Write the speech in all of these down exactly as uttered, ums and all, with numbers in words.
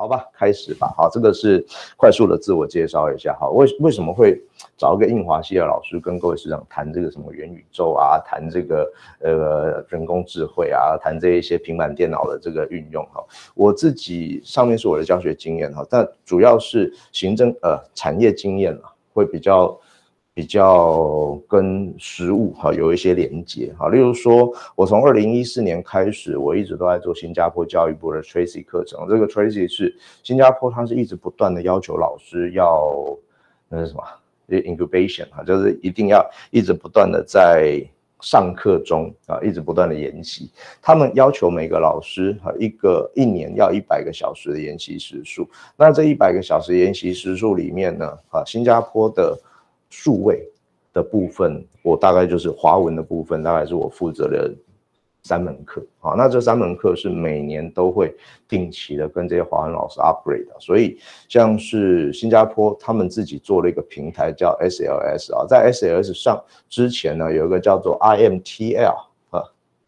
好吧，开始吧。好，这个是快速的自我介绍一下。好，为为什么会找一个印华系的老师跟各位师长谈这个什么元宇宙啊，谈这个呃人工智慧啊，谈这一些平板电脑的这个运用哈。我自己上面是我的教学经验哈，但主要是行政呃产业经验啊，会比较。比较跟实务哈有一些连结哈，例如说，我从二零一四年开始，我一直都在做新加坡教育部的 Tracy 课程。这个 Tracy 是新加坡，它是一直不断的要求老师要那是什么 incubation 哈，就是一定要一直不断的在上课中啊，一直不断的研习。他们要求每个老师哈一个一年要一百个小时的研习时数。那这一百个小时研习时数里面呢，啊，新加坡的数位的部分，我大概就是华文的部分，大概是我负责的三门课。好，那这三门课是每年都会定期的跟这些华文老师 upgrade 的，所以像是新加坡他们自己做了一个平台叫 S L S 啊，在 S L S 上之前呢有一个叫做 I M T L 啊，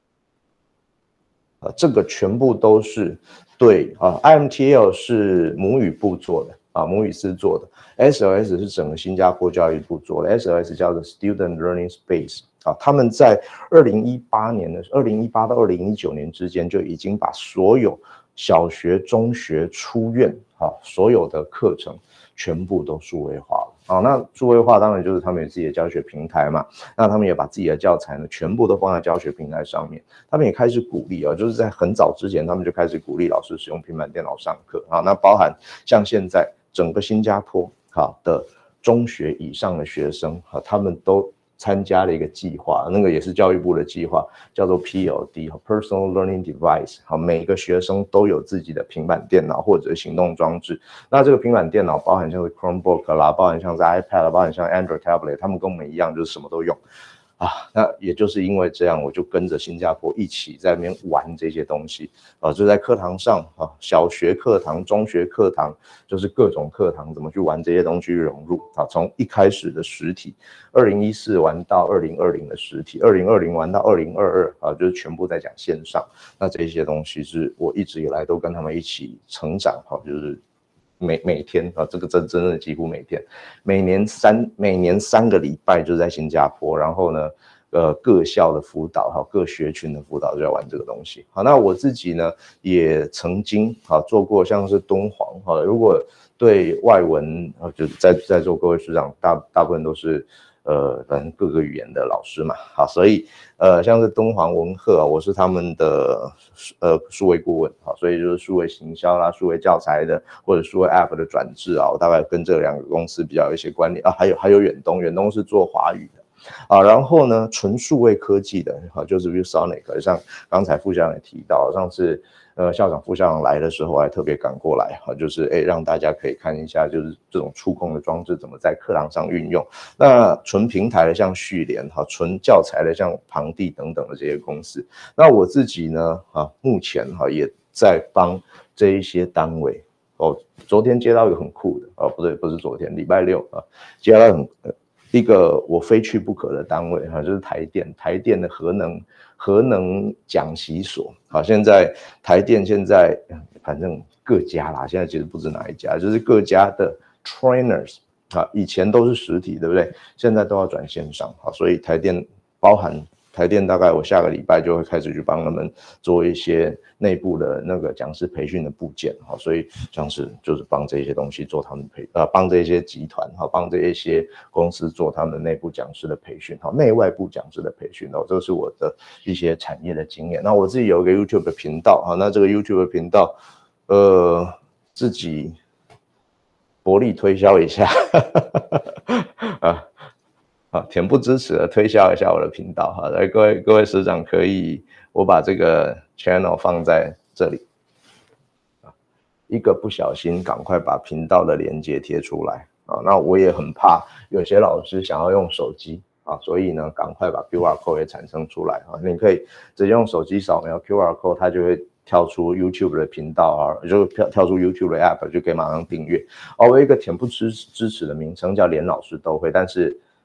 啊这个全部都是对啊 I M T L 是母语部做的。啊，母语师做的 ，S L S 是整个新加坡教育部做的 ，S L S 叫做 Student Learning Space 啊，他们在二零一八年的二零一八到二零一九年之间就已经把所有小学、中学、初院啊所有的课程全部都数位化了。啊，那数位化当然就是他们有自己的教学平台嘛，那他们也把自己的教材呢全部都放在教学平台上面，他们也开始鼓励啊，就是在很早之前他们就开始鼓励老师使用平板电脑上课啊，那包含像现在。整个新加坡好的中学以上的学生啊，他们都参加了一个计划，那个也是教育部的计划，叫做 P L D Personal Learning Device。好，每个学生都有自己的平板电脑或者行动装置。那这个平板电脑包含像是 Chromebook 啦，包含像是 iPad 啦，包含像 Android Tablet， 他们跟我们一样，就是什么都用。啊，那也就是因为这样，我就跟着新加坡一起在那边玩这些东西，啊，就在课堂上啊，小学课堂、中学课堂，就是各种课堂怎么去玩这些东西融入啊，从一开始的实体，二零一四玩到二零二零的实体，二零二零玩到二零二二啊，就是全部在讲线上。那这些东西是我一直以来都跟他们一起成长，哈，就是。每每天啊，这个真真的几乎每天，每年三每年三个礼拜就在新加坡，然后呢，呃，各校的辅导哈，各学群的辅导就在玩这个东西。好，那我自己呢也曾经啊做过像是敦煌哈，如果对外文啊，就是在在座各位师长大大部分都是。呃，反正各个语言的老师嘛，好，所以呃，像是敦煌文赫啊，我是他们的呃数位顾问，好，所以就是数位行销啦、数位教材的或者数位 App 的转制啊，我大概跟这两个公司比较有一些关联啊，还有还有远东，远东是做华语的。啊，然后呢，纯数位科技的，好，就是 ViewSonic， 像刚才副校长也提到，上次呃校长、副校长来的时候，我还特别赶过来，哈，就是哎让大家可以看一下，就是这种触控的装置怎么在课堂上运用。那纯平台的像旭联，哈，纯教材的像庞蒂等等的这些公司。那我自己呢，啊，目前哈也在帮这一些单位。哦，昨天接到一个很酷的，哦，不对，不是昨天，礼拜六啊，接到很。呃一个我非去不可的单位哈，就是台电，台电的核能核能讲习所。好，现在台电现在反正各家啦，现在其实不止哪一家，就是各家的 trainers 啊，以前都是实体，对不对？现在都要转线上，好，所以台电包含。台电大概我下个礼拜就会开始去帮他们做一些内部的那个讲师培训的部件，好，所以像是就是帮这些东西做他们培呃帮这些集团哈，帮这一些公司做他们内部讲师的培训，好，内外部讲师的培训，哦，这是我的一些产业的经验。那我自己有一个 YouTube 的频道，哈，那这个 YouTube 的频道，呃，自己薄力推销一下，啊。啊，恬不知耻的推销一下我的频道哈，来各位各位师长可以，我把这个 channel 放在这里，啊，一个不小心赶快把频道的连结贴出来啊，那我也很怕有些老师想要用手机啊，所以呢赶快把 Q R code 也产生出来啊，你可以直接用手机扫描 Q R code， 它就会跳出 YouTube 的频道啊，就跳跳出 YouTube 的 App 就可以马上订阅。哦，我有一个恬不知耻的名称叫连老师都会，但是。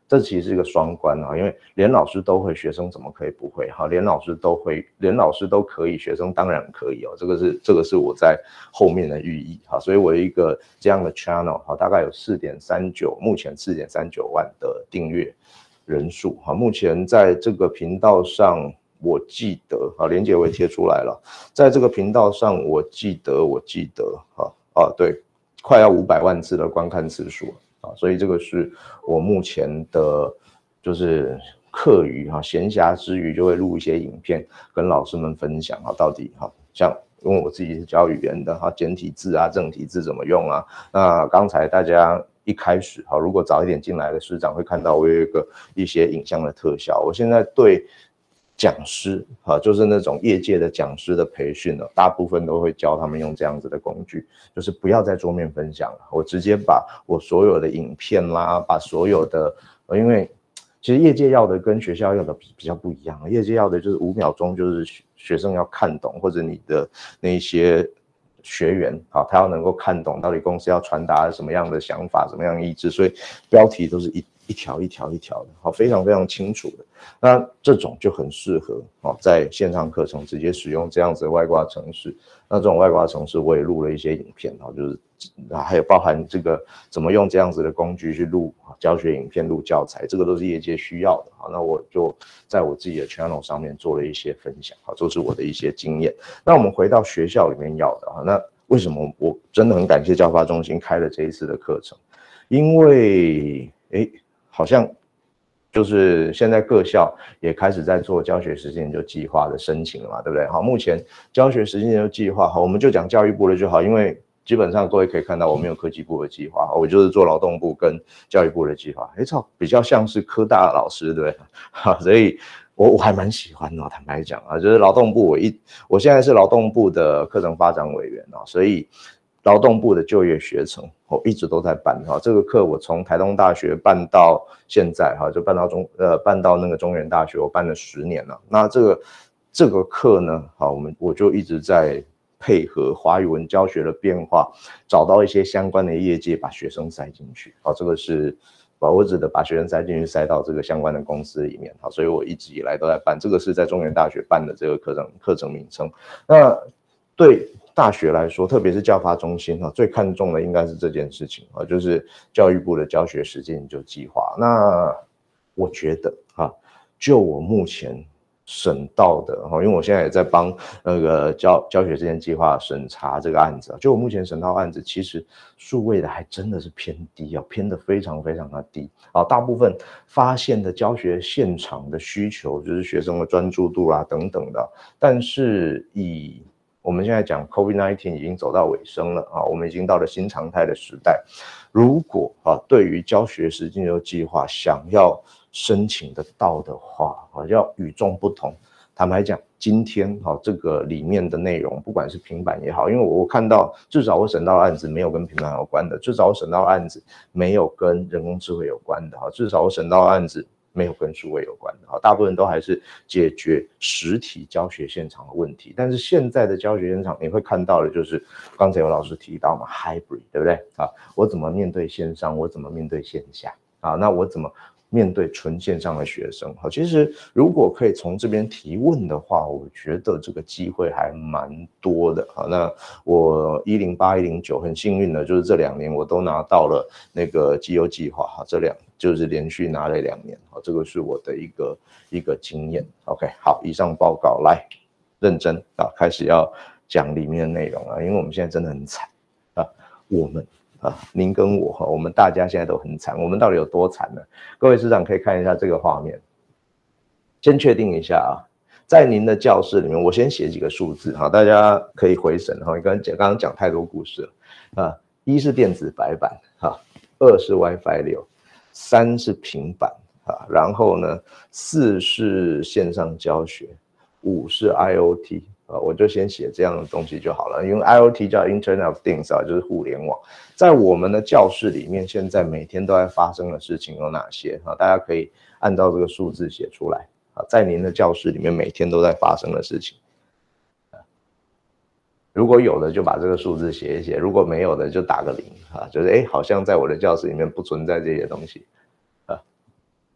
这其实是一个双关啊，因为连老师都会，学生怎么可以不会？哈，连老师都会，连老师都可以，学生当然可以哦。这个是这个是我在后面的寓意哈，所以我有一个这样的 channel 哈，大概有四点三九，目前四点三九万的订阅人数哈。目前在这个频道上，我记得啊，连结我也贴出来了，在这个频道上，我记得我记得啊啊对，快要五百万次的观看次数啊，所以这个是我目前的，就是课余哈，闲暇之余就会录一些影片跟老师们分享啊，到底哈，像因为我自己是教语言的哈，简体字啊、正体字怎么用啊？那刚才大家一开始哈，如果早一点进来的师长会看到我有一个一些影像的特效，我现在对讲师啊，就是那种业界的讲师的培训呢，大部分都会教他们用这样子的工具，就是不要在桌面分享了，我直接把我所有的影片啦，把所有的，因为其实业界要的跟学校要的比较不一样，业界要的就是五秒钟，就是学生要看懂，或者你的那些学员啊，他要能够看懂到底公司要传达什么样的想法，什么样的意志，所以标题都是一一条一条一条的，好，非常非常清楚的。那这种就很适合哦，在线上课程直接使用这样子的外挂程式。那这种外挂程式我也录了一些影片啊，就是还有包含这个怎么用这样子的工具去录教学影片、录教材，这个都是业界需要的。好，那我就在我自己的 channel 上面做了一些分享，好，这是我的一些经验。那我们回到学校里面要的啊，那为什么我真的很感谢教发中心开了这一次的课程？因为哎，好像就是现在各校也开始在做教学实践研究计划的申请了嘛，对不对？好，目前教学实践研究计划，好，我们就讲教育部的就好，因为基本上各位可以看到我没有科技部的计划，我就是做劳动部跟教育部的计划，哎操，比较像是科大的老师，对不对？好，所以我我还蛮喜欢的，坦白讲啊，就是劳动部我一我现在是劳动部的课程发展委员啊，所以劳动部的就业学程我一直都在办哈，这个课我从台东大学办到现在哈，就办到中呃办到那个中原大学，我办了十年了。那这个这个课呢，好，我们我就一直在配合华语文教学的变化，找到一些相关的业界，把学生塞进去。好，这个是把我指的把学生塞进去，塞到这个相关的公司里面。好，所以我一直以来都在办，这个是在中原大学办的这个课程课程名称。那对大学来说，特别是教发中心啊，最看重的应该是这件事情啊，就是教育部的教学实践研究计划。那我觉得啊，就我目前审到的哈，因为我现在也在帮那个教教学实践计划审查这个案子啊，就我目前审到案子，其实数位的还真的是偏低啊，偏的非常非常的低啊。大部分发现的教学现场的需求，就是学生的专注度啊等等的，但是以我们现在讲 COVID 十九 已经走到尾声了啊，我们已经到了新常态的时代。如果啊，对于教学实践研究计划想要申请得到的话啊，要与众不同。坦白讲，今天啊这个里面的内容，不管是平板也好，因为我看到至少我审到的案子没有跟平板有关的，至少我审到的案子没有跟人工智慧有关的，至少我审到的案子没有跟数位有关的，大部分都还是解决实体教学现场的问题。但是现在的教学现场，你会看到的就是刚才有老师提到嘛 ，hybrid， 对不对啊？我怎么面对线上，我怎么面对线下啊？那我怎么面对纯线上的学生？好，其实如果可以从这边提问的话，我觉得这个机会还蛮多的。好，那我一零八、一零九很幸运的，就是这两年我都拿到了那个绩优计划。哈，这两就是连续拿了两年。好，这个是我的一个一个经验。OK， 好，以上报告来认真啊，开始要讲里面的内容啊，因为我们现在真的很惨啊，我们。啊，您跟我哈，我们大家现在都很惨，我们到底有多惨呢？各位师长可以看一下这个画面，先确定一下啊，在您的教室里面，我先写几个数字哈，大家可以回神哈。刚刚刚讲太多故事了啊，一是电子白板哈，二是 WiFi 六，三是平板啊，然后呢，四是线上教学，五是 I O T。啊，我就先写这样的东西就好了，因为 I O T 叫 Internet of Things 啊，就是互联网。在我们的教室里面，现在每天都在发生的事情有哪些啊？大家可以按照这个数字写出来啊，在您的教室里面每天都在发生的事情。如果有的就把这个数字写一写，如果没有的就打个零啊，就是哎，好像在我的教室里面不存在这些东西啊。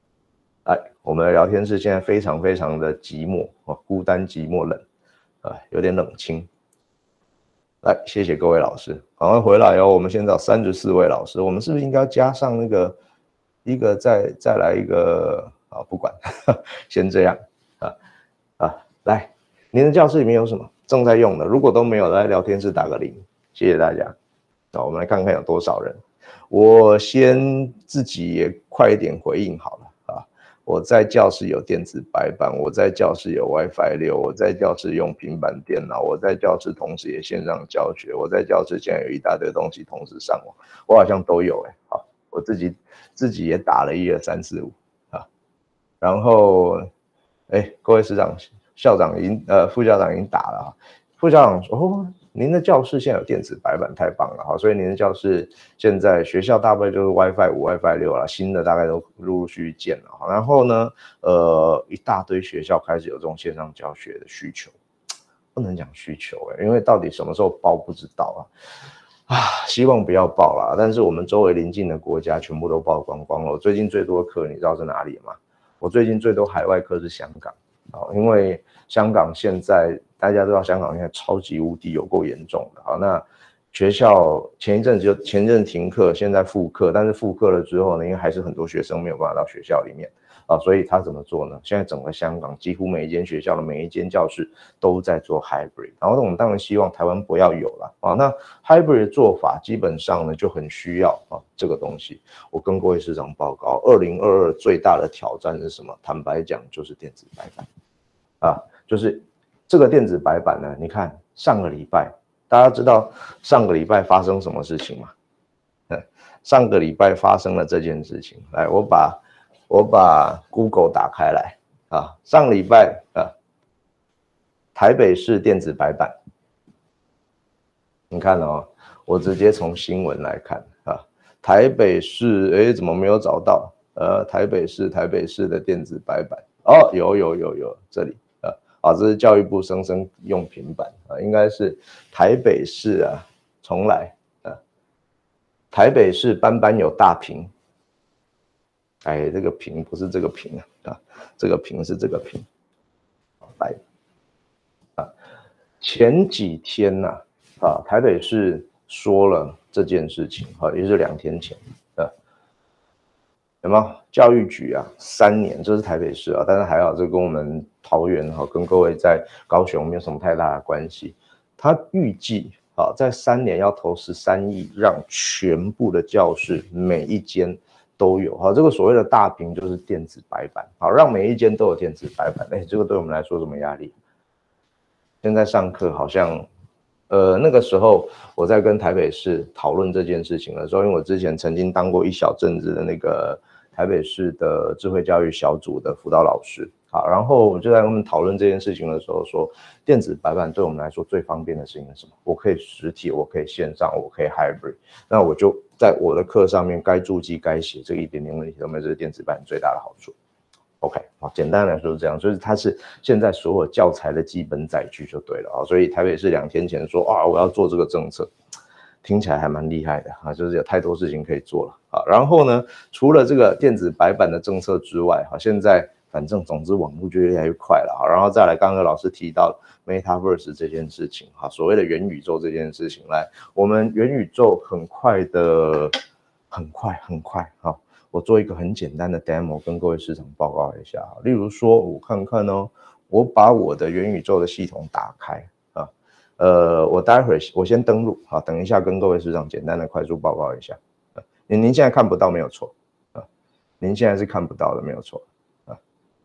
来，我们的聊天室现在非常非常的寂寞哦，孤单寂寞冷，啊，有点冷清。来，谢谢各位老师，赶快回来哦。我们先找三十四位老师，我们是不是应该加上那个一个再再来一个啊？不管，先这样啊啊，来，您的教室里面有什么正在用的？如果都没有，来聊天室打个零，谢谢大家。好，我们来看看有多少人。我先自己也快一点回应好了。我在教室有电子白板，我在教室有 WiFi 六，我在教室用平板电脑，我在教室同时也线上教学，我在教室现在有一大堆东西同时上网，我好像都有哎、欸，好，我自己自己也打了一二三四五啊，然后哎、欸，各位师长、校长已经呃副校长已经打了啊，副校长说哦。您的教室现在有电子白板，太棒了哈！所以您的教室现在学校大概就是 WiFi 五、WiFi 六了，新的大概都陆陆续续建了。然后呢，呃，一大堆学校开始有这种线上教学的需求，不能讲需求哎、欸，因为到底什么时候爆不知道啊。啊，希望不要爆啦。但是我们周围邻近的国家全部都爆光光了。我最近最多的课你知道是哪里吗？我最近最多海外课是香港啊，因为香港现在。大家都知道香港现在超级无敌有够严重的，好，那学校前一阵子就前一阵停课，现在复课，但是复课了之后呢，因为还是很多学生没有办法到学校里面啊，所以他怎么做呢？现在整个香港几乎每一间学校的每一间教室都在做 hybrid， 然后我们当然希望台湾不要有了啊，那 hybrid 的做法基本上呢就很需要啊这个东西。我跟各位师长报告，二零二二最大的挑战是什么？坦白讲就是电子白板啊，就是。这个电子白板呢？你看上个礼拜，大家知道上个礼拜发生什么事情吗？上个礼拜发生了这件事情。来，我把我把 Google 打开来啊，上礼拜啊，台北市电子白板，你看哦，我直接从新闻来看啊，台北市，哎，怎么没有找到？呃，台北市台北市的电子白板，哦，有有有有，这里。啊，这是教育部生生用平板啊，应该是台北市啊，重来啊，台北市班班有大屏，哎，这个屏不是这个屏啊，这个屏是这个屏，来啊，前几天呐 啊, 啊，台北市说了这件事情啊，也是两天前啊，有没有？教育局啊，三年，这是台北市啊，但是还好，这跟我们桃园哈，跟各位在高雄没有什么太大的关系。他预计啊，在三年要投十三亿，让全部的教室每一间都有。好，这个所谓的大屏就是电子白板，好，让每一间都有电子白板。哎，这个对我们来说什么压力？现在上课好像，呃，那个时候我在跟台北市讨论这件事情的时候，因为我之前曾经当过一小阵子的那个。台北市的智慧教育小组的辅导老师，好，然后我就在跟他们讨论这件事情的时候说，电子白板对我们来说最方便的事情是什么？我可以实体，我可以线上，我可以 hybrid， 那我就在我的课上面该注记该写，这个一点点问题都没有，这是电子白板最大的好处。OK， 好，简单来说是这样，就是它是现在所有教材的基本载具就对了啊，所以台北市两天前说啊，我要做这个政策。听起来还蛮厉害的啊，就是有太多事情可以做了啊。然后呢，除了这个电子白板的政策之外，哈，现在反正总之网络就越来越快了啊。然后再来，刚刚老师提到 Metaverse 这件事情，哈，所谓的元宇宙这件事情，来，我们元宇宙很快的，很快很快啊。我做一个很简单的 demo， 跟各位市场报告一下。例如说，我看看哦，我把我的元宇宙的系统打开。呃，我待会儿我先登录啊，等一下跟各位市场简单的快速报告一下。您您现在看不到没有错啊，您现在是看不到的没有错啊。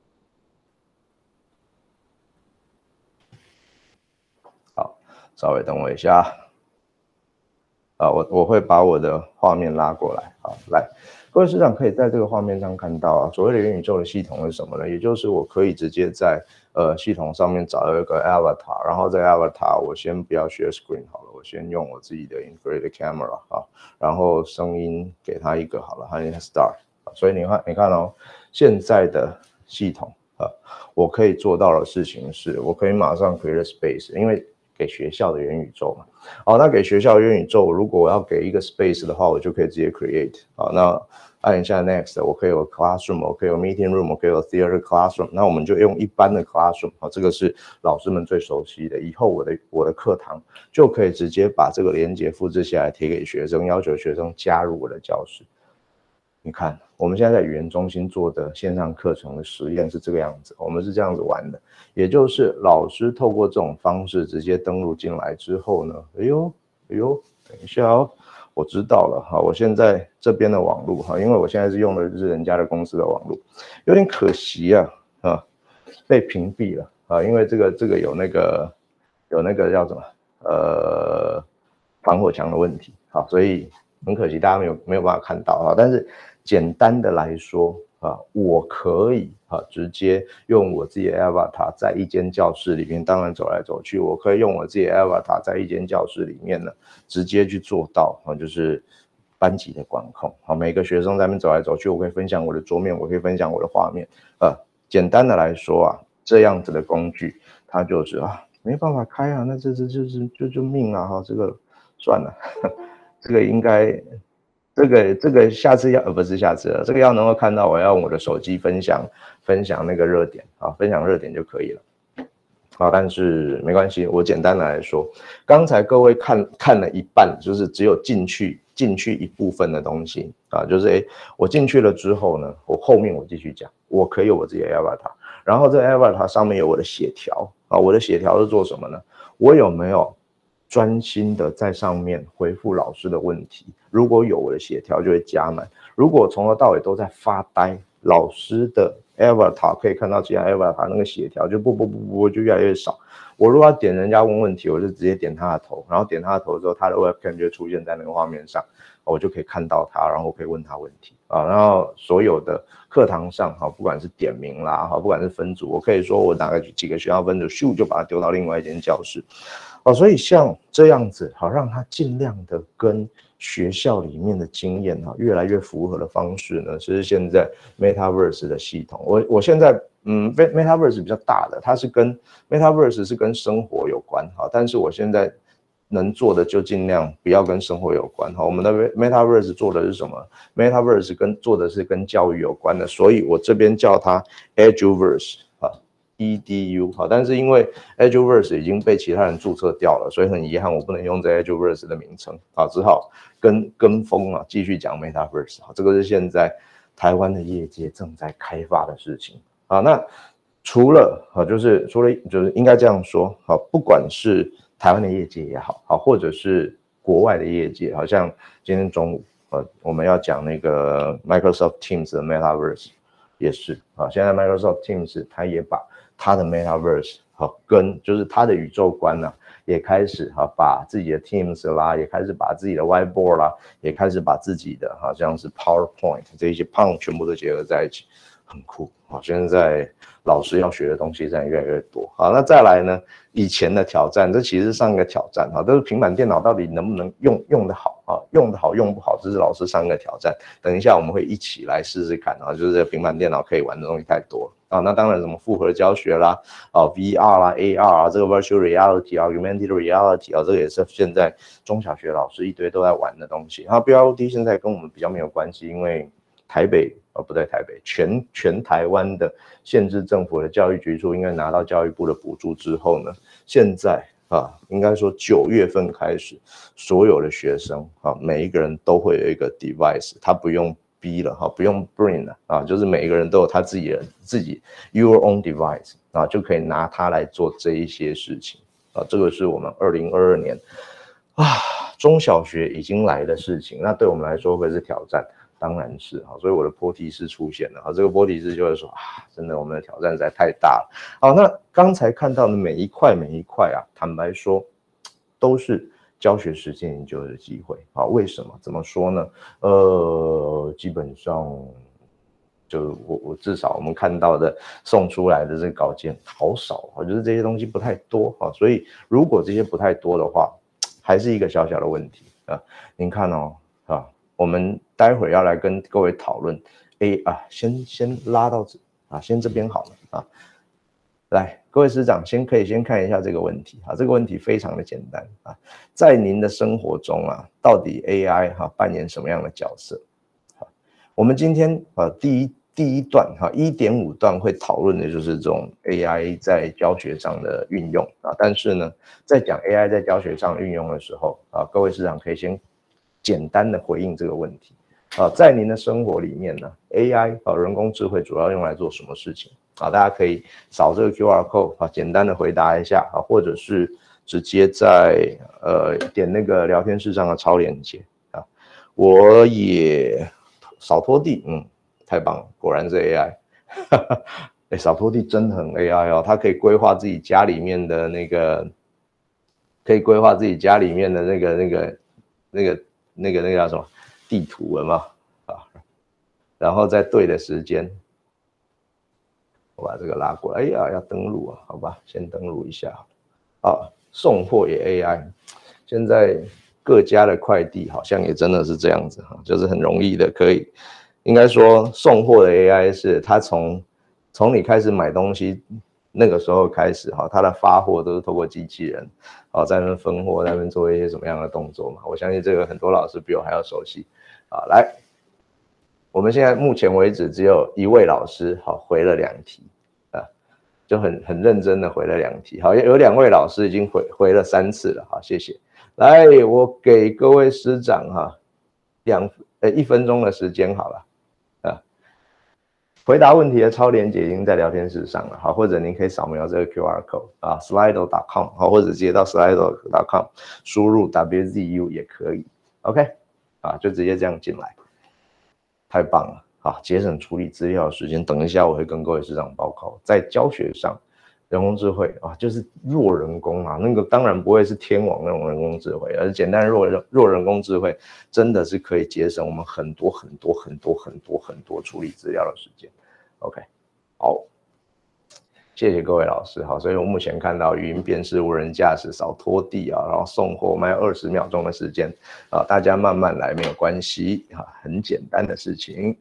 好，稍微等我一下啊，我我会把我的画面拉过来。好，来，各位市场可以在这个画面上看到啊，所谓的元宇宙的系统是什么呢？也就是我可以直接在呃系统上面找到一个 avatar， 然后在 avatar 我先不要 share screen 好了，我先用我自己的 integrated camera 啊，然后声音给它一个好了，它叫 start。所以你看，你看哦，现在的系统啊，我可以做到的事情是，我可以马上 create a space， 因为给学校的元宇宙嘛。好，那给学校的元宇宙，如果我要给一个 space 的话，我就可以直接 create。好，那按一下 Next， 我可以有 Classroom， 我可以有 Meeting Room， 我可以有 Theater Classroom， 那我们就用一般的 Classroom， 好，这个是老师们最熟悉的。以后我的我的课堂就可以直接把这个连结复制下来贴给学生，要求学生加入我的教室。你看，我们现在在语言中心做的线上课程的实验是这个样子，我们是这样子玩的，也就是老师透过这种方式直接登录进来之后呢，哎呦，哎呦，等一下哦，我知道了哈，我现在这边的网络哈，因为我现在是用的是人家的公司的网络，有点可惜啊，啊，被屏蔽了啊，因为这个这个有那个有那个叫什么呃防火墙的问题，好，所以很可惜大家没有没有办法看到啊，但是简单的来说啊，我可以啊直接用我自己的 avatar 在一间教室里面，当然走来走去，我可以用我自己的 avatar 在一间教室里面呢，直接去做到啊，就是班级的管控啊，每个学生在那边走来走去，我可以分享我的桌面，我可以分享我的画面，呃，简单的来说啊，这样子的工具，它就是啊没办法开啊，那这这就是就就命啊哈，这个算了，这个应该。这个这个下次要呃不是下次了，这个要能够看到，我要用我的手机分享分享那个热点啊，分享热点就可以了。好，但是没关系，我简单的来说，刚才各位看看了一半，就是只有进去进去一部分的东西啊，就是哎，我进去了之后呢，我后面我继续讲，我可以有我自己的 avatar， 然后这个 avatar 上面有我的血条啊，我的血条是做什么呢？我有没有专心的在上面回复老师的问题？如果有，我的血条就会加满；如果从头到尾都在发呆，老师的 avatar 可以看到其他 avatar 那个血条就不不不不就越来越少。我如果要点人家问问题，我就直接点他的头，然后点他的头之后，他的 webcam 就会出现在那个画面上，我就可以看到他，然后我可以问他问题啊。然后所有的课堂上哈，不管是点名啦哈，不管是分组，我可以说我哪个几个学校分组，咻就把它丢到另外一间教室。哦，所以像这样子，好让它尽量的跟学校里面的经验哈越来越符合的方式呢，其实现在 Metaverse 的系统，我我现在嗯 Metaverse 比较大的，它是跟 Metaverse 是跟生活有关哈，但是我现在能做的就尽量不要跟生活有关哈。我们的 Metaverse 做的是什么 ？Metaverse 跟做的是跟教育有关的，所以我这边叫它 Eduverse。E D U 好，但是因为 Eduverse 已经被其他人注册掉了，所以很遗憾我不能用这 Eduverse 的名称啊，只好跟跟风啊，继续讲 Metaverse 啊，这个是现在台湾的业界正在开发的事情啊。那除了啊，就是除了就是应该这样说啊，不管是台湾的业界也好，好或者是国外的业界，好像今天中午呃我们要讲那个 Microsoft Teams 的 Metaverse 也是啊，现在 Microsoft Teams 它也把他的 Metaverse 好跟就是他的宇宙观呢、啊，也开始哈把自己的 Teams 啦，也开始把自己的 Whiteboard 啦，也开始把自己的好像是 PowerPoint 这些 P O W 全部都结合在一起，很酷。好，现在老师要学的东西真的越来越多。好，那再来呢？以前的挑战，这其实是上一个挑战哈，都是平板电脑到底能不能用用得好啊？用得好用不好，这是老师上一个挑战。等一下我们会一起来试试看啊，就是平板电脑可以玩的东西太多啊。那当然什么复合教学啦，啊 V R 啦 A R 啊，这个 Virtual Reality、Augmented Reality 啊，这个也是现在中小学老师一堆都在玩的东西。然后 B R O D 现在跟我们比较没有关系，因为台北哦不对，台北全全台湾的县市政府的教育局处应该拿到教育部的补助之后呢，现在啊应该说九月份开始，所有的学生啊每一个人都会有一个 device， 他不用逼了哈，不用 bring 了啊，就是每一个人都有他自己的自己 your own device 啊，就可以拿它来做这一些事情啊，这个是我们二零二二年啊中小学已经来的事情，那对我们来说会是挑战。当然是啊，所以我的波提斯出现了啊，这个波提斯就是说啊，真的我们的挑战实在太大了。好，那刚才看到的每一块每一块啊，坦白说都是教学实践研究的机会啊。为什么？怎么说呢？呃，基本上就我我至少我们看到的送出来的这个稿件好少啊，就是这些东西不太多啊，所以如果这些不太多的话，还是一个小小的问题啊。您看哦啊。我们待会儿要来跟各位讨论 A 啊，先先拉到这啊，先这边好了啊。来，各位师长先可以先看一下这个问题啊，这个问题非常的简单啊，在您的生活中啊，到底 A I 哈、啊、扮演什么样的角色？ 我们今天呃第一第一段哈一点五段会讨论的就是这种 A I 在教学上的运用啊，但是呢，在讲 A I 在教学上运用的时候啊，各位师长可以先简单的回应这个问题啊，在您的生活里面呢 ，A I 啊人工智慧主要用来做什么事情啊？大家可以扫这个 Q R code 啊，简单的回答一下啊，或者是直接在呃点那个聊天室上的超链接啊，我也扫拖地，嗯。太棒了，果然是 A I， 哎，扫拖地真的很 A I 哦，它可以规划自己家里面的那个，可以规划自己家里面的那个那个那个那个那个叫什么地图了嘛啊，然后在对的时间，我把这个拉过来，哎呀，要登录啊，好吧，先登录一下，啊，送货也 A I， 现在各家的快递好像也真的是这样子哈，就是很容易的可以。应该说，送货的 A I 是它从从你开始买东西那个时候开始哈，它的发货都是透过机器人，好在那边分货，在那边做一些什么样的动作嘛？我相信这个很多老师比我还要熟悉啊。来，我们现在目前为止只有一位老师好回了两题啊，就很很认真的回了两题。好，有两位老师已经回回了三次了，好，谢谢。来，我给各位师长哈两呃一分钟的时间好了。回答问题的超连结已经在聊天室上了，好，或者您可以扫描这个 Q R code 啊 ，slido dot com 好，或者直接到 slido dot com 输入 W Z U 也可以 ，OK， 啊，就直接这样进来，太棒了，好，节省处理资料的时间。等一下我会跟各位师长报告，在教学上，人工智慧啊，就是弱人工啊，那个当然不会是天网那种人工智慧，而是简单弱人弱人工智慧，真的是可以节省我们很多很多很多很多很多处理资料的时间。OK， 好，谢谢各位老师。好，所以我目前看到语音辨识、无人驾驶、扫拖地啊，然后送货，我们还有二十秒钟的时间啊，大家慢慢来没有关系啊，很简单的事情。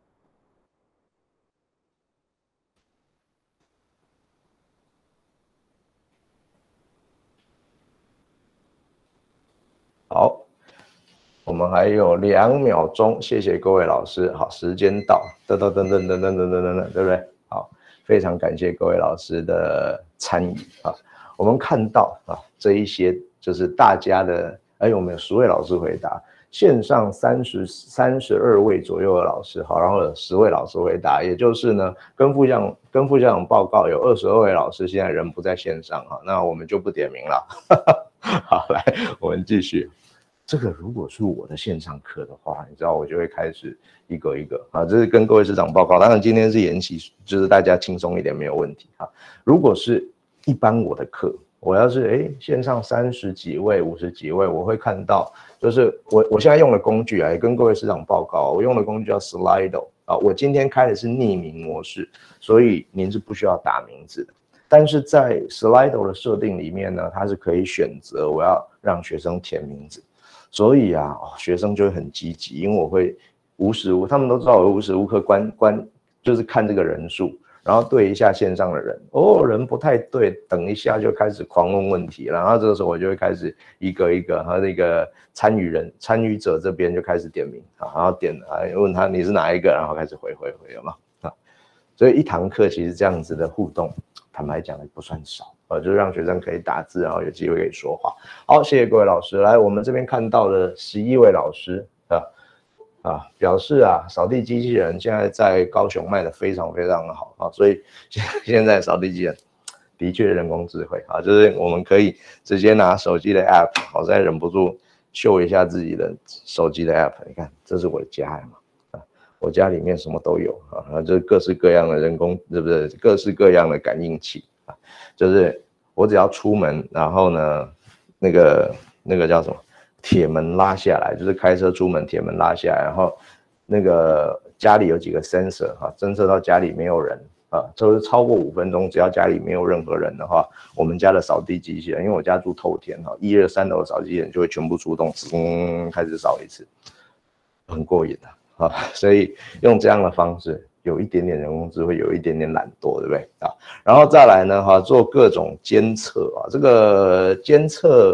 好，我们还有两秒钟，谢谢各位老师。好，时间到，噔噔噔噔噔噔噔噔噔噔，对不对？好，非常感谢各位老师的参与啊。我们看到啊，这一些就是大家的，哎，我们有十位老师回答，线上三十三十二位左右的老师，好，然后有十位老师回答，也就是呢，跟副校长跟副校长报告有二十二位老师现在人不在线上哈，那我们就不点名了。好，来，我们继续。这个如果是我的线上课的话，你知道我就会开始一个一个啊，这是跟各位师长报告。当然今天是延期，就是大家轻松一点没有问题啊。如果是一般我的课，我要是哎线上三十几位、五十几位，我会看到，就是我我现在用的工具啊，也跟各位师长报告，我用的工具叫 Slido 啊。我今天开的是匿名模式，所以您是不需要打名字的。但是在 Slido 的设定里面呢，它是可以选择我要让学生填名字。所以啊，哦、学生就会很积极，因为我会无时无，他们都知道我无时无刻关关，就是看这个人数，然后对一下线上的人，哦，人不太对，等一下就开始狂问问题，然后这个时候我就会开始一个一个和那个参与人、参与者这边就开始点名啊，然后点啊问他你是哪一个，然后开始回回回，有吗？啊，所以一堂课其实这样子的互动，坦白讲也不算少。呃，就是让学生可以打字，然后有机会可以说话。好，谢谢各位老师。来，我们这边看到了十一位老师啊啊，表示啊，扫地机器人现在在高雄卖的非常非常的好啊，所以现在扫地机器人的确人工智慧啊，就是我们可以直接拿手机的 app， 我再忍不住秀一下自己的手机的 app， 你看，这是我的家嘛啊，我家里面什么都有啊，就是各式各样的人工，是不是各式各样的感应器。就是我只要出门，然后呢，那个那个叫什么铁门拉下来，就是开车出门铁门拉下来，然后那个家里有几个 sensor 哈，侦测到家里没有人啊，就是超过五分钟，只要家里没有任何人的话，我们家的扫地机器人，因为我家住透天哈，一二三楼扫地机器人就会全部出动，嗯，开始扫一次，很过瘾的啊，所以用这样的方式。有一点点人工智慧，有一点点懒惰，对不对啊？然后再来呢，哈，做各种监测啊，这个监测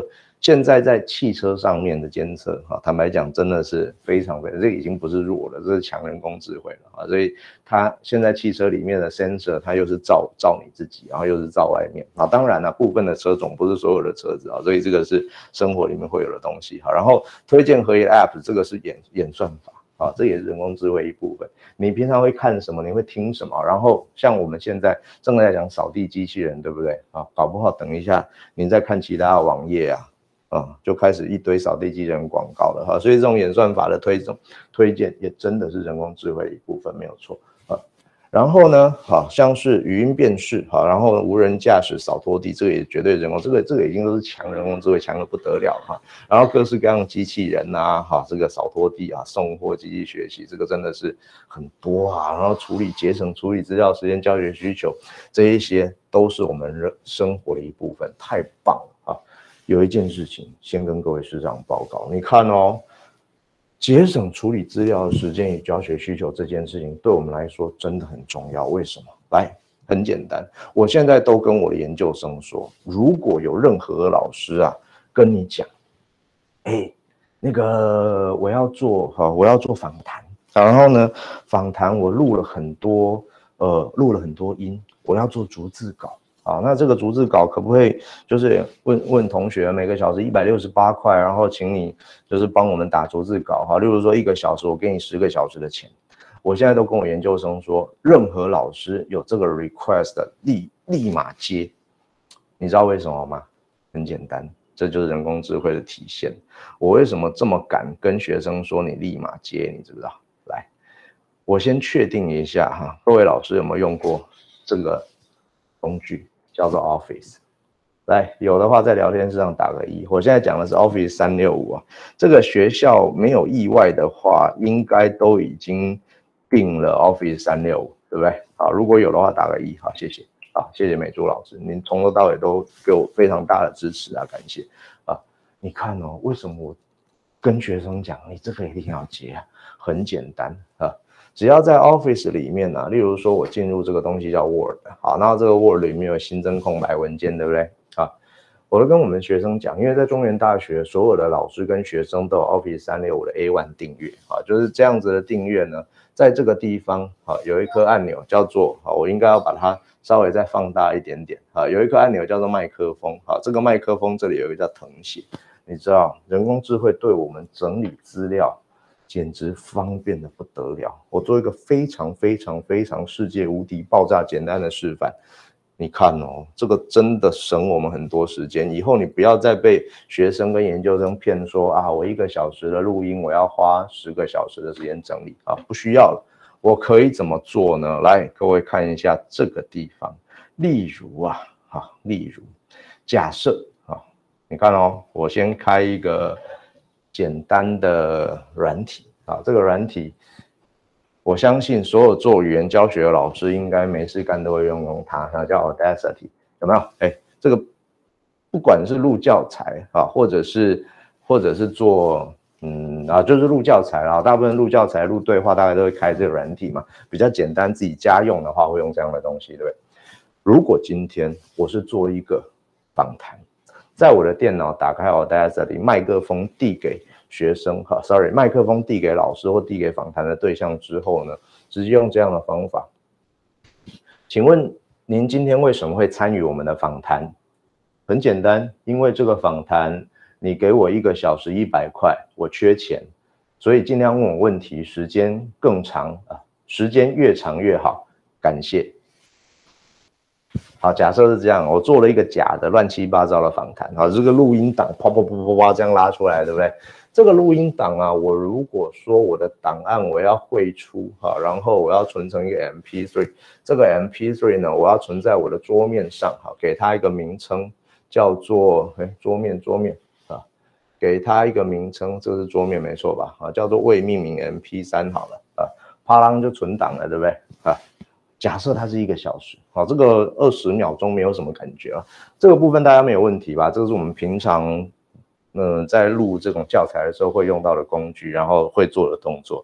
现在在汽车上面的监测，哈，坦白讲真的是非常非常，这已经不是弱了，这是强人工智慧了啊！所以它现在汽车里面的 sensor， 它又是照照你自己，然后又是照外面啊。当然了，部分的车种不是所有的车子啊，所以这个是生活里面会有的东西哈。然后推荐合一的 app， 这个是演演算法。啊，这也是人工智慧一部分。你平常会看什么？你会听什么？然后像我们现在正在讲扫地机器人，对不对？啊，搞不好等一下你在看其他的网页啊，啊，就开始一堆扫地机器人广告了哈。所以这种演算法的推送推荐也真的是人工智慧的一部分，没有错啊。然后呢，好像是语音辨识，好，然后无人驾驶扫拖地，这个也绝对人工，这个这个已经都是强人工智慧，强的不得了哈。然后各式各样的机器人呐，哈，这个扫拖地啊，送货机器学习，这个真的是很多啊。然后处理节省处理资料时间、教学需求，这一些都是我们生活的一部分，太棒了啊！有一件事情先跟各位师长报告，你看哦。节省处理资料的时间与教学需求这件事情，对我们来说真的很重要。为什么？来，很简单，我现在都跟我的研究生说，如果有任何老师啊跟你讲，哎，那个我要做哈，我要做访谈，然后呢，访谈我录了很多，呃，录了很多音，我要做逐字稿。好，那这个逐字稿可不可以就是问问同学，每个小时一百六十八块，然后请你就是帮我们打逐字稿，哈，例如说一个小时我给你十个小时的钱，我现在都跟我研究生说，任何老师有这个 request 的立立马接，你知道为什么吗？很简单，这就是人工智慧的体现。我为什么这么敢跟学生说你立马接，你知不知道？来，我先确定一下哈，各位老师有没有用过这个工具？叫做 Office， 来有的话在聊天室上打个一。我现在讲的是 Office 三六五啊，这个学校没有意外的话，应该都已经订了 Office 三六五，对不对？好，如果有的话打个一，好，谢谢，好，谢谢美珠老师，您从头到尾都给我非常大的支持啊，感谢啊。你看哦，为什么我跟学生讲，你这个一定要接啊？很简单啊。只要在 Office 里面呢、啊，例如说我进入这个东西叫 Word， 好，那这个 Word 里面有新增空白文件，对不对？啊，我都跟我们学生讲，因为在中原大学，所有的老师跟学生都有 Office 三六五的 A 一 订阅，啊，就是这样子的订阅呢，在这个地方，啊，有一颗按钮叫做，啊，我应该要把它稍微再放大一点点，啊，有一颗按钮叫做麦克风，啊，这个麦克风这里有一个叫誊写，你知道，人工智慧对我们整理资料。简直方便的不得了！我做一个非常非常非常世界无敌爆炸简单的示范，你看哦，这个真的省我们很多时间。以后你不要再被学生跟研究生骗说啊，我一个小时的录音，我要花十个小时的时间整理啊，不需要了。我可以怎么做呢？来，各位看一下这个地方，例如啊，啊，例如假设啊，你看哦，我先开一个。简单的软体啊，这个软体，我相信所有做语言教学的老师应该没事干都会用用它，它叫 Audacity， 有没有？哎，这个不管是录教材啊，或者是或者是做嗯啊，就是录教材啦，大部分录教材、录对话大概都会开这个软体嘛，比较简单，自己家用的话会用这样的东西，对不对？如果今天我是做一个访谈。在我的电脑打开 Audacity， 麦克风递给学生，哈 ，sorry， 麦克风递给老师或递给访谈的对象之后呢，直接用这样的方法。请问您今天为什么会参与我们的访谈？很简单，因为这个访谈你给我一个小时一百块，我缺钱，所以尽量问我问题，时间更长啊，时间越长越好，感谢。好，假设是这样，我做了一个假的乱七八糟的访谈，好，这个录音档啪啪啪啪啪这样拉出来，对不对？这个录音档啊，我如果说我的档案我要汇出，好，然后我要存成一个 M P 三， 这个 M P 三 呢，我要存在我的桌面上，好，给它一个名称叫做，哎，桌面桌面啊，给它一个名称，这是桌面没错吧？啊，叫做未命名 M P 三 好了，啊，啪啷就存档了，对不对？啊。假设它是一个小时，好，这个二十秒钟没有什么感觉啊，这个部分大家没有问题吧？这个是我们平常，嗯、呃，在录这种教材的时候会用到的工具，然后会做的动作，对不对？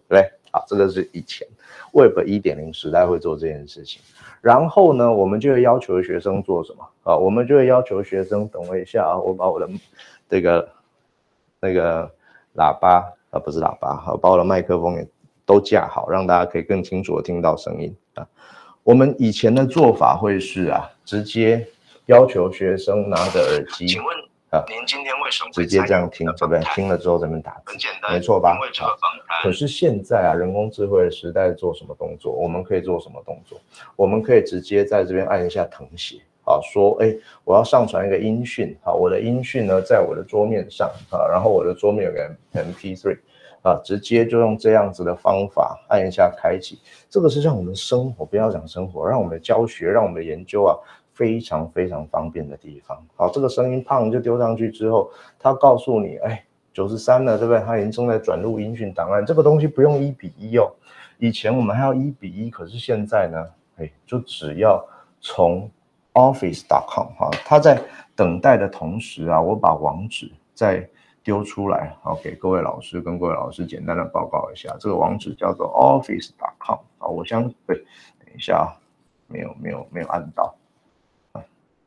啊，这个是以前 Web 一点零 时代会做这件事情。然后呢，我们就会要求学生做什么啊？我们就会要求学生，等我一下啊，我把我的这个那个喇叭啊，不是喇叭，好，把我的麦克风也都架好，让大家可以更清楚的听到声音啊。我们以前的做法会是啊，直接要求学生拿着耳机，请问啊，您今天为什么直接这样听，对不对？听了之后咱们打字，很简单，没错吧？因为这个访谈。可是现在啊，人工智慧的时代做什么动作？我们可以做什么动作？我们可以直接在这边按一下誊写，啊，说，哎，我要上传一个音讯，好，我的音讯呢在我的桌面上啊，然后我的桌面有个 M P 三。啊，直接就用这样子的方法按一下开启，这个是让我们生活，不要讲生活，让我们的教学，让我们的研究啊非常非常方便的地方。好，这个声音胖就丢上去之后，它告诉你，哎，九十三了，对不对？它已经正在转入音讯档案，这个东西不用一比一哦。以前我们还要一比一，可是现在呢，哎，就只要从 office dot com 哈，它在等待的同时啊，我把网址在丢出来，好，给各位老师跟各位老师简单的报告一下，这个网址叫做 office dot com 啊，我相信，对，等一下啊，没有没有没有按到，啊，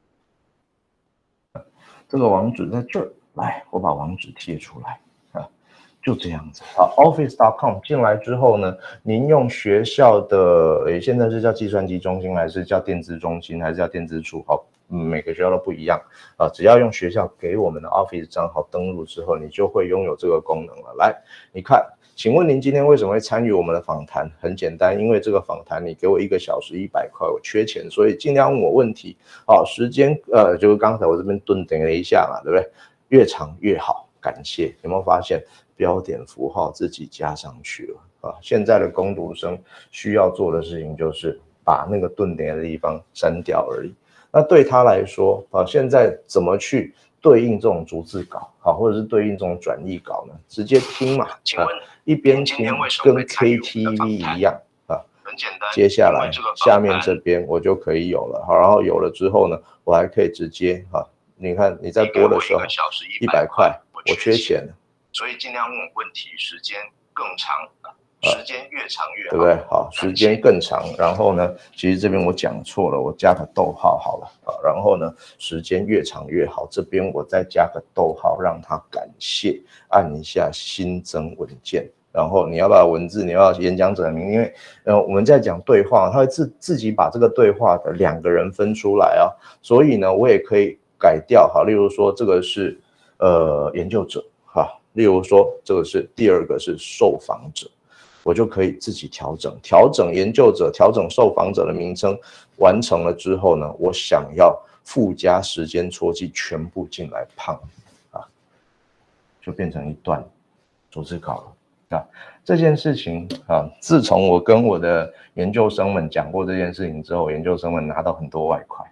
这个网址在这儿，来，我把网址贴出来啊，就这样子。好 ，office dot com 进来之后呢，您用学校的，诶，现在是叫计算机中心，还是叫电资中心，还是叫电资处？好。嗯，每个学校都不一样啊，只要用学校给我们的 Office 账号登录之后，你就会拥有这个功能了。来，你看，请问您今天为什么会参与我们的访谈？很简单，因为这个访谈你给我一个小时一百块，我缺钱，所以尽量问我问题。好，时间呃，就是刚才我这边顿等了一下嘛，对不对？越长越好，感谢。有没有发现标点符号自己加上去了啊？现在的工读生需要做的事情就是把那个顿点的地方删掉而已。那对他来说啊，现在怎么去对应这种逐字稿啊，或者是对应这种转译稿呢？直接听嘛，啊，一边听跟 K T V 一样啊。很简单。接下来下面这边我就可以有了，好，然后有了之后呢，我还可以直接啊，你看你在播的时候，一百块，我缺钱，所以尽量问问题时间更长。时间越长越好，对不对？好，时间更长。然后呢，其实这边我讲错了，我加个逗号好了啊。然后呢，时间越长越好，这边我再加个逗号，让他感谢，按一下新增文件。然后你要把文字，你要演讲者名，因为呃我们在讲对话，他会自自己把这个对话的两个人分出来啊。所以呢，我也可以改掉哈，例如说这个是呃研究者哈，例如说这个是第二个是受访者。我就可以自己调整，调整研究者，调整受访者的名称，完成了之后呢，我想要附加时间戳记全部进来，胖啊，就变成一段逐字稿了啊。这件事情啊，自从我跟我的研究生们讲过这件事情之后，研究生们拿到很多外快，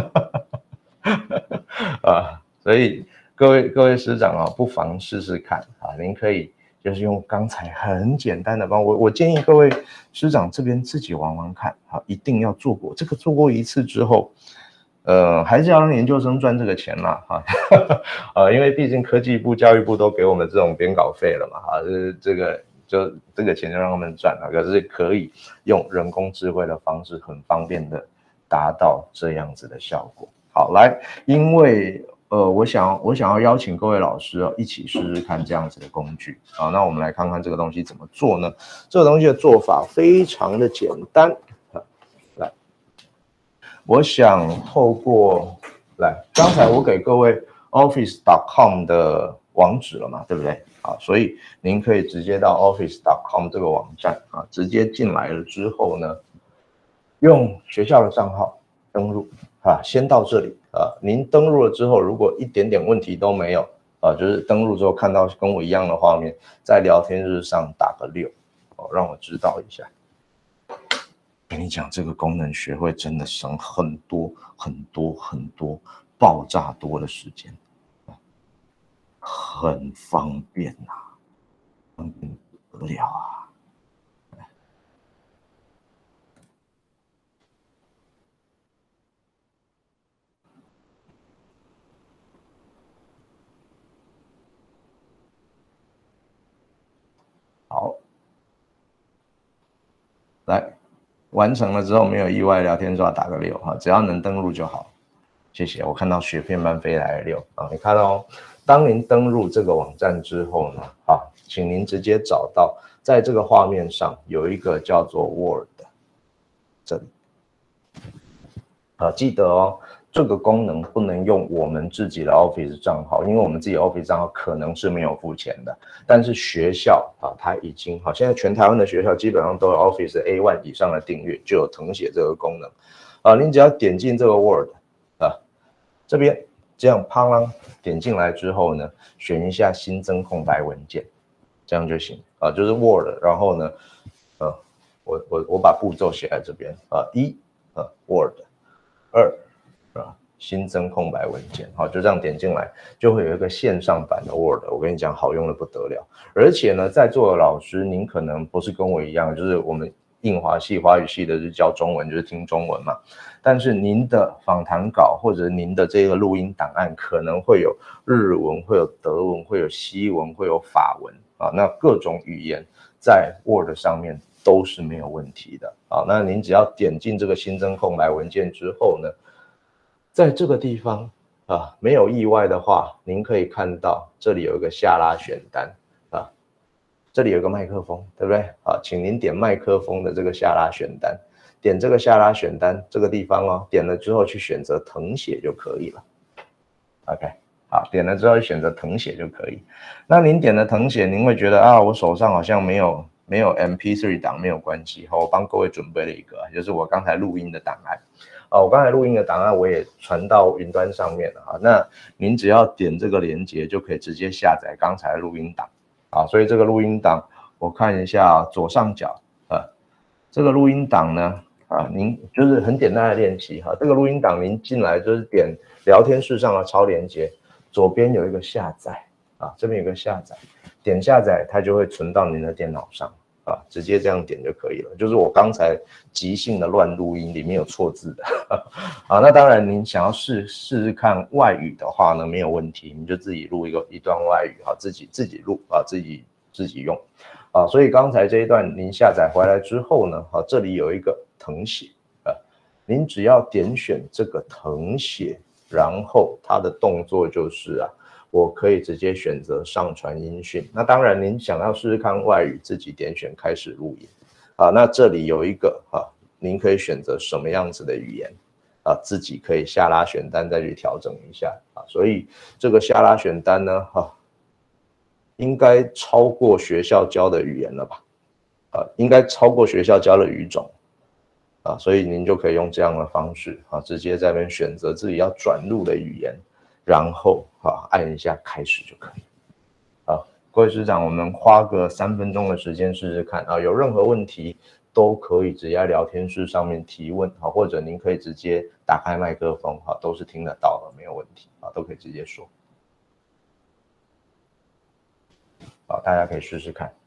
啊，所以各位各位师长啊，不妨试试看啊，您可以。就是用刚才很简单的方法，我我建议各位师长这边自己玩玩看，好，一定要做过这个，做过一次之后，呃，还是要让研究生赚这个钱啦，哈，呃，因为毕竟科技部、教育部都给我们这种编稿费了嘛，哈，就是这个就这个钱就让他们赚了，可是可以用人工智慧的方式，很方便的达到这样子的效果。好，来，因为。呃，我想我想要邀请各位老师哦，一起试试看这样子的工具啊。那我们来看看这个东西怎么做呢？这个东西的做法非常的简单啊。来，我想透过来，刚才我给各位 office dot com 的网址了嘛，对不对？啊，所以您可以直接到 office dot com 这个网站啊，直接进来了之后呢，用学校的账号登录。啊，先到这里啊。您登录了之后，如果一点点问题都没有啊，就是登录之后看到跟我一样的画面，在聊天室上打个六，哦，让我知道一下。跟你讲，这个功能学会真的省很多很多很多爆炸多的时间，很方便呐、啊，方便不得了啊。好， 来，完成了之后没有意外，聊天抓打个六哈，只要能登录就好。谢谢，我看到雪片般飞来的六啊，你看哦，当您登录这个网站之后呢，啊，请您直接找到，在这个画面上有一个叫做 Word， 这里，啊，记得哦，这个功能不能用我们自己的 Office 账号，因为我们自己的 Office 账号可能是没有付钱的，但是学校啊，它已经好，现在全台湾的学校基本上都有 Office A 一 以上的订阅，就有誊写这个功能，啊，您只要点进这个 Word。这边这样啪啷点进来之后呢，选一下新增空白文件，这样就行啊，就是 Word， 然后呢，呃，我我我把步骤写在这边啊，一啊 Word， 二啊新增空白文件，好，就这样点进来，就会有一个线上版的 Word， 我跟你讲，好用的不得了。而且呢，在座的老师，您可能不是跟我一样，就是我们应华系、华语系的是教中文，就是听中文嘛。但是您的访谈稿或者您的这个录音档案可能会有日文，会有德文，会有西文，会有法文啊，那各种语言在 Word 上面都是没有问题的啊。那您只要点进这个新增空白文件之后呢，在这个地方啊，没有意外的话，您可以看到这里有一个下拉选单啊，这里有个麦克风，对不对？啊，请您点麦克风的这个下拉选单。点这个下拉选单这个地方哦，点了之后去选择誊写就可以了。OK， 好，点了之后选择誊写就可以。那您点了誊写，您会觉得啊，我手上好像没有没有 M P 三 档，没有关系。好，我帮各位准备了一个，就是我刚才录音的档案。啊，我刚才录音的档案我也传到云端上面了啊。那您只要点这个连结，就可以直接下载刚才的录音档啊。所以这个录音档，我看一下左上角啊，这个录音档呢。啊，您就是很简单的练习哈。这个录音档您进来就是点聊天室上的超连结，左边有一个下载啊，这边有个下载，点下载它就会存到您的电脑上啊，直接这样点就可以了。就是我刚才即兴的乱录音，里面有错字的啊。那当然您想要试试试看外语的话呢，没有问题，你就自己录一个一段外语啊，自己自己录啊，自己自己用啊。所以刚才这一段您下载回来之后呢，啊，这里有一个誊写啊，您只要点选这个誊写，然后它的动作就是啊，我可以直接选择上传音讯。那当然，您想要试试看外语，自己点选开始录音啊。那这里有一个啊，您可以选择什么样子的语言啊，自己可以下拉选单再去调整一下啊。所以这个下拉选单呢，哈、啊，应该超过学校教的语言了吧？啊，应该超过学校教的语种。啊，所以您就可以用这样的方式啊，直接在那边选择自己要转入的语言，然后啊按一下开始就可以。啊，各位师长，我们花个三分钟的时间试试看啊，有任何问题都可以直接在聊天室上面提问啊，或者您可以直接打开麦克风啊，都是听得到的，没有问题啊，都可以直接说。好，大家可以试试看。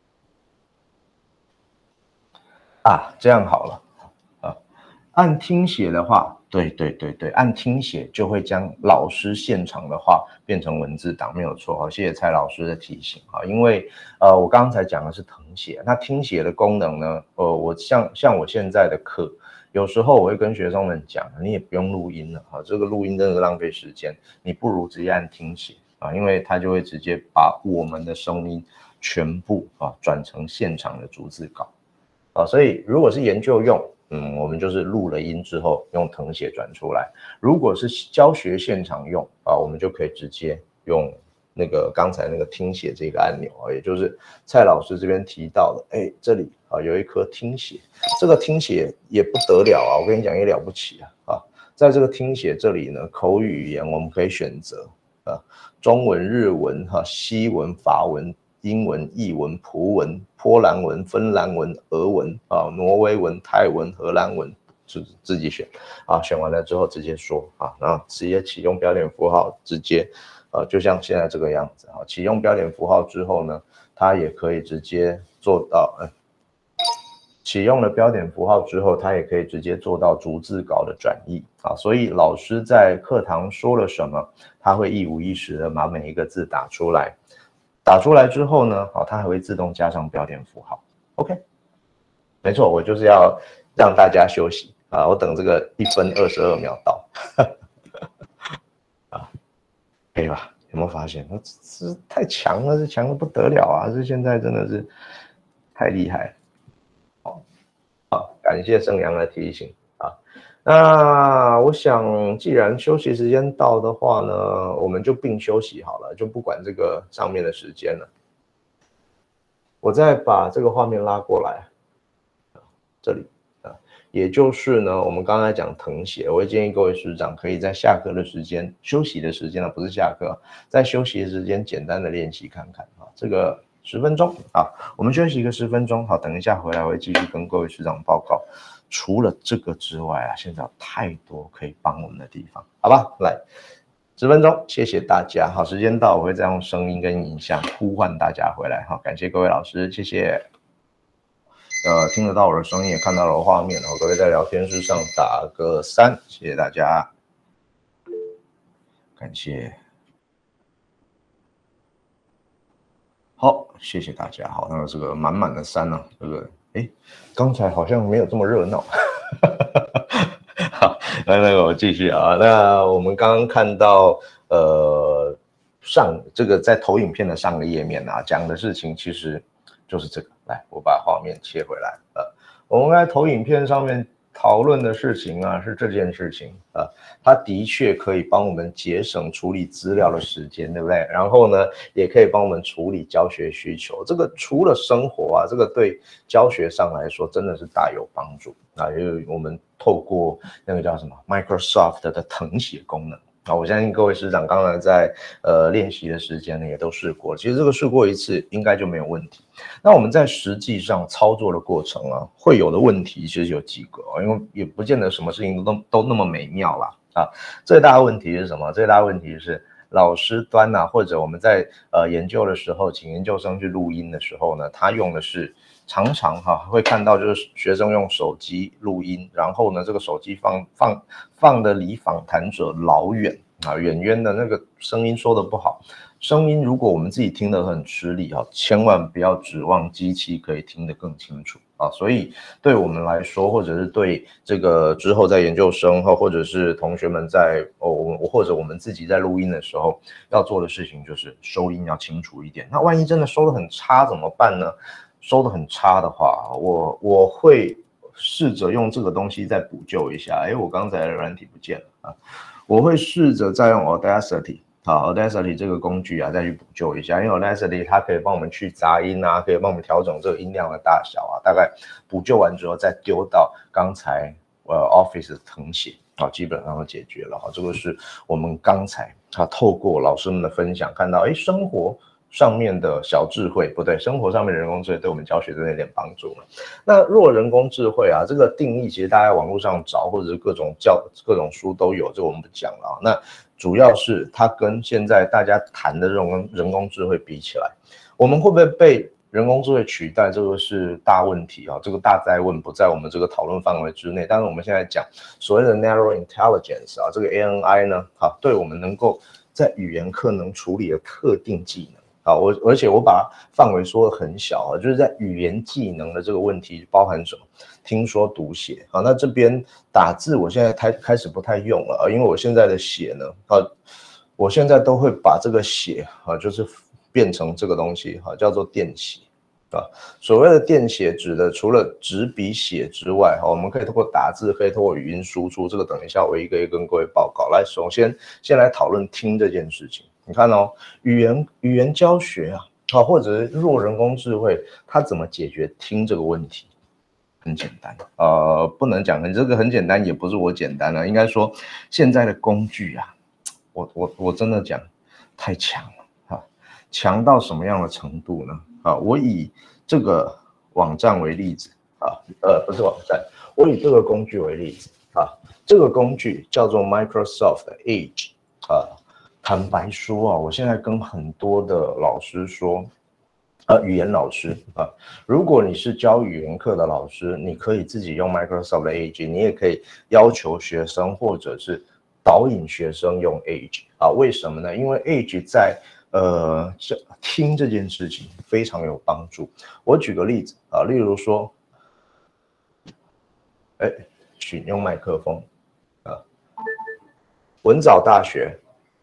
啊，这样好了。按听写的话，对对对对，按听写就会将老师现场的话变成文字档，没有错哈。谢谢蔡老师的提醒哈，因为呃我刚才讲的是誊写，那听写的功能呢，呃我像像我现在的课，有时候我会跟学生们讲，你也不用录音了哈，这个录音真的是浪费时间，你不如直接按听写啊，因为它就会直接把我们的声音全部啊转成现场的逐字稿啊，所以如果是研究用。嗯，我们就是录了音之后用誊写转出来。如果是教学现场用啊，我们就可以直接用那个刚才那个听写这个按钮啊，也就是蔡老师这边提到的，哎，这里啊有一颗听写，这个听写也不得了啊，我跟你讲也了不起啊啊，在这个听写这里呢，口语语言我们可以选择啊，中文、日文、哈、西文、法文。英文、意文、葡文、波兰文、芬兰文、俄文啊、挪威文、泰文、荷兰文，自自己选啊。选完了之后直接说啊，然后直接启用标点符号，直接呃，就像现在这个样子啊。启用标点符号之后呢，它也可以直接做到，呃，启用了标点符号之后，它也可以直接做到逐字稿的转译啊。所以老师在课堂说了什么，他会一五一十的把每一个字打出来。打出来之后呢，好，它还会自动加上标点符号。OK， 没错，我就是要让大家休息啊！我等这个一分二十二秒到，啊，可以吧？有没有发现？这这太强了，这强的不得了啊！这现在真的是太厉害了。好，好，感谢盛阳的提醒啊。那我想，既然休息时间到的话呢，我们就并休息好了，就不管这个上面的时间了。我再把这个画面拉过来。这里啊，也就是呢，我们刚才讲誊写，我会建议各位师长可以在下课的时间、休息的时间呢，不是下课，在休息的时间简单的练习看看啊，这个十分钟啊，我们休息一个十分钟，好，等一下回来我会继续跟各位师长报告。除了这个之外啊，现在有太多可以帮我们的地方，好吧？来，十分钟，谢谢大家。好，时间到，我会再用声音跟影像呼唤大家回来。好，感谢各位老师，谢谢。呃，听得到我的声音，也看到了画面，各位在聊天室上打个三，谢谢大家，感谢。好，谢谢大家。好，那这个满满的三呢、啊，这个哎，刚才好像没有这么热闹。好，那那个我继续啊。那我们刚刚看到呃上这个在投影片的上个页面啊，讲的事情其实就是这个。来，我把画面切回来。呃，我们在投影片上面讨论的事情啊，是这件事情啊，它的确可以帮我们节省处理资料的时间，对不对？然后呢，也可以帮我们处理教学需求。这个除了生活啊，这个对教学上来说真的是大有帮助啊，因为我们透过那个叫什么 Microsoft 的誊写功能。啊，我相信各位师长刚才在呃练习的时间呢，也都试过。其实这个试过一次，应该就没有问题。那我们在实际上操作的过程啊，会有的问题其实有几个，因为也不见得什么事情都都那么美妙啦。啊，最大的问题是什么？最大的问题是老师端啊，或者我们在呃研究的时候，请研究生去录音的时候呢，他用的是。常常哈会看到，就是学生用手机录音，然后呢，这个手机放放放的离访谈者老远啊，远远的那个声音说的不好，声音如果我们自己听得很吃力啊，千万不要指望机器可以听得更清楚啊。所以对我们来说，或者是对这个之后在研究生哈，或者是同学们在哦，我或者我们自己在录音的时候要做的事情，就是收音要清楚一点。那万一真的收得很差怎么办呢？收得很差的话，我我会试着用这个东西再补救一下。哎，我刚才的软体不见了啊，我会试着再用 Audacity 好 Audacity 这个工具啊，再去补救一下。因为 Audacity 它可以帮我们去杂音啊，可以帮我们调整这个音量的大小啊。大概补救完之后，再丢到刚才呃 Office 的誊写啊，基本上都解决了哈。这个是我们刚才啊透过老师们的分享看到，哎，生活。上面的小智慧不对，生活上面的人工智慧对我们教学真的有点帮助了。那若人工智慧啊，这个定义其实大家在网络上找，或者是各种教各种书都有，这我们不讲了啊。那主要是它跟现在大家谈的这种人工智慧比起来，我们会不会被人工智慧取代？这个是大问题啊，这个大哉问不在我们这个讨论范围之内。但是我们现在讲所谓的 narrow intelligence 啊，这个 A N I 呢，好，对我们能够在语言课能处理的特定技能。好，我而且我把范围说的很小啊，就是在语言技能的这个问题包含什么？听说读写。好，那这边打字我现在开开始不太用了啊，因为我现在的写呢，啊，我现在都会把这个写啊，就是变成这个东西哈，叫做电写啊。所谓的电写指的除了纸笔写之外，哈，我们可以通过打字，可以通过语音输出。这个等一下我一个一个跟各位报告。来，首先先来讨论听这件事情。你看哦，语言语言教学啊，好，或者是弱人工智慧，它怎么解决听这个问题？很简单，呃，不能讲很这个很简单，也不是我简单了，应该说现在的工具啊，我我我真的讲太强了啊，强到什么样的程度呢？啊，我以这个网站为例子啊，呃，不是网站，我以这个工具为例子啊，这个工具叫做 Microsoft Edge 啊。坦白说啊，我现在跟很多的老师说，呃，语言老师啊，如果你是教语言课的老师，你可以自己用 Microsoft 的 Edge， 你也可以要求学生或者是导引学生用 Edge 啊。为什么呢？因为 Edge 在呃听这件事情非常有帮助。我举个例子啊，例如说， 哎，选用麦克风啊。文藻大学，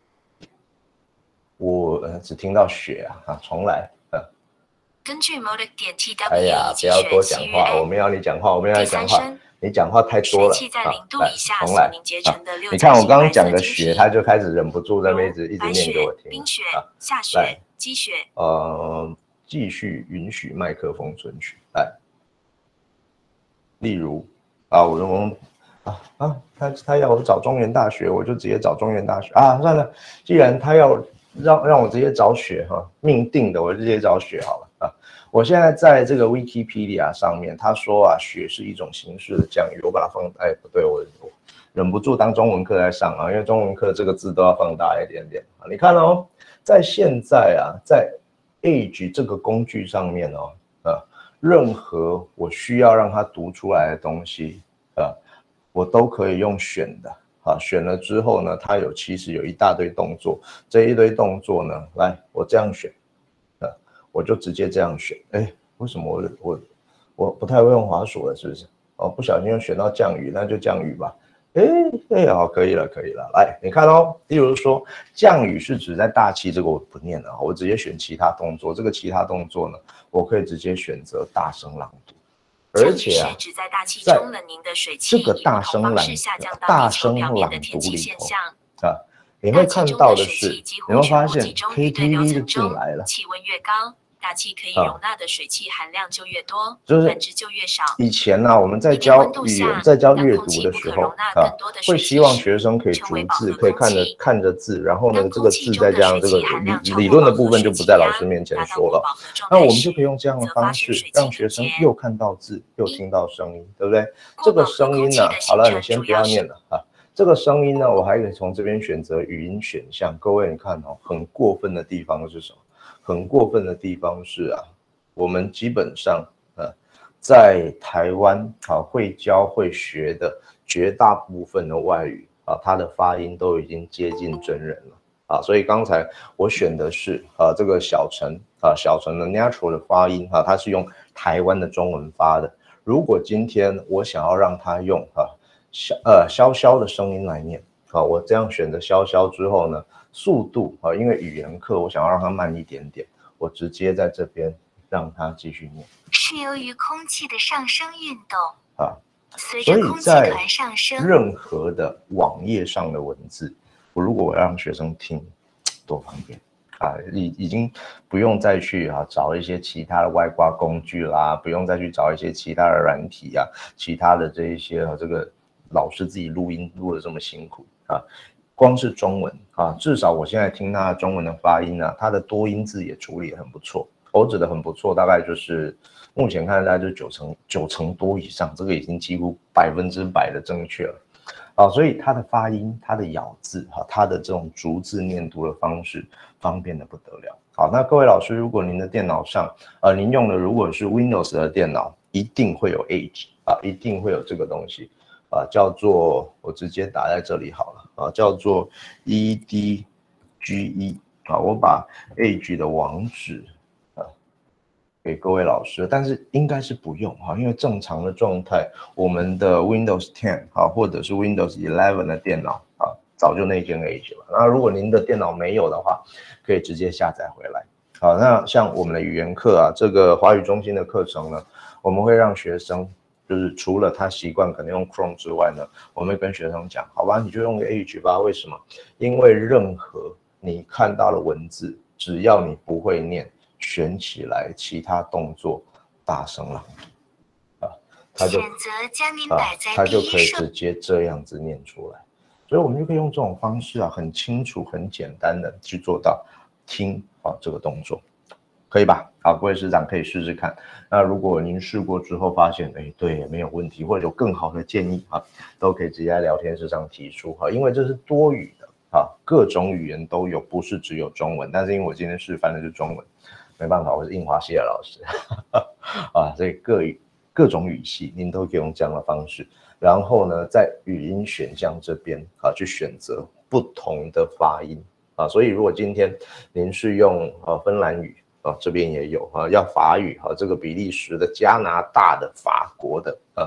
我、呃、只听到雪啊，啊，重来啊。 根据 Modic 点 T W 哎呀，不要多讲话，我们要你讲话，我们要你讲话，你讲话太多了。 水汽在零度以下重来。你看我刚刚讲的雪，他就开始忍不住在那边一直一直念给我听。 冰雪、下雪、积雪。 呃，继续允许麦克风存取。来，例如啊，我我啊啊，他他要我找中原大学，我就直接找中原大学啊。算了，既然他要让让我直接找雪哈，命定的，我就直接找雪好了啊。我现在在这个 Wikipedia 上面，他说啊，雪是一种形式的降雨，我把它放，哎，不对，我我忍不住当中文课在上啊，因为中文课这个字都要放大一点点啊。你看哦，在现在啊，在 Age 这个工具上面哦，啊，任何我需要让它读出来的东西啊，我都可以用选的啊，选了之后呢，它有其实有一大堆动作，这一堆动作呢，来，我这样选。我就直接这样选，哎，为什么我我我不太会用滑鼠了，是不是？哦，不小心又选到降雨，那就降雨吧。哎哎，好，可以了，可以了。来，你看哦，例如说降雨是指在大气，这个我不念了，我直接选其他动作。这个其他动作呢，我可以直接选择大声朗读，而且啊，在这个大声朗大声朗读里头啊，你会看到的是，你会发现 K T V 就进来了。 气温越高，大气可以容纳的水汽含量就越多， 反值就越少。 以前呢、啊，我们在教语言、在教阅读的时候啊，会希望学生可以逐字，可以看着看着字，然后呢，这个字再加上这个理理论的部分就不在老师面前说了。那我们就可以用这样的方式，让学生又看到字，又听到声音，对不对？这个声音呢、啊，好了，你先不要念了啊。这个声音呢，我还可以从这边选择语音选项。各位，你看哦，很过分的地方是什么？很过分的地方是啊，我们基本上呃，在台湾啊会教会学的绝大部分的外语啊，它的发音都已经接近真人了啊。所以刚才我选的是啊这个小陈啊小陈的 natural 的发音啊，它是用台湾的中文发的。如果今天我想要让它用啊潇呃潇潇的声音来念啊，我这样选择潇潇之后呢？速度啊，因为语言课我想要让它慢一点点，我直接在这边让它继续念。 是由于空气的上升运动啊， 随着空气团上升， 任何的网页上的文字，我如果我让学生听，多方便啊！已已经不用再去啊找一些其他的外挂工具啦，不用再去找一些其他的软体啊，其他的这一些啊，这个老师自己录音录的这么辛苦啊。光是中文啊，至少我现在听他的中文的发音啊，他的多音字也处理得很不错，我指的很不错，大概就是目前看大概就是九成九成多以上，这个已经几乎百分之百的正确了啊，所以他的发音、他的咬字哈、啊，他的这种逐字念读的方式方便的不得了。好，那各位老师，如果您的电脑上呃您用的如果是 Windows 的电脑，一定会有 Age 啊，一定会有这个东西。啊，叫做我直接打在这里好了啊，叫做 E D G E 啊，我把 Age 的网址啊给各位老师，但是应该是不用哈，因为正常的状态，我们的 Windows 十啊，或者是 Windows 十一的电脑啊，早就内建 Age 了。那如果您的电脑没有的话，可以直接下载回来。好，那像我们的语言课啊，这个华语中心的课程呢，我们会让学生。就是除了他习惯可能用 Chrome 之外呢，我们会跟学生讲，好吧，你就用个 Age 吧。为什么？因为任何你看到的文字，只要你不会念，选起来其他动作大声朗读啊，他就啊，他就可以直接这样子念出来。所以我们就可以用这种方式啊，很清楚、很简单的去做到听啊这个动作。可以吧？好，各位师长可以试试看。那如果您试过之后发现，哎，对，没有问题，或者有更好的建议啊，都可以直接在聊天室上提出哈，因为这是多语的啊，各种语言都有，不是只有中文。但是因为我今天示范的是中文，没办法，我是印华系的老师啊，所以各语各种语系您都可以用这样的方式。然后呢，在语音选项这边啊，去选择不同的发音啊。所以如果今天您是用呃芬兰语。啊，这边也有啊，要法语啊，这个比利时的、加拿大的、法国的啊，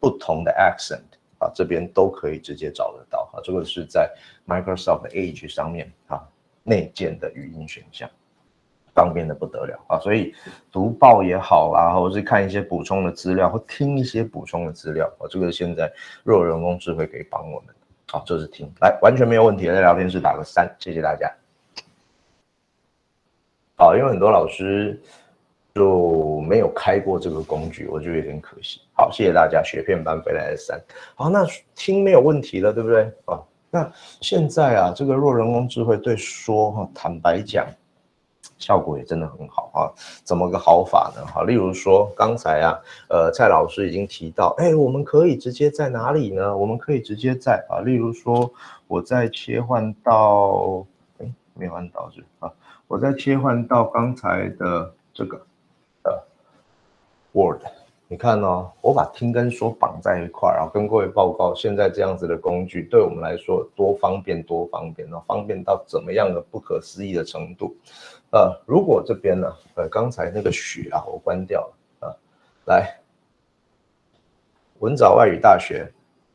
不同的 accent 啊，这边都可以直接找得到啊。这个是在 Microsoft Edge 上面啊内建的语音选项，方便的不得了啊。所以读报也好啦，或者是看一些补充的资料，或听一些补充的资料啊，这个现在若有人工智慧可以帮我们。好，这是听来完全没有问题的，在聊天室打个三，谢谢大家。好，因为很多老师就没有开过这个工具，我觉得有点可惜。好，谢谢大家，雪片般飞来的三。好，那听没有问题了，对不对？啊，那现在啊，这个弱人工智慧对说哈，坦白讲，效果也真的很好啊。怎么个好法呢？好，例如说刚才啊，呃，蔡老师已经提到，哎，我们可以直接在哪里呢？我们可以直接在啊，例如说我再切换到，哎，没有按到是啊。我再切换到刚才的这个呃 Word， 你看哦，我把听跟说绑在一块，然后跟各位报告，现在这样子的工具对我们来说多方便多方便哦，方便到怎么样的不可思议的程度。呃，如果这边呢，呃，刚才那个雪啊，我关掉了啊，来，文藻外语大学。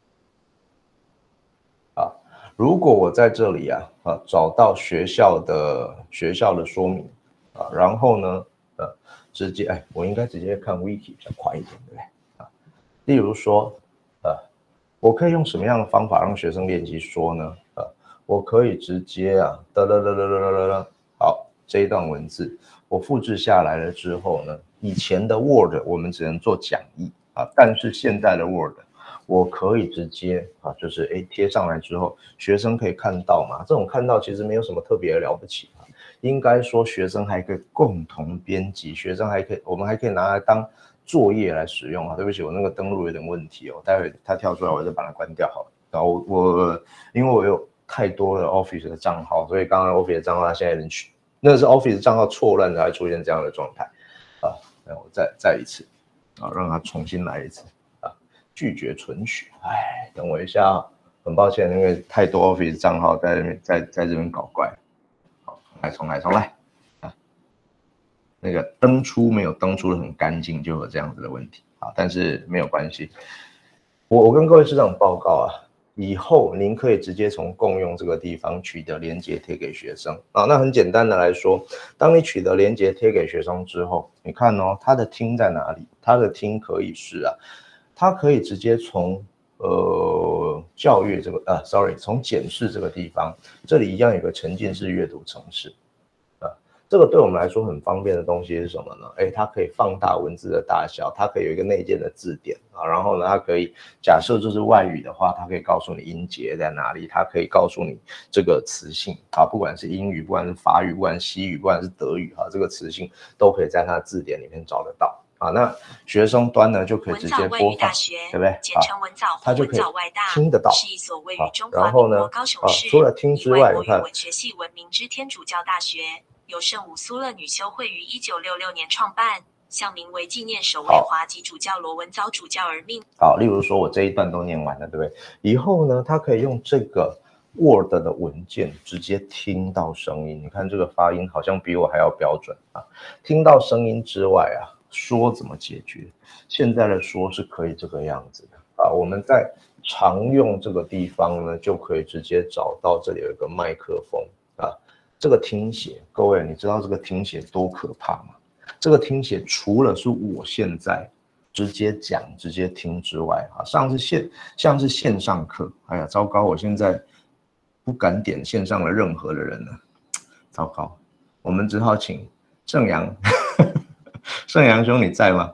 如果我在这里啊啊找到学校的学校的说明啊，然后呢呃直接哎我应该直接看 wiki 比较快一点，对不对啊？例如说呃我可以用什么样的方法让学生练习说呢？啊，我可以直接啊哒哒哒哒哒哒哒，好，这一段文字我复制下来了之后呢，以前的 Word 我们只能做讲义啊，但是现在的 Word。我可以直接啊，就是哎贴上来之后，学生可以看到嘛。这种看到其实没有什么特别的了不起啊。应该说学生还可以共同编辑，学生还可以，我们还可以拿来当作业来使用啊。对不起，我那个登录有点问题哦，待会它跳出来我就把它关掉好了。然后我我因为我有太多的 Office 的账号，所以刚刚 Office 的账号它现在有点去，那是 Office 账号错乱才会出现这样的状态啊。那我再再一次啊，让它重新来一次。拒绝存取，哎，等我一下，很抱歉，因为太多 Office 账号在这边在在这边搞怪。好，重来重来重来啊！那个登出没有登出的很干净，就有这样子的问题啊，但是没有关系。我我跟各位师长报告啊，以后您可以直接从共用这个地方取得连结贴给学生啊。那很简单的来说，当你取得连结贴给学生之后，你看哦，他的听在哪里？他的听可以是啊。它可以直接从呃教育这个呃 ，sorry， 从检视这个地方，这里一样有个沉浸式阅读程式啊，这个对我们来说很方便的东西是什么呢？哎，它可以放大文字的大小，它可以有一个内建的字典啊，然后呢，它可以假设这是外语的话，它可以告诉你音节在哪里，它可以告诉你这个词性啊，不管是英语，不管是法语，不管是西语，不管是德语啊，这个词性都可以在它的字典里面找得到。啊，那学生端呢就可以直接播放，对不对？啊，他就可以听得到。 是一所位于中华然后呢， 高雄市， 啊，除了听之外，你看， 文学系闻名之天主教大学，由圣武苏勒女修会于一九六六年创办，向名为纪念首位华籍主教罗文藻主教而命。 好，例如说我这一段都念完了，对不对？以后呢，他可以用这个 Word 的文件直接听到声音。你看这个发音好像比我还要标准啊！听到声音之外啊。说怎么解决？现在的说是可以这个样子的啊，我们在常用这个地方呢，就可以直接找到这里有一个麦克风啊。这个听写，各位你知道这个听写多可怕吗？这个听写除了是我现在直接讲、直接听之外啊，像是线像是线上课，哎呀，糟糕，我现在不敢点线上的任何的人了，糟糕，我们只好请正阳。盛阳兄，你在吗？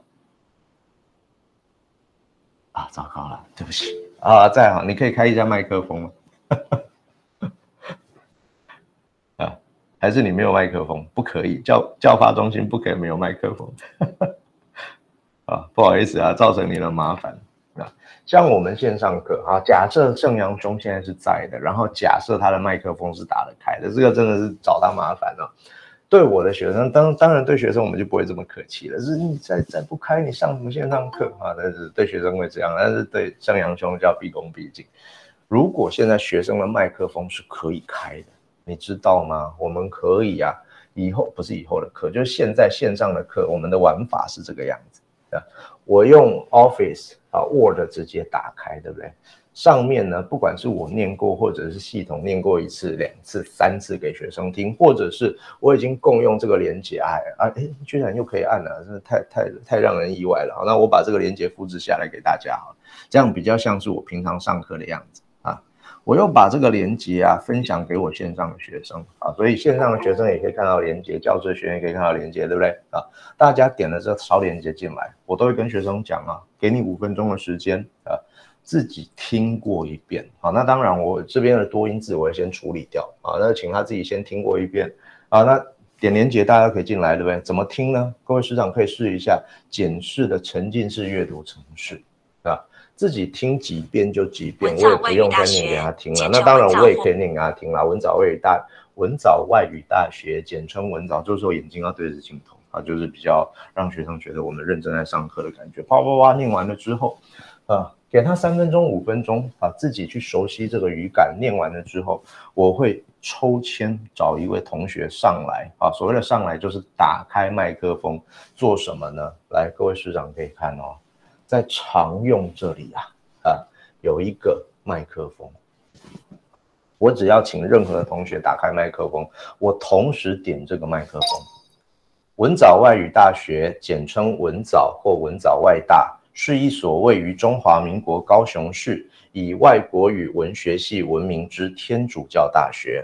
啊，糟糕了，对不起啊，在哈，你可以开一下麦克风吗？啊，还是你没有麦克风？不可以，教教发中心不可以没有麦克风。啊，不好意思啊，造成你的麻烦啊。像我们线上课啊，假设盛阳兄现在是在的，然后假设他的麦克风是打得开的，这个真的是找他麻烦了。对我的学生，当当然对学生我们就不会这么客气了。是你再再不开，你上什么线上课啊？但是对学生会这样，但是对向阳兄就要毕恭毕敬。如果现在学生的麦克风是可以开的，你知道吗？我们可以啊，以后不是以后的课，就是现在线上的课，我们的玩法是这个样子啊。我用 Office 啊啊 Word 直接打开，对不对？上面呢，不管是我念过，或者是系统念过一次、两次、三次给学生听，或者是我已经共用这个连结，哎啊，哎，居然又可以按了，真的太太太让人意外了。好，那我把这个连结复制下来给大家，好，这样比较像是我平常上课的样子啊。我又把这个连结啊分享给我线上的学生啊，所以线上的学生也可以看到连结，教室学员也可以看到连结，对不对啊？大家点了这抄连结进来，我都会跟学生讲啊，给你五分钟的时间啊。自己听过一遍，好，那当然我这边的多音字我会先处理掉啊，那请他自己先听过一遍啊，那点连结大家可以进来，对不对？怎么听呢？各位师长可以试一下简式的沉浸式阅读程式啊，自己听几遍就几遍，我也不用再念给他听了。那当然我也可以念给他听啦。文藻外语大文藻外语大学，简称文藻，就是说眼睛要对着镜头啊，就是比较让学生觉得我们认真在上课的感觉。啪啪啪念完了之后，啊。给他三分钟、五分钟，把自己去熟悉这个语感。念完了之后，我会抽签找一位同学上来啊。所谓的上来就是打开麦克风，做什么呢？来，各位师长可以看哦，在常用这里啊啊有一个麦克风。我只要请任何的同学打开麦克风，我同时点这个麦克风。文藻外语大学，简称文藻或文藻外大。是一所位于中华民国高雄市以外国语文学系闻名之天主教大学。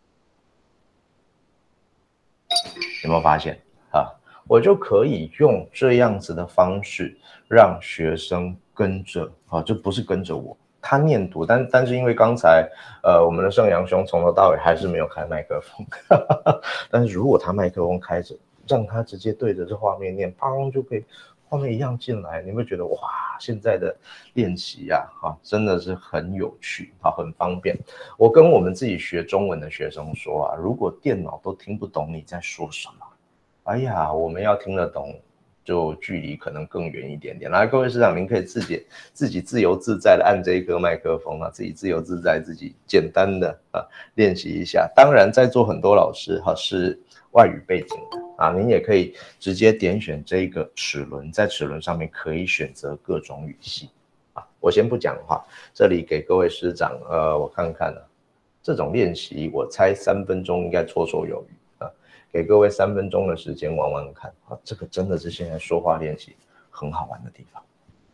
有没有发现啊？我就可以用这样子的方式让学生跟着啊，就不是跟着我，他念读，但但是因为刚才呃我们的盛阳兄从头到尾还是没有开麦克风，但是如果他麦克风开着，让他直接对着这画面念，砰就可以。画面一样进来，你会觉得哇，现在的练习呀、啊，真的是很有趣啊，很方便。我跟我们自己学中文的学生说啊，如果电脑都听不懂你在说什么，哎呀，我们要听得懂，就距离可能更远一点点。来，各位师长，您可以自己自己自由自在的按这一颗麦克风啊，自己自由自在，自己简单的啊练习一下。当然，在座很多老师哈、啊、是外语背景的。啊，您也可以直接点选这个齿轮，在齿轮上面可以选择各种语系。啊，我先不讲话，这里给各位师长，呃，我看看啊，这种练习我猜三分钟应该绰绰有余啊，给各位三分钟的时间玩玩看啊，这个真的是现在说话练习很好玩的地方。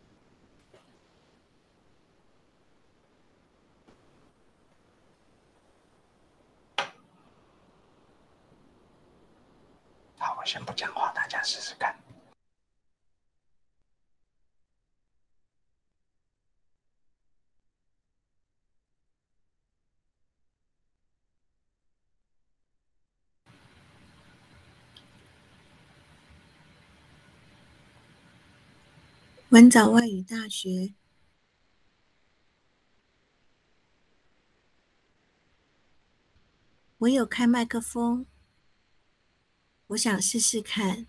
好，我先不讲话，大家试试看。 文藻外语大学。我有开麦克风，我想试试看。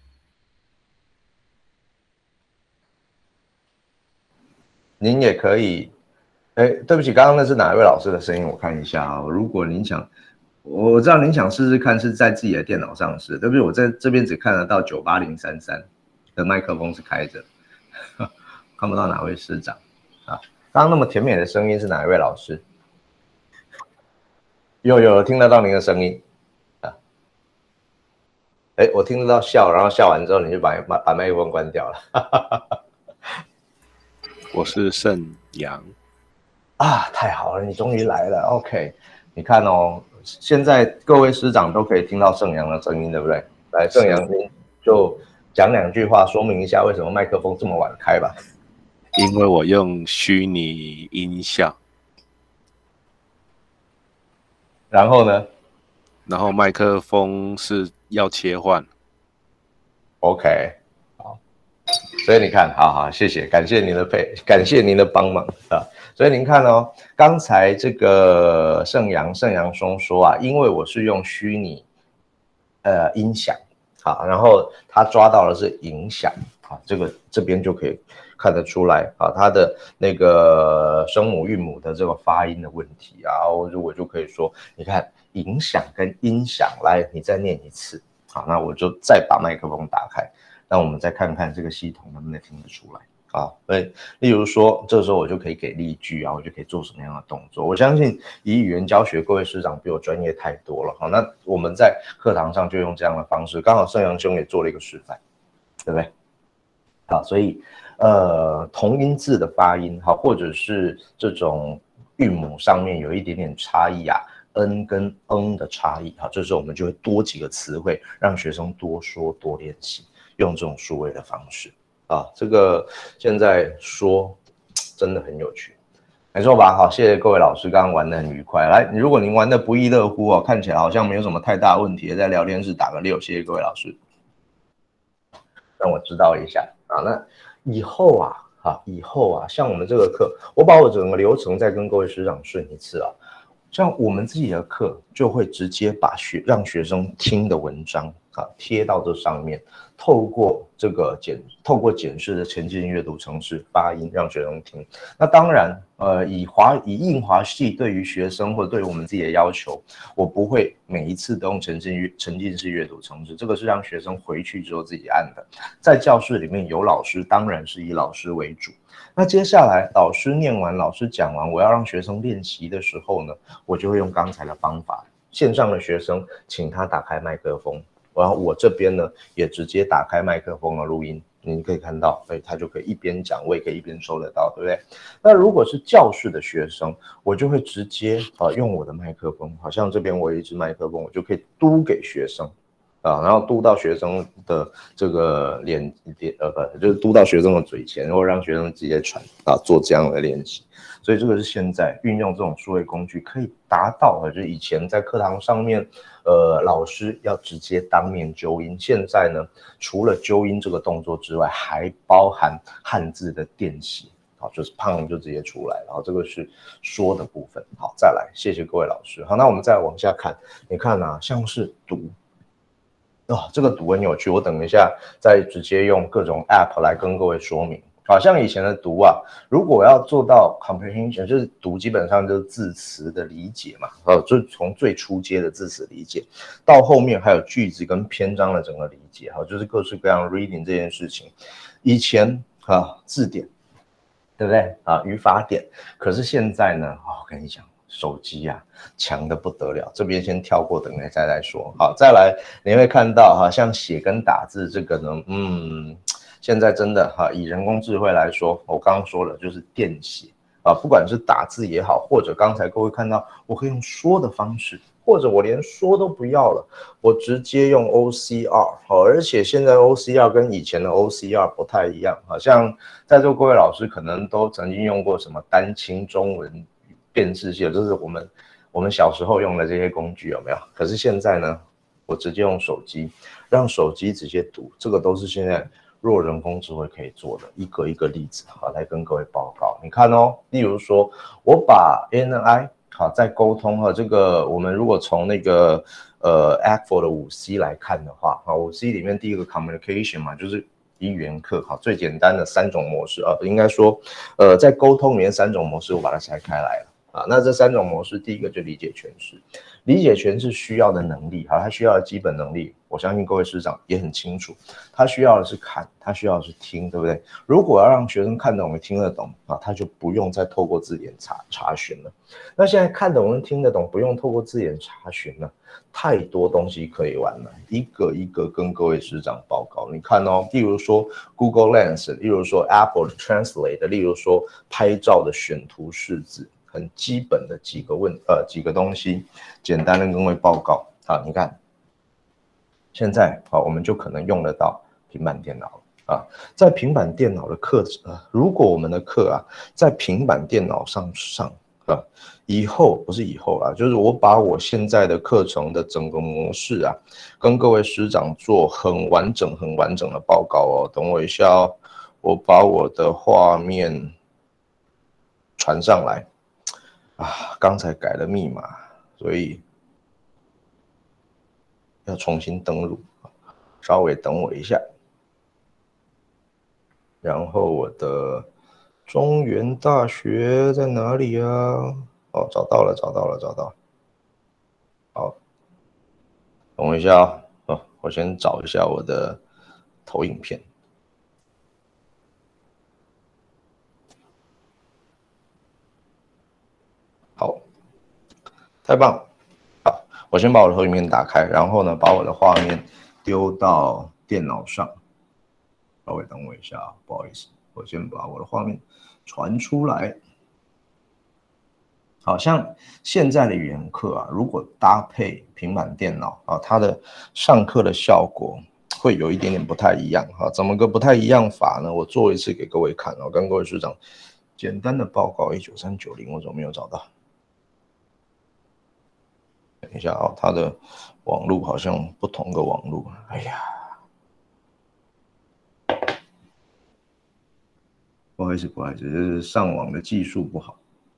您也可以，哎，对不起，刚刚那是哪一位老师的声音？我看一下啊。如果您想，我知道您想试试看是在自己的电脑上试，对不对？我在这边只看得到九八零三三的麦克风是开着，看不到哪位师长啊。刚刚那么甜美的声音是哪一位老师？有有听得到您的声音啊？哎，我听得到笑，然后笑完之后你就把把把麦克风关掉了。 我是盛阳啊，太好了，你终于来了。OK， 你看哦，现在各位师长都可以听到盛阳的声音，对不对？来，盛阳，您就讲两句话，说明一下为什么麦克风这么晚开吧。 因为我用虚拟音效， 然后呢？ 然后麦克风是要切换。 OK， 好，所以你看，好好，谢谢，感谢您的配，感谢您的帮忙啊。所以您看哦，刚才这个盛阳盛阳兄说啊，因为我是用虚拟呃音响，好，然后他抓到的是影响，啊，这个这边就可以看得出来啊，他的那个声母韵母的这个发音的问题啊，我就我就可以说，你看影响跟音响，来，你再念一次，好，那我就再把麦克风打开，那我们再看看这个系统能不能听得出来。 啊，对，例如说，这时候我就可以给例句啊，我就可以做什么样的动作。我相信以语言教学，各位师长比我专业太多了。好，那我们在课堂上就用这样的方式，刚好盛阳兄也做了一个示范，对不对？好，所以呃，同音字的发音，好，或者是这种韵母上面有一点点差异啊。n 跟 n 的差异，好，这时候我们就会多几个词汇，让学生多说多练习，用这种数位的方式啊。这个现在说真的很有趣，没错吧？好，谢谢各位老师，刚刚玩得很愉快。来，如果您玩得不亦乐乎哦，看起来好像没有什么太大问题，在聊天室打个六，谢谢各位老师，让我知道一下啊。那以后啊，啊，以后啊，像我们这个课，我把我整个流程再跟各位师长顺一次啊。像我们自己的课就会直接把学让学生听的文章啊贴到这上面，透过这个检透过检视的沉浸阅读程式发音让学生听。那当然，呃，以华以印华系对于学生或者对于我们自己的要求，我不会每一次都用沉浸阅沉浸式阅读程式，这个是让学生回去之后自己按的。在教室里面有老师，当然是以老师为主。那接下来老师念完，老师讲完，我要让学生练习的时候呢，我就会用刚才的方法。线上的学生，请他打开麦克风，然后我这边呢也直接打开麦克风的录音，你可以看到，哎，他就可以一边讲，我也可以一边收得到，对不对？那如果是教室的学生，我就会直接啊用我的麦克风，好像这边我有一支麦克风，我就可以嘟给学生。啊，然后嘟到学生的这个脸脸呃不，就是嘟到学生的嘴前，然后让学生直接传啊，做这样的练习。所以这个是现在运用这种数位工具可以达到的，就是以前在课堂上面，呃，老师要直接当面纠音，现在呢，除了纠音这个动作之外，还包含汉字的辨析。好，就是胖就直接出来，然后这个是说的部分。好，再来，谢谢各位老师。好，那我们再往下看，你看啊，像是读。哦，这个读很有趣，我等一下再直接用各种 app 来跟各位说明。好像以前的读啊，如果要做到 comprehension， 就是读基本上就是字词的理解嘛，呃，就从最初阶的字词理解，到后面还有句子跟篇章的整个理解，哈，就是各式各样 reading 这件事情。以前啊，字典，对不对啊？语法典，可是现在呢，哦，我跟你讲。手机啊，强的不得了。这边先跳过，等一下再来说。好，再来你会看到哈，像写跟打字这个呢，嗯，现在真的哈，以人工智慧来说，我刚刚说了就是电写啊，不管是打字也好，或者刚才各位看到，我可以用说的方式，或者我连说都不要了，我直接用 O C R 好，而且现在 O C R 跟以前的 O C R 不太一样，好像在座各位老师可能都曾经用过什么单亲中文。辨识器，就是我们我们小时候用的这些工具有没有？可是现在呢，我直接用手机，让手机直接读，这个都是现在弱人工智慧可以做的，一个一个例子好来跟各位报告。你看哦，例如说，我把 N I 好在沟通哈，这个我们如果从那个呃 A C T 的五 C 来看的话，啊五 C 里面第一个 communication 嘛，就是。语言课好，最简单的三种模式啊，应该说，呃，在沟通里面三种模式，我把它拆开来了。啊，那这三种模式，第一个就理解诠释，理解诠释需要的能力，好，它需要的基本能力，我相信各位师长也很清楚，他需要的是看，他需要的是听，对不对？如果要让学生看懂、听得懂啊，他就不用再透过字典查查询了。那现在看懂跟听得懂，不用透过字典查询了，太多东西可以玩了，一个一个跟各位师长报告。你看哦，例如说 Google Lens， 例如说 Apple Translate， 例如说拍照的选图识字。很基本的几个问呃几个东西，简单的跟各位报告啊。你看，现在啊，我们就可能用得到平板电脑啊。在平板电脑的课呃，如果我们的课啊在平板电脑上上啊，以后不是以后啊，就是我把我现在的课程的整个模式啊，跟各位师长做很完整很完整的报告哦。等我一下哦，我把我的画面传上来。啊，刚才改了密码，所以要重新登录，稍微等我一下。然后我的中原大学在哪里啊？哦，找到了，找到了，找到了。好，等我一下啊、哦，哦，我先找一下我的投影片。 太棒了。好，我先把我的投影片打开，然后呢，把我的画面丢到电脑上。稍微等我一下，不好意思，我先把我的画面传出来。好像现在的语言课啊，如果搭配平板电脑啊，它的上课的效果会有一点点不太一样啊。怎么个不太一样法呢？我做一次给各位看啊，跟各位师长简单的报告。一九三九零我怎么没有找到？等一下啊，它的网路好像不同个网路。哎呀，不好意思，不好意思，就是上网的技术不好。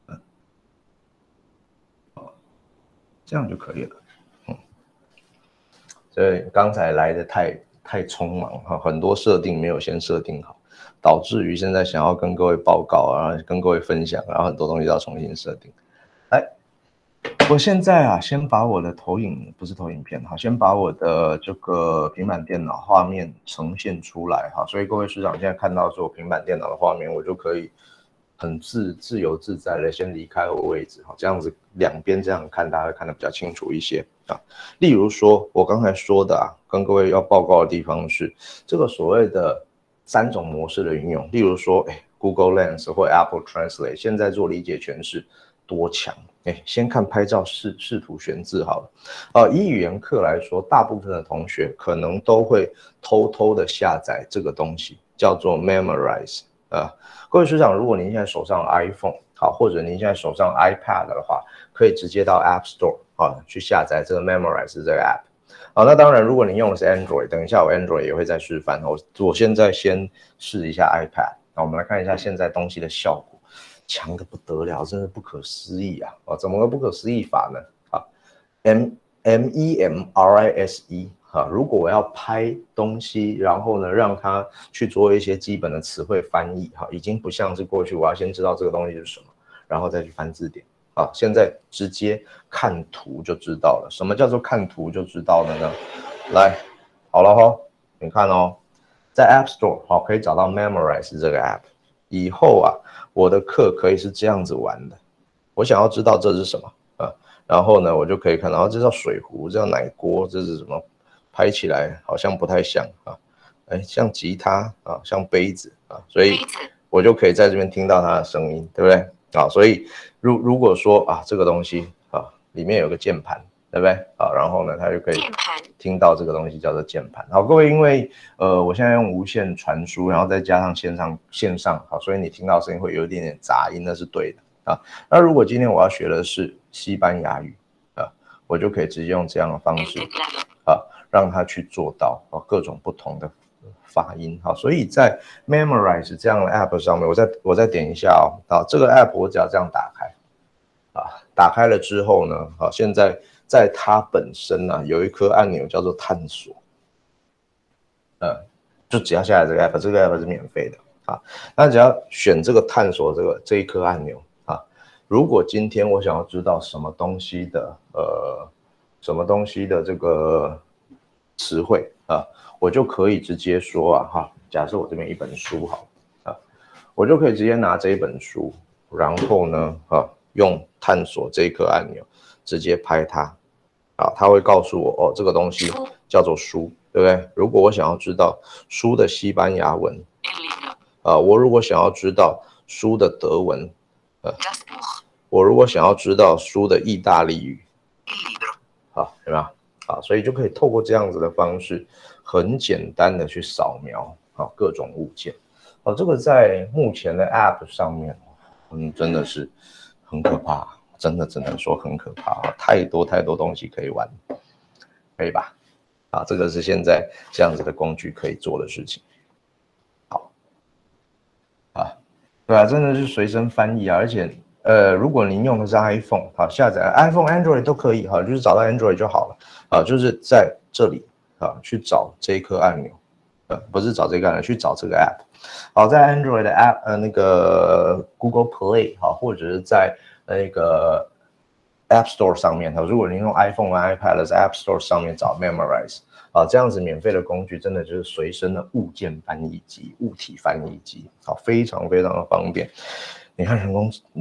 这样就可以了，嗯，所以刚才来的太太匆忙哈，很多设定没有先设定好，导致于现在想要跟各位报告啊，跟各位分享，然后很多东西都要重新设定。来，我现在啊，先把我的投影不是投影片哈，先把我的这个平板电脑画面呈现出来哈，所以各位师长现在看到是我平板电脑的画面，我就可以很自自由自在的先离开我的位置，这样子两边这样看，大家会看得比较清楚一些啊。例如说，我刚才说的啊，跟各位要报告的地方是这个所谓的三种模式的运用。例如说，哎 ，Google Lens 或 Apple Translate 现在做理解诠释多强？哎，先看拍照视视图选字好了。呃，以语言课来说，大部分的同学可能都会偷偷的下载这个东西，叫做 Memrise 啊。各位师长，如果您现在手上有 iPhone 好，或者您现在手上有 iPad 的话，可以直接到 App Store 啊去下载这个 Memrise 这个 App。好，那当然，如果您用的是 Android， 等一下我 Android 也会再示范。我我现在先试一下 iPad， 那我们来看一下现在东西的效果，强的不得了，真是不可思议啊！啊，怎么个不可思议法呢？啊 ，M M E M R I S E。啊，如果我要拍东西，然后呢，让它去做一些基本的词汇翻译，哈，已经不像是过去我要先知道这个东西是什么，然后再去翻字典。啊，现在直接看图就知道了。什么叫做看图就知道了呢？来，好了哈，你看哦，在 App Store 好可以找到 Memrise 这个 App。以后啊，我的课可以是这样子玩的。我想要知道这是什么啊，然后呢，我就可以看到，这叫水壶，这叫奶锅，这是什么？拍起来好像不太像啊，哎，像吉他啊，像杯子啊，所以我就可以在这边听到它的声音，对不对？啊，所以如如果说啊，这个东西啊里面有个键盘，对不对？啊，然后呢，它就可以听到这个东西叫做键盘。好，各位，因为呃我现在用无线传输，然后再加上线上线上，好，所以你听到声音会有一点点杂音，那是对的啊。那如果今天我要学的是西班牙语啊，我就可以直接用这样的方式啊。让它去做到啊各种不同的发音，好，所以在 Memrise 这样的 App 上面，我再我再点一下哦，好，这个 App 我只要这样打开，啊，打开了之后呢，好，现在在它本身呢、啊、有一颗按钮叫做探索，呃，就只要下载这个 App， 这个 App 是免费的啊，那只要选这个探索这个这一颗按钮啊，如果今天我想要知道什么东西的呃什么东西的这个词汇啊，我就可以直接说啊哈，假设我这边一本书好啊，我就可以直接拿这一本书，然后呢啊，用探索这一颗按钮直接拍它，啊，它会告诉我哦，这个东西叫做书，对不对？如果我想要知道书的西班牙文，啊，我如果想要知道书的德文，呃，我如果想要知道书的意大利语，好，对吧？啊，所以就可以透过这样子的方式，很简单的去扫描啊各种物件。哦，这个在目前的 App 上面，嗯，真的是很可怕，真的只能说很可怕，太多太多东西可以玩，可以吧？啊，这个是现在这样子的工具可以做的事情。好，啊，对啊，真的是随身翻译啊，而且。呃，如果您用的是 iPhone， 好，下载 iPhone、Android 都可以，哈，就是找到 Android 就好了，啊，就是在这里啊去找这一颗按钮，呃，不是找这个按钮，去找这个 App， 好，在 Android 的 App， 呃，那个 Google Play， 好，或者是在那个 App Store 上面，哈，如果您用 iPhone 和 iPad 在 App Store 上面找 Memrise， 啊，这样子免费的工具，真的就是随身的物件翻译机、物体翻译机，好，非常非常的方便。你看人工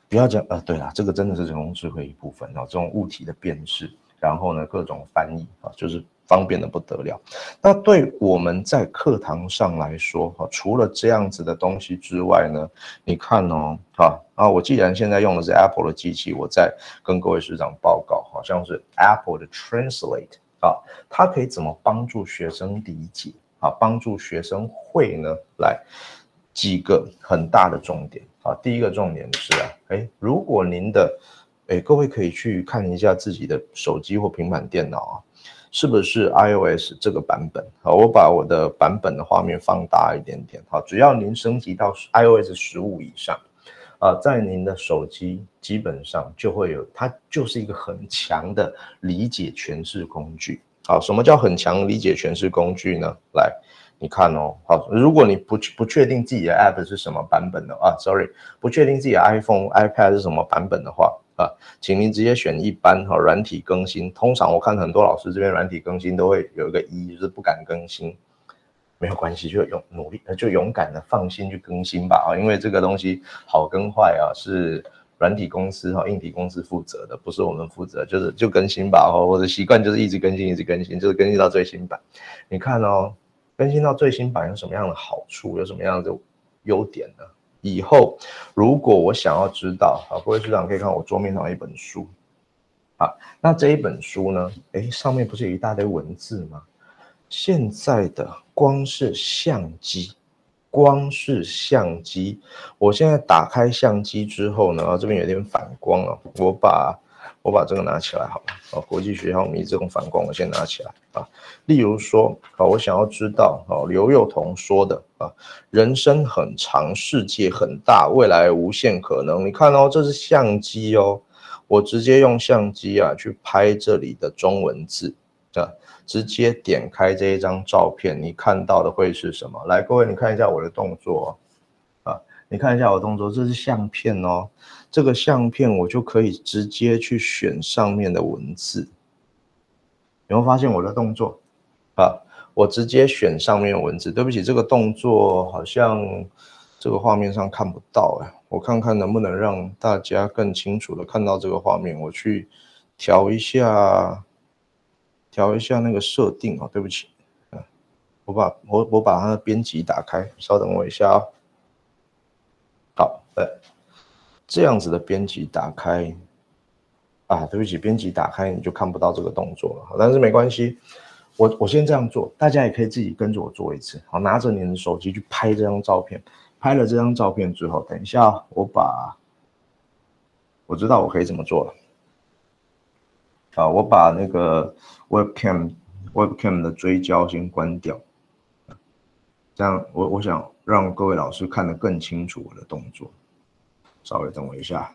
不要讲呃，对啦，这个真的是人工智慧一部分哦，这种物体的辨识，然后呢各种翻译啊，就是方便的不得了。那对我们在课堂上来说，除了这样子的东西之外呢，你看哦，啊啊，我既然现在用的是 Apple 的机器，我在跟各位师长报告，好像是 Apple 的 Translate 啊，它可以怎么帮助学生理解啊，帮助学生会呢？来几个很大的重点啊，第一个重点是啊，哎，如果您的哎，各位可以去看一下自己的手机或平板电脑啊，是不是 iOS 这个版本？好，我把我的版本的画面放大一点点。好，只要您升级到 iOS 十五以上，啊，在您的手机基本上就会有，它就是一个很强的理解诠释工具。好，什么叫很强理解诠释工具呢？来，你看哦，好，如果你不不确定自己的 App 是什么版本的啊 ，sorry， 不确定自己的 iPhone、iPad 是什么版本的话。啊，请您直接选一般哈，软体更新。通常我看很多老师这边软体更新都会有一个一，就是不敢更新。没有关系，就勇努力，就勇敢的放心去更新吧啊，因为这个东西好跟坏啊是软体公司哈、硬体公司负责的，不是我们负责，就是就更新吧哈。我的习惯就是一直更新，一直更新，就是更新到最新版。你看哦，更新到最新版有什么样的好处？有什么样的优点呢？以后如果我想要知道，啊，各位师长可以看我桌面上一本书，啊，那这一本书呢，哎，上面不是有一大堆文字吗？现在的光是相机，光是相机，我现在打开相机之后呢，啊，这边有点反光了，我把我把这个拿起来好了，啊，国际学校迷这种反光我先拿起来啊。例如说，啊，我想要知道，啊，刘幼彤说的啊，人生很长，世界很大，未来无限可能。你看哦，这是相机哦，我直接用相机啊去拍这里的中文字啊，直接点开这一张照片，你看到的会是什么？来，各位，你看一下我的动作啊，你看一下我的动作，这是相片哦。这个相片我就可以直接去选上面的文字，有没有发现我的动作啊？我直接选上面的文字。对不起，这个动作好像这个画面上看不到哎，我看看能不能让大家更清楚的看到这个画面。我去调一下，调一下那个设定哦。对不起，啊，我把我我把它的编辑打开，稍等我一下哦。好，对。这样子的编辑打开啊，对不起，编辑打开你就看不到这个动作了，但是没关系，我我先这样做，大家也可以自己跟着我做一次。好，拿着你的手机去拍这张照片，拍了这张照片之后，等一下我把，我知道我可以怎么做了。啊，我把那个 webcam webcam 的追焦先关掉，这样我我想让各位老师看得更清楚我的动作。稍微等我一下，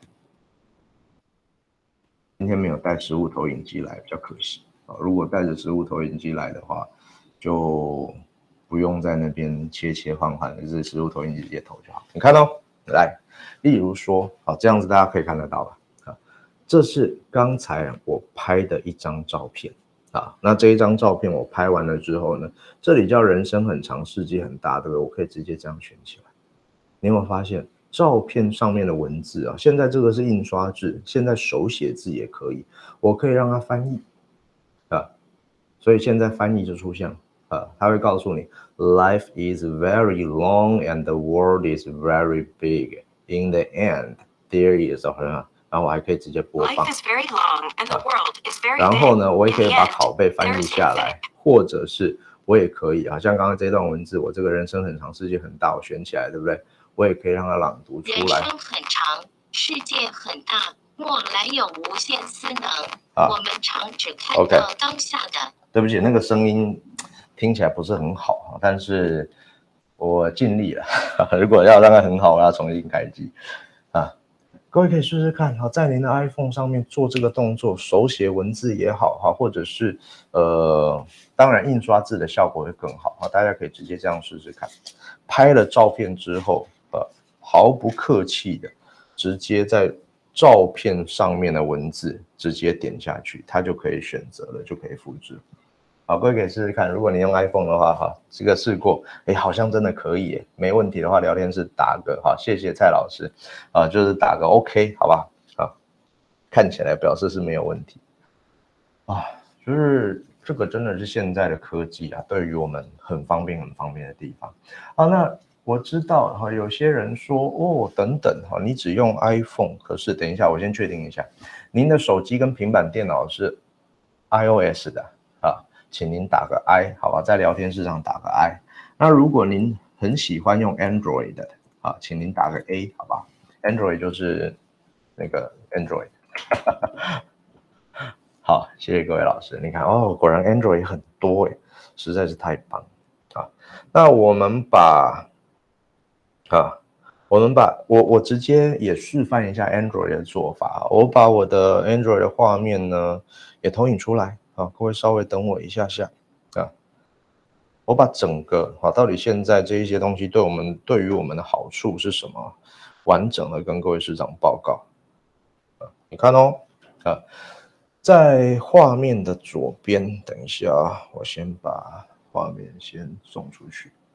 今天没有带实物投影机来，比较可惜啊。如果带着实物投影机来的话，就不用在那边切切换换，就是实物投影机直接投就好。你看哦，来，例如说，好，这样子大家可以看得到吧？啊，这是刚才我拍的一张照片啊。那这一张照片我拍完了之后呢，这里叫人生很长，世界很大，对不对？我可以直接这样选起来。你有没有发现？照片上面的文字啊，现在这个是印刷字，现在手写字也可以，我可以让它翻译啊，所以现在翻译就出现了啊，它会告诉你 ，Life is very long and the world is very big. In the end, there is a， 然后我还可以直接播放。 Life is very long and the world is very big. 然后呢，我也可以把拷贝翻译下来，或者是我也可以啊，像刚刚这段文字，我这个人生很长，世界很大，我选起来，对不对？我也可以让它朗读出来。 人生很长，世界很大，莫来有无限思能。啊、我们常只看到当下的。Okay. 对不起，那个声音听起来不是很好，但是我尽力了。如果要让它很好，我要重新开机啊。各位可以试试看，在您的 iPhone 上面做这个动作，手写文字也好，或者是呃，当然印刷字的效果会更好，大家可以直接这样试试看。拍了照片之后。呃，毫不客气的，直接在照片上面的文字直接点下去，它就可以选择了，就可以复制。 好，各位可以试试看，如果你用 iPhone 的话，哈，这个试过，哎，好像真的可以耶，没问题的话，聊天室打个哈，谢谢蔡老师，啊，就是打个 OK， 好吧，啊，看起来表示是没有问题，啊，就是这个真的是现在的科技啊，对于我们很方便、很方便的地方，啊，那我知道哈，有些人说哦，等等哈，你只用 iPhone， 可是等一下，我先确定一下，您的手机跟平板电脑是 iOS 的啊。请您打个 I， 好吧，在聊天室上打个 I。那如果您很喜欢用 Android 的啊，请您打个 A， 好吧 ？Android 就是那个 Android。好，谢谢各位老师。你看哦，果然 Android 很多诶，实在是太棒啊！那我们把啊，我们把我我直接也示范一下 Android 的做法。我把我的 Android 的画面呢也投影出来。好，各位稍微等我一下下啊，我把整个啊，到底现在这一些东西对我们对于我们的好处是什么，完整的跟各位市长报告啊，你看哦啊，在画面的左边，等一下啊，我先把画面先送出去啊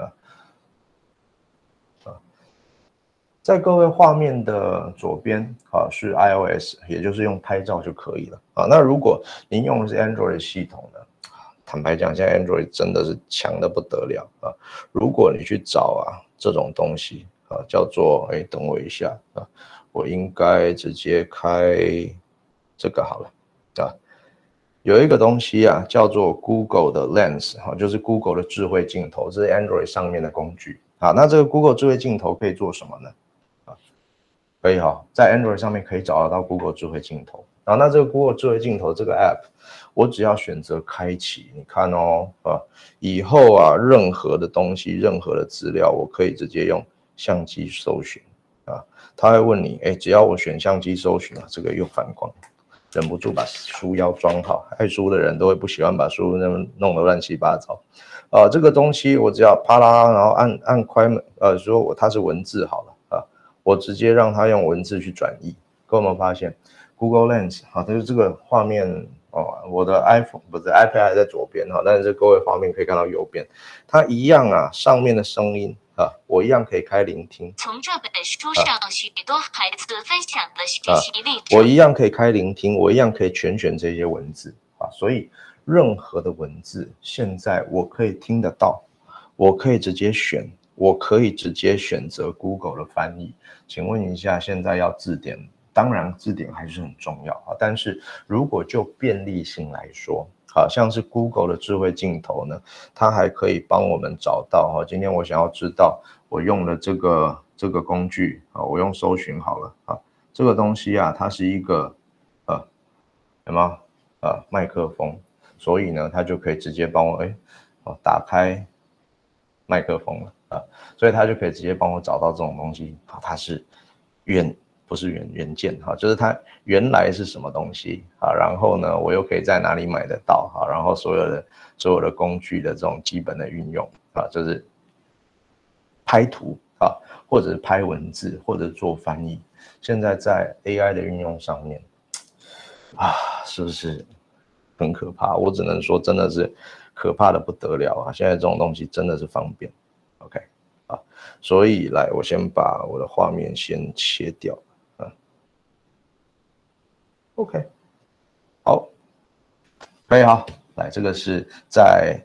啊，在各位画面的左边啊是 iOS， 也就是用拍照就可以了啊。那如果您用的是 Android 系统呢？坦白讲，现在 Android 真的是强的不得了啊！如果你去找啊这种东西啊，叫做哎，等我一下啊，我应该直接开这个好了啊。有一个东西啊，叫做 Google 的 Lens 哈，就是 Google 的智慧镜头，这是 Android 上面的工具啊。那这个 Google 智慧镜头可以做什么呢？啊，可以哈，在 Android 上面可以找得到 Google 智慧镜头啊。那这个 Google 智慧镜头这个 App。我只要选择开启，你看哦，啊，以后啊，任何的东西、任何的资料，我可以直接用相机搜寻啊。他会问你，哎，只要我选相机搜寻啊，这个又反光，忍不住把书腰装好。爱书的人都会不喜欢把书弄得乱七八糟。啊，这个东西我只要啪啦，然后按按快门，呃，说我它是文字好了啊，我直接让它用文字去转译。各位有没有发现 Google Lens 啊，就是这个画面。哦，我的 iPhone 不是 iPad 还在左边哈，但是各位画面可以看到右边，它一样啊，上面的声音啊，我一样可以开聆听。 从这本书上许多孩子分享的学习历程， 啊，我一样可以开聆听，我一样可以全选这些文字啊，所以任何的文字现在我可以听得到，我可以直接选，我可以直接选择 Google 的翻译。请问一下，现在要字典？当然，字典还是很重要啊，但是如果就便利性来说，好像是 Google 的智慧镜头呢，它还可以帮我们找到哈。今天我想要知道，我用的这个这个工具啊，我用搜寻好了啊，这个东西啊，它是一个呃，什么啊麦克风，所以呢，它就可以直接帮我哎，哦打开麦克风了啊，所以它就可以直接帮我找到这种东西啊，它是远。不是原原件哈，就是它原来是什么东西啊，然后呢，我又可以在哪里买得到哈，然后所有的所有的工具的这种基本的运用啊，就是拍图啊，或者是拍文字，或者做翻译，现在在 A I 的运用上面啊，是不是很可怕？我只能说真的是可怕的不得了啊！现在这种东西真的是方便 ，OK 啊，所以来，我先把我的画面先切掉。OK， 好，可以哈。来，这个是在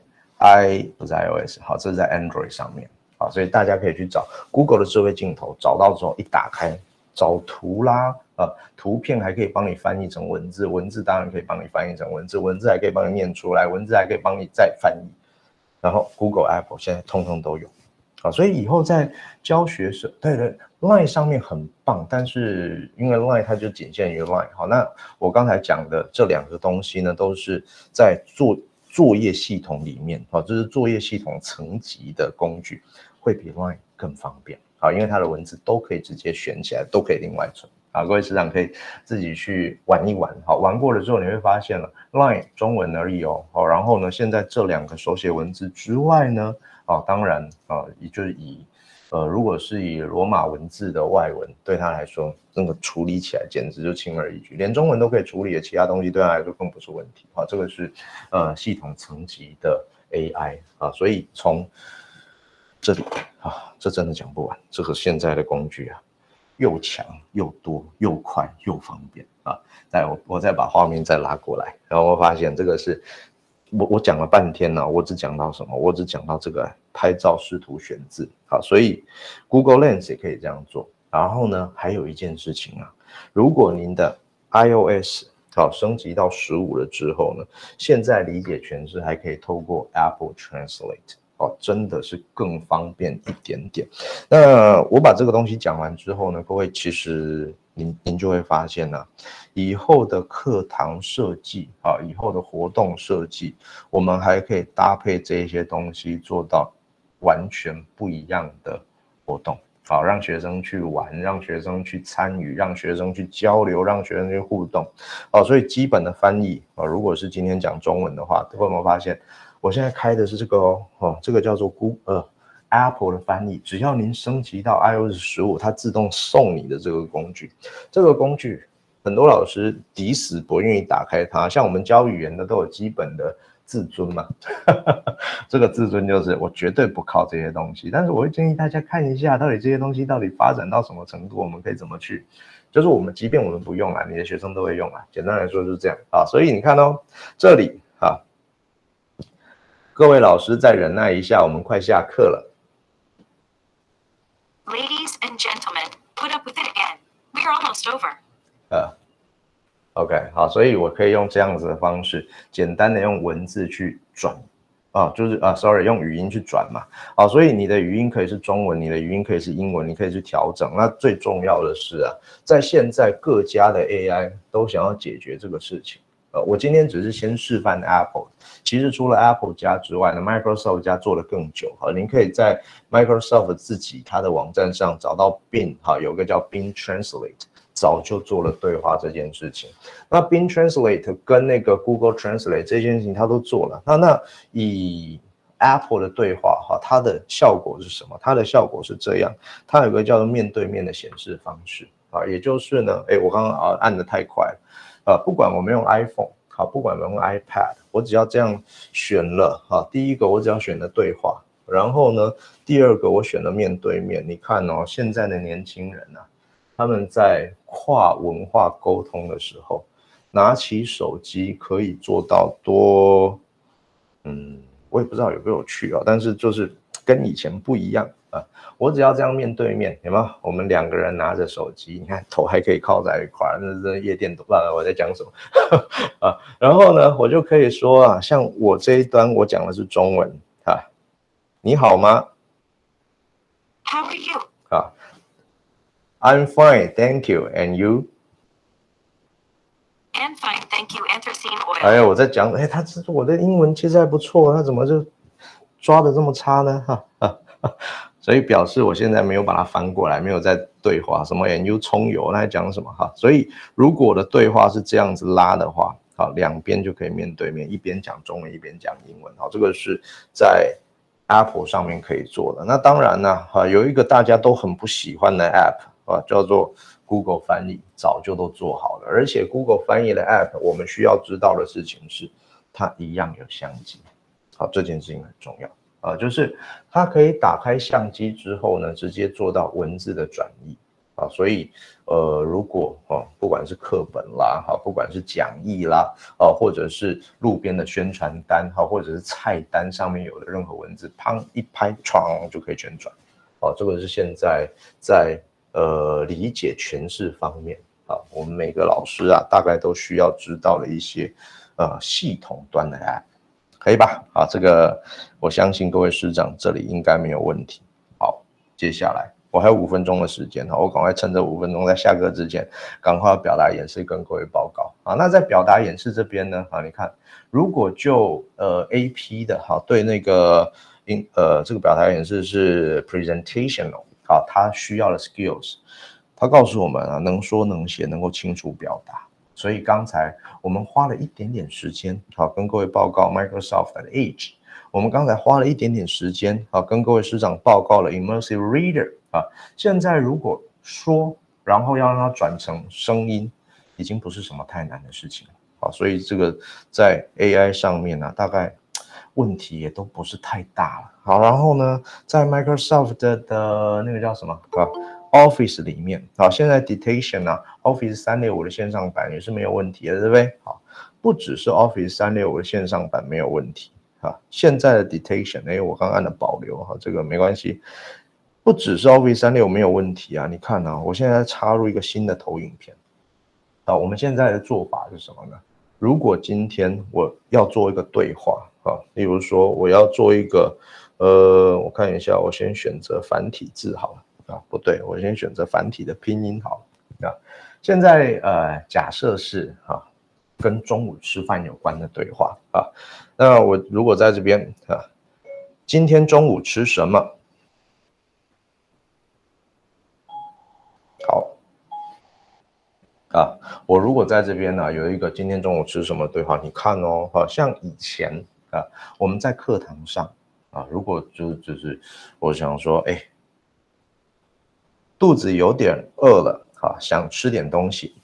i 不是 iOS， 好，这是在 Android 上面，好，所以大家可以去找 Google 的智慧镜头，找到之后一打开，找图啦，呃，图片还可以帮你翻译成文字，文字当然可以帮你翻译成文字，文字还可以帮你念出来，文字还可以帮你再翻译，然后 Google、Apple 现在通通都有。啊，所以以后在教学时，对对 ，Line 上面很棒，但是因为 Line 它就仅限于 Line。好，那我刚才讲的这两个东西呢，都是在作作业系统里面，啊，就是作业系统层级的工具，会比 Line 更方便。啊，因为它的文字都可以直接选起来，都可以另外存。啊，各位师长可以自己去玩一玩。好，玩过了之后你会发现了 ，Line 中文而已哦。好，然后呢，现在这两个手写文字之外呢。哦，当然，呃，也就是以呃，如果是以罗马文字的外文，对他来说，那个处理起来简直就轻而易举，连中文都可以处理的，其他东西对他来说更不是问题啊。这个是呃系统层级的 A I 啊，所以从这里啊，这真的讲不完，这个现在的工具啊，又强又多又快又方便啊。再我我再把画面再拉过来，然后我发现这个是。我我讲了半天呢，我只讲到什么？我只讲到这个拍照视图选字，好，所以 Google Lens 也可以这样做。然后呢，还有一件事情啊，如果您的 iOS 好升级到十五了之后呢，现在理解诠释还可以透过 Apple Translate， 哦，真的是更方便一点点。那我把这个东西讲完之后呢，各位其实您您就会发现呢、啊。以后的课堂设计啊，以后的活动设计，我们还可以搭配这些东西，做到完全不一样的活动。好，让学生去玩，让学生去参与，让学生去交流，让学生去互动。哦，所以基本的翻译啊，如果是今天讲中文的话，各位有没有发现，我现在开的是这个哦，哦这个叫做 Google 呃 Apple 的翻译，只要您升级到 iOS 十五，它自动送你的这个工具，这个工具。很多老师抵死不愿意打开它，像我们教语言的都有基本的自尊嘛，这个自尊就是我绝对不靠这些东西，但是我会建议大家看一下，到底这些东西到底发展到什么程度，我们可以怎么去，就是我们即便我们不用啊，你的学生都会用啊，简单来说就是这样啊，所以你看哦，这里啊，各位老师再忍耐一下，我们快下课了。 Ladies and gentlemen, put up with it again. We're almost over. 呃 ，OK， 好，所以我可以用这样子的方式，简单的用文字去转，啊，就是啊 ，sorry， 用语音去转嘛，好，所以你的语音可以是中文，你的语音可以是英文，你可以去调整。那最重要的是啊，在现在各家的 A I 都想要解决这个事情。呃，我今天只是先示范 Apple， 其实除了 Apple 家之外呢 ，Microsoft 家做了更久。好，您可以在 Microsoft 自己它的网站上找到 Bing， 哈，有个叫 Bing Translate。早就做了对话这件事情，那 Bing Translate 跟那个 Google Translate 这件事情它都做了。那那以 Apple 的对话哈，它的效果是什么？它的效果是这样，它有个叫做面对面的显示方式啊，也就是呢，哎，我刚刚啊按得太快了，啊，不管我们用 iPhone 好，不管我们用 iPad， 我只要这样选了啊，第一个我只要选了对话，然后呢，第二个我选了面对面。你看哦，现在的年轻人啊。他们在跨文化沟通的时候，拿起手机可以做到多，嗯，我也不知道有没有趣啊，但是就是跟以前不一样啊。我只要这样面对面，有没有？我们两个人拿着手机，你看头还可以靠在一块儿，那这夜店都不知道我在讲什么啊。然后呢，我就可以说啊，像我这一端我讲的是中文啊，你好吗 How are you? 啊。I'm fine, thank you. And you? I'm fine, thank you. Anthracene oil. 哎呀，我在讲，哎，他这我的英文其实还不错，他怎么就抓的这么差呢？哈哈哈，所以表示我现在没有把它翻过来，没有在对话，什么 and you 葱油，那在讲什么哈？所以如果我的对话是这样子拉的话，好，两边就可以面对面，一边讲中文，一边讲英文。好，这个是在 Apple 上面可以做的。那当然呢，哈，有一个大家都很不喜欢的 App。啊，叫做 Google 翻译，早就都做好了。而且 Google 翻译的 App， 我们需要知道的事情是，它一样有相机。好，这件事情很重要啊，就是它可以打开相机之后呢，直接做到文字的转译啊。所以，呃，如果哦，不管是课本啦，哈，不管是讲义啦，哦、啊，或者是路边的宣传单，哈，或者是菜单上面有的任何文字，砰一拍，唰就可以全转。哦，这个是现在在。呃，理解诠释方面啊，我们每个老师啊，大概都需要知道的一些呃系统端的 app， 可以吧？啊，这个我相信各位师长这里应该没有问题。好，接下来我还有五分钟的时间哈，我赶快趁这五分钟在下课之前，赶快表达演示跟各位报告啊。那在表达演示这边呢，啊，你看，如果就呃 A P 的哈，对那个英呃这个表达演示是 presentational。好，他需要的 skills， 他告诉我们啊，能说能写，能够清楚表达。所以刚才我们花了一点点时间，好，跟各位报告 Microsoft 的 Edge 我们刚才花了一点点时间啊，跟各位师长报告了 Immersive Reader 啊，现在如果说，然后要让它转成声音，已经不是什么太难的事情了啊，所以这个在 A I 上面呢、啊，大概问题也都不是太大了。好，然后呢，在 Microsoft 的, 的那个叫什么啊 Office 里面，好，现在 Dictation 啊 Office 三六五的线上版也是没有问题的，对不对？好，不只是 Office 三六五的线上版没有问题啊，现在的 Dictation， 哎，我刚按了保留哈，这个没关系。不只是 Office 三六五没有问题啊，你看啊，我现在插入一个新的投影片。啊，我们现在的做法是什么呢？如果今天我要做一个对话啊，例如说我要做一个，呃，我看一下，我先选择繁体字好了啊，不对，我先选择繁体的拼音好了啊。现在呃，假设是啊，跟中午吃饭有关的对话啊，那我如果在这边啊，今天中午吃什么？好。啊，我如果在这边呢、啊、有一个今天中午吃什么对话，你看哦，好像以前啊我们在课堂上啊，如果就就是我想说，哎，肚子有点饿了，啊，想吃点东西，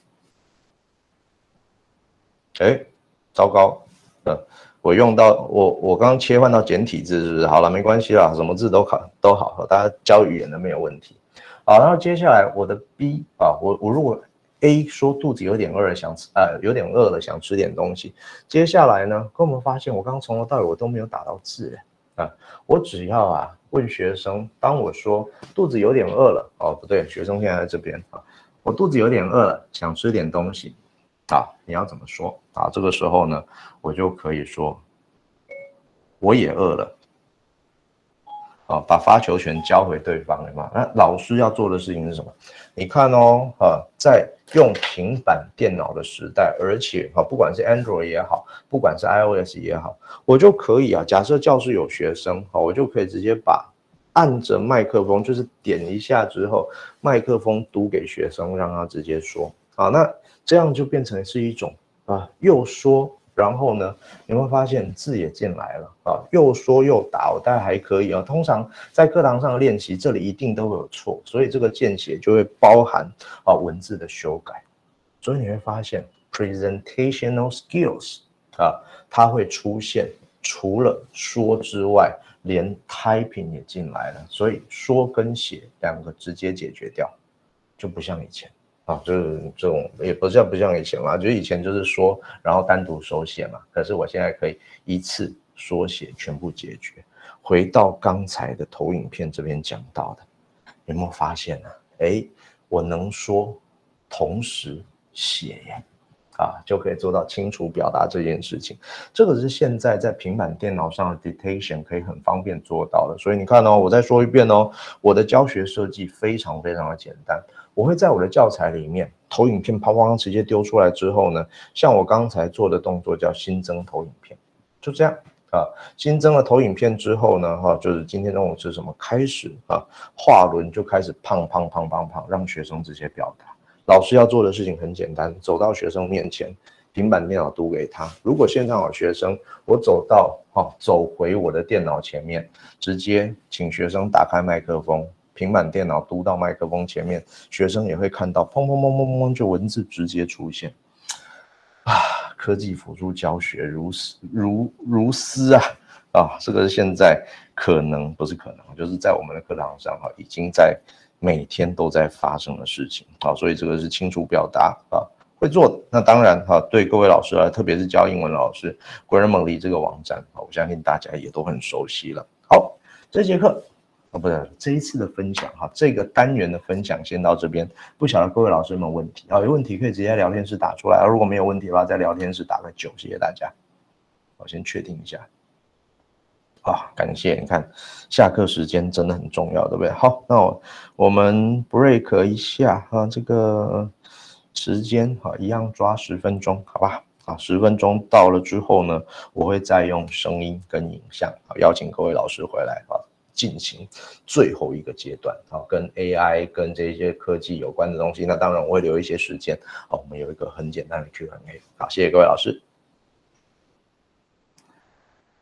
哎，糟糕，呃，我用到我我刚刚切换到简体字是不是？好了，没关系啦，什么字都考都好，大家教语言的没有问题。好，然后接下来我的 B 啊，我我如果 A 说肚子有点饿了，想吃呃有点饿了，想吃点东西。接下来呢，跟我们发现我刚刚从头到尾我都没有打到字啊，我只要啊问学生，当我说肚子有点饿了，哦不对，学生现在在这边啊，我肚子有点饿了，想吃点东西啊，你要怎么说啊？这个时候呢，我就可以说我也饿了。啊，把发球权交回对方了嘛？那老师要做的事情是什么？你看哦，啊，在用平板电脑的时代，而且啊，不管是 Android 也好，不管是 iOS 也好，我就可以啊，假设教室有学生，啊，我就可以直接把按着麦克风，就是点一下之后，麦克风读给学生，让他直接说。啊，那这样就变成是一种啊，又说。然后呢，你会发现字也进来了啊，又说又打，我大概还可以啊。通常在课堂上练习，这里一定都会有错，所以这个见写就会包含啊文字的修改。所以你会发现 presentational skills 啊，它会出现除了说之外，连 typing 也进来了，所以说跟写两个直接解决掉，就不像以前。啊，就是这种也不像不像以前嘛，就是以前就是说，然后单独手写嘛。可是我现在可以一次缩写全部解决。回到刚才的投影片这边讲到的，有没有发现呢、啊？哎，我能说，同时写耶，啊，就可以做到清楚表达这件事情。这个是现在在平板电脑上的 dictation 可以很方便做到的。所以你看哦，我再说一遍哦，我的教学设计非常非常的简单。我会在我的教材里面投影片啪啪直接丢出来之后呢，像我刚才做的动作叫新增投影片，就这样啊。新增了投影片之后呢，哈、啊，就是今天中午吃什么开始啊，画轮就开始胖胖胖胖胖，让学生直接表达。老师要做的事情很简单，走到学生面前，平板电脑读给他。如果线上有学生，我走到哈、啊，走回我的电脑前面，直接请学生打开麦克风。平板电脑读到麦克风前面，学生也会看到砰砰砰砰砰，就文字直接出现。啊，科技辅助教学如如如斯啊啊！这个是现在可能不是可能，就是在我们的课堂上哈，已经在每天都在发生的事情啊，所以这个是清楚表达啊，会做的。那当然哈，对各位老师来，特别是教英文的老师 ，Grammarly 这个网站啊，我相信大家也都很熟悉了。好，这节课。哦，不是这一次的分享哈，这个单元的分享先到这边。不晓得各位老师有没有问题啊？有问题可以直接在聊天室打出来，如果没有问题的话，在聊天室打个九，谢谢大家。我先确定一下。啊，感谢，你看下课时间真的很重要，对不对？好，那我我们 break 一下啊，这个时间哈，一样抓十分钟，好吧？啊，十分钟到了之后呢，我会再用声音跟影像啊，邀请各位老师回来啊。进行最后一个阶段啊，跟 A I 跟这些科技有关的东西，那当然我会留一些时间啊，我们有一个很简单的 Q and A。好，谢谢各位老师。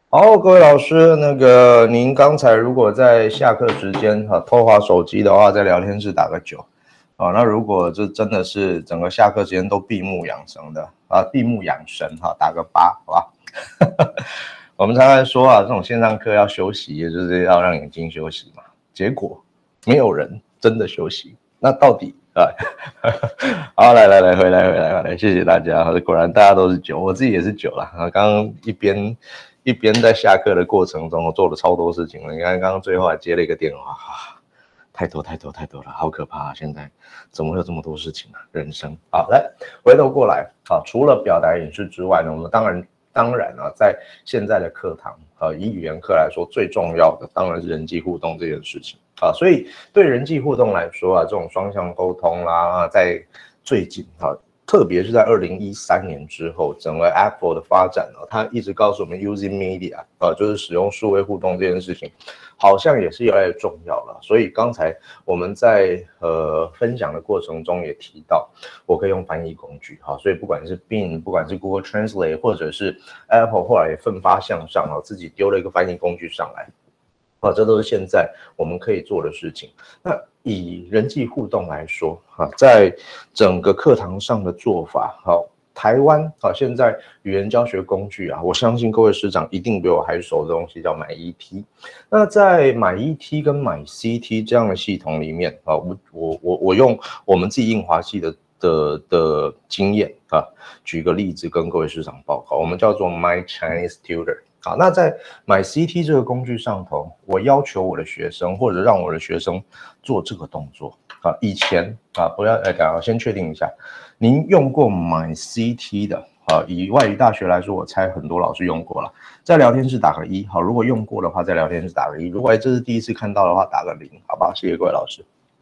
好，各位老师，那个您刚才如果在下课时间哈、啊、偷滑手机的话，在聊天室打个九，啊，那如果这真的是整个下课时间都闭目养神的啊，闭目养神哈、啊，打个八，好吧？我们常常说啊，这种线上课要休息，也就是要让眼睛休息嘛。结果没有人真的休息，那到底啊？好，来来来，回来回来回来，谢谢大家。果然大家都是九，我自己也是九啦。刚刚一边一边在下课的过程中，我做了超多事情了。你看，刚刚最后还接了一个电话，啊、太多太多太多了，好可怕、啊！现在怎么会有这么多事情啊？人生好，来回头过来，好，除了表达演示之外呢，我们当然。当然啊，在现在的课堂，呃，以语言课来说，最重要的当然是人际互动这件事情啊。所以对人际互动来说啊，这种双向沟通啦，在最近啊，特别是在二零一三年之后，整个 Apple 的发展呢、啊，它一直告诉我们 using media 啊，就是使用数位互动这件事情，好像也是越来越重要了。所以刚才我们在呃分享的过程中也提到，我可以用翻译工具哈，所以不管是 Bing， 不管是 Google Translate， 或者是 Apple 后来也奋发向上啊，自己丢了一个翻译工具上来，啊，这都是现在我们可以做的事情。那以人际互动来说啊，在整个课堂上的做法，好。台湾啊，现在语言教学工具啊，我相信各位师长一定比我还熟的东西叫买 E T。那在买 E T 跟买 C T 这样的系统里面啊，我我我我用我们自己印华系的的的经验啊，举个例子跟各位师长报告，我们叫做 My Chinese Tutor。好，那在买 C T 这个工具上头，我要求我的学生或者让我的学生做这个动作啊。以前啊，不要哎，等下先确定一下，您用过买 C T 的啊？以外语大学来说，我猜很多老师用过了，在聊天室打个一，好，如果用过的话，在聊天室打个一，如果这是第一次看到的话，打个零，好吧？谢谢各位老师。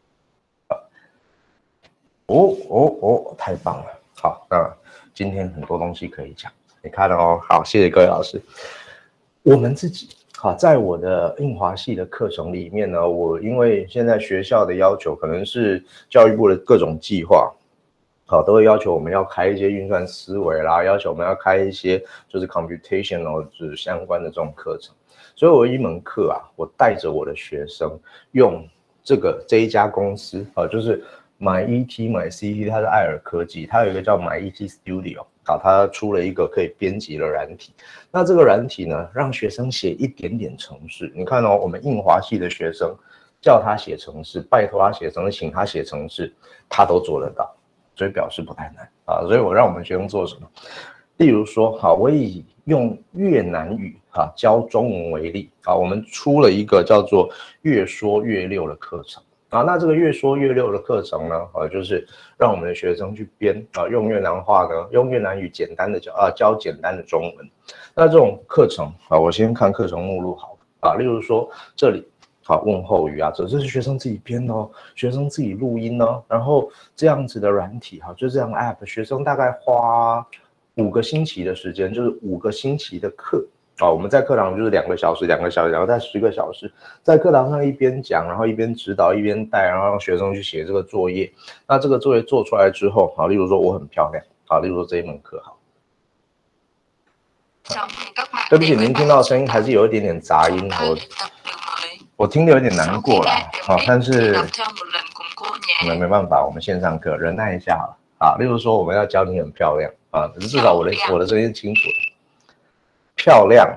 哦哦哦，太棒了！好，那今天很多东西可以讲，你看哦，好，谢谢各位老师。我们自己好，在我的印华系的课程里面呢，我因为现在学校的要求可能是教育部的各种计划，好，都会要求我们要开一些运算思维啦，要求我们要开一些就是 computational 就是相关的这种课程。所以我有一门课啊，我带着我的学生用这个这一家公司啊，就是买 E T 买 C T， 它是爱尔科技，它有一个叫买 E T Studio。啊，他出了一个可以编辑的软体，那这个软体呢，让学生写一点点程式。你看哦，我们印华系的学生叫他写程式，拜托他写程式，请他写程式，他都做得到，所以表示不太难啊。所以我让我们学生做什么？例如说，好，我以用越南语啊教中文为例啊，我们出了一个叫做越说越溜的课程。啊，那这个越说越溜的课程呢，啊，就是让我们的学生去编啊，用越南话呢，用越南语简单的教啊教简单的中文。那这种课程啊，我先看课程目录好啊，例如说这里啊问候语啊，这这是学生自己编的哦，学生自己录音呢，然后这样子的软体哈，就这样 app， 学生大概花五个星期的时间，就是五个星期的课。啊，我们在课堂就是两个小时，两个小时，然后在十个小时，在课堂上一边讲，然后一边指导，一边带，然后让学生去写这个作业。那这个作业做出来之后，好，例如说我很漂亮，好，例如说这一门课好。对不起，您听到声音还是有一点点杂音，我我听得有点难过了，好，但是我们没办法，我们线上课，忍耐一下好了。啊，例如说我们要教你很漂亮啊，至少我的我的声音清楚的。漂亮，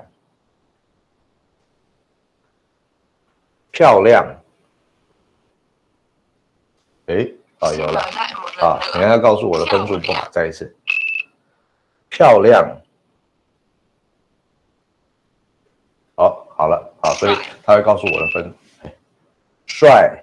漂亮，哎，啊有了，啊，你要告诉我的分数不好，再一次，漂亮，好，好了，好，所以他会告诉我的分，帅。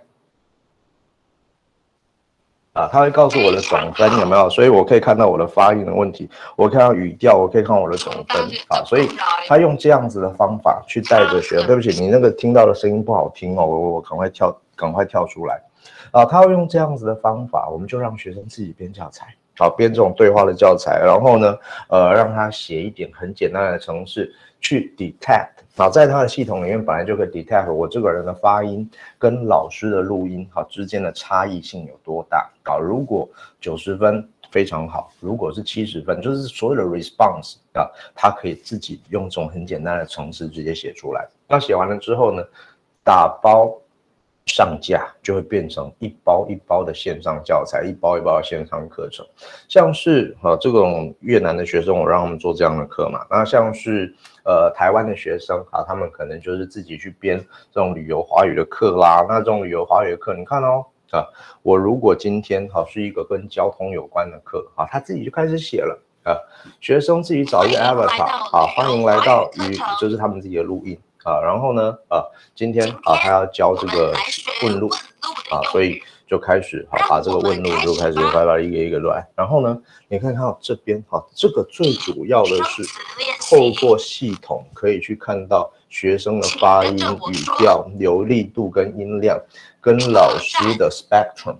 啊，他会告诉我的总分有没有，所以我可以看到我的发音的问题，我看到语调，我可以看我的总分啊，所以他用这样子的方法去带着学生。对不起，你那个听到的声音不好听哦，我我赶快跳，赶快跳出来啊！他会用这样子的方法，我们就让学生自己编教材，好，编这种对话的教材，然后呢，呃，让他写一点很简单的程式去 detect 好，在他的系统里面本来就可以 detect 我这个人的发音跟老师的录音好之间的差异性有多大。好，如果九十分非常好，如果是七十分，就是所有的 response 啊，他可以自己用这种很简单的程式直接写出来。那写完了之后呢，打包上架就会变成一包一包的线上教材，一包一包的线上课程。像是啊这种越南的学生，我让他们做这样的课嘛。那像是呃台湾的学生啊，他们可能就是自己去编这种旅游华语的课啦。那这种旅游华语的课，你看哦啊，我如果今天好、啊、是一个跟交通有关的课啊，他自己就开始写了啊，学生自己找一个 avatar 啊，欢迎来到与就是他们自己的录音。啊，然后呢，啊，今天啊，他要教这个问路啊，所以就开始好、啊、把这个问路就开始把它一个一个乱。然后呢，你看看这边哈、啊，这个最主要的是透过系统可以去看到学生的发音、语调、流利度跟音量，跟老师的 spectrum。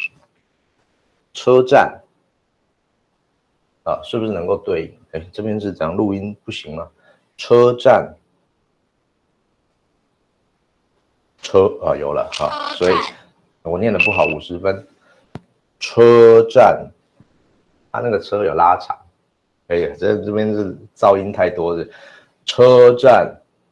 车站啊，是不是能够对应？哎，这边是怎样录音不行吗？车站。车啊有了啊，所以我念的不好，五十分。车站，它那个车有拉长，哎呀，这这边是噪音太多的。车站，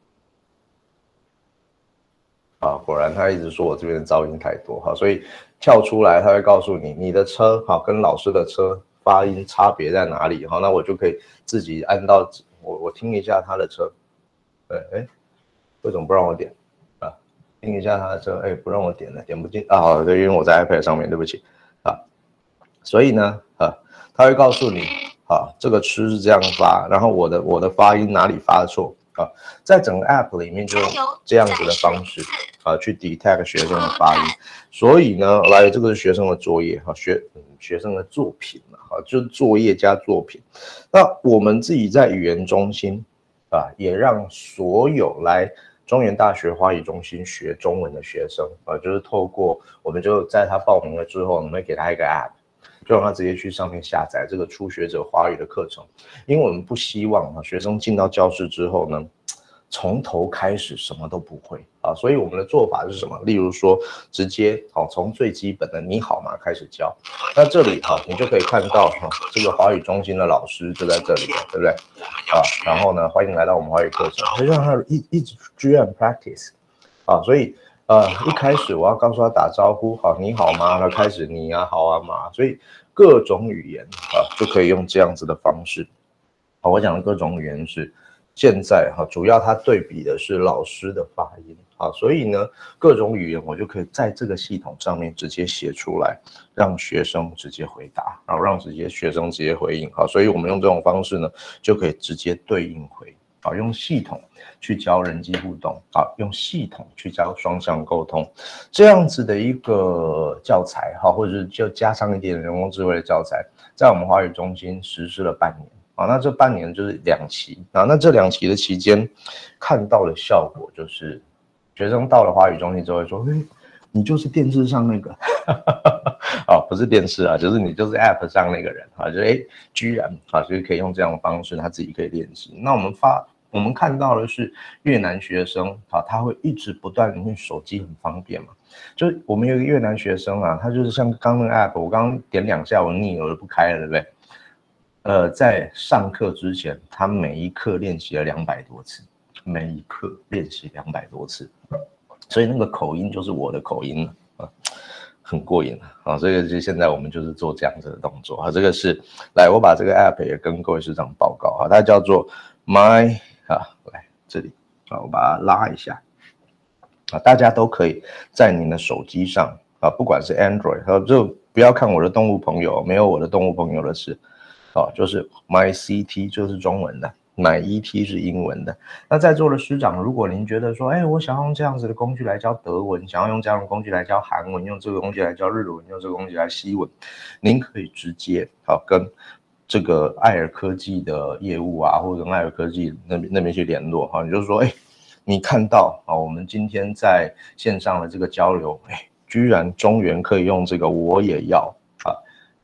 啊，果然他一直说我这边的噪音太多，好，所以跳出来他会告诉你你的车好跟老师的车发音差别在哪里，好，那我就可以自己按到我我听一下他的车，对，哎，为什么不让我点？听一下他的车，哎，不让我点了，点不进啊！对，因为我在 iPad 上面，对不起啊。所以呢，啊，他会告诉你，啊，这个吃是这样发，然后我的我的发音哪里发错啊？在整个 App 里面就用这样子的方式啊去 detect 学生的发音。所以呢，来，这个是学生的作业，哈、啊，学嗯学生的作品嘛，哈、啊，就是作业加作品。那我们自己在语言中心啊，也让所有来中原大学华语中心学中文的学生，呃，就是透过我们就在他报名了之后，我们会给他一个 app， 就让他直接去上面下载这个初学者华语的课程，因为我们不希望啊学生进到教室之后呢，从头开始什么都不会啊，所以我们的做法是什么？例如说，直接好从最基本的你好吗开始教，那这里哈、啊、你就可以看到哈、啊、这个华语中心的老师就在这里了，对不对？啊，然后呢，欢迎来到我们华语课程，就让他一一直 G M practice 啊，所以呃一开始我要告诉他打招呼，好，你好吗？他开始你啊，好啊嘛，所以各种语言啊就可以用这样子的方式。好，我讲的各种语言是现在哈，主要它对比的是老师的发音啊，所以呢，各种语言我就可以在这个系统上面直接写出来，让学生直接回答，然后让直接学生直接回应啊，所以我们用这种方式呢，就可以直接对应回啊，用系统去教人际互动啊，用系统去教双向沟通，这样子的一个教材哈，或者是就加上一点人工智慧的教材，在我们华语中心实施了半年。啊，那这半年就是两期啊，那这两期的期间看到的效果就是，学生到了华语中心之后会说，哎，你就是电视上那个，啊，不是电视啊，就是你就是 App 上那个人啊，就哎，居然啊，就是可以用这样的方式，他自己可以练习。那我们发我们看到的是越南学生啊，他会一直不断的，因为手机很方便嘛，就是我们有一个越南学生啊，他就是像刚那个 App， 我刚刚点两下我腻了，我就不开了，对不对？呃，在上课之前，他每一课练习了两百多次，每一课练习两百多次，所以那个口音就是我的口音啊，很过瘾啊！这个就现在我们就是做这样子的动作啊，这个是来，我把这个 app 也跟各位师长报告啊，它叫做 My 啊，来这里啊，我把它拉一下啊，大家都可以在你的手机上啊，不管是 Android， 啊，就不要看我的动物朋友，没有我的动物朋友的事。哦，就是 My C T 就是中文的 ，My E T 是英文的。那在座的师长，如果您觉得说，哎，我想要用这样子的工具来教德文，想要用这样的工具来教韩文，用这个工具来教日文，用这个工具来西文，您可以直接好跟这个爱尔科技的业务啊，或者跟爱尔科技那边那边去联络哈。你就是说，哎，你看到啊，我们今天在线上的这个交流，哎，居然中原可以用这个，我也要啊。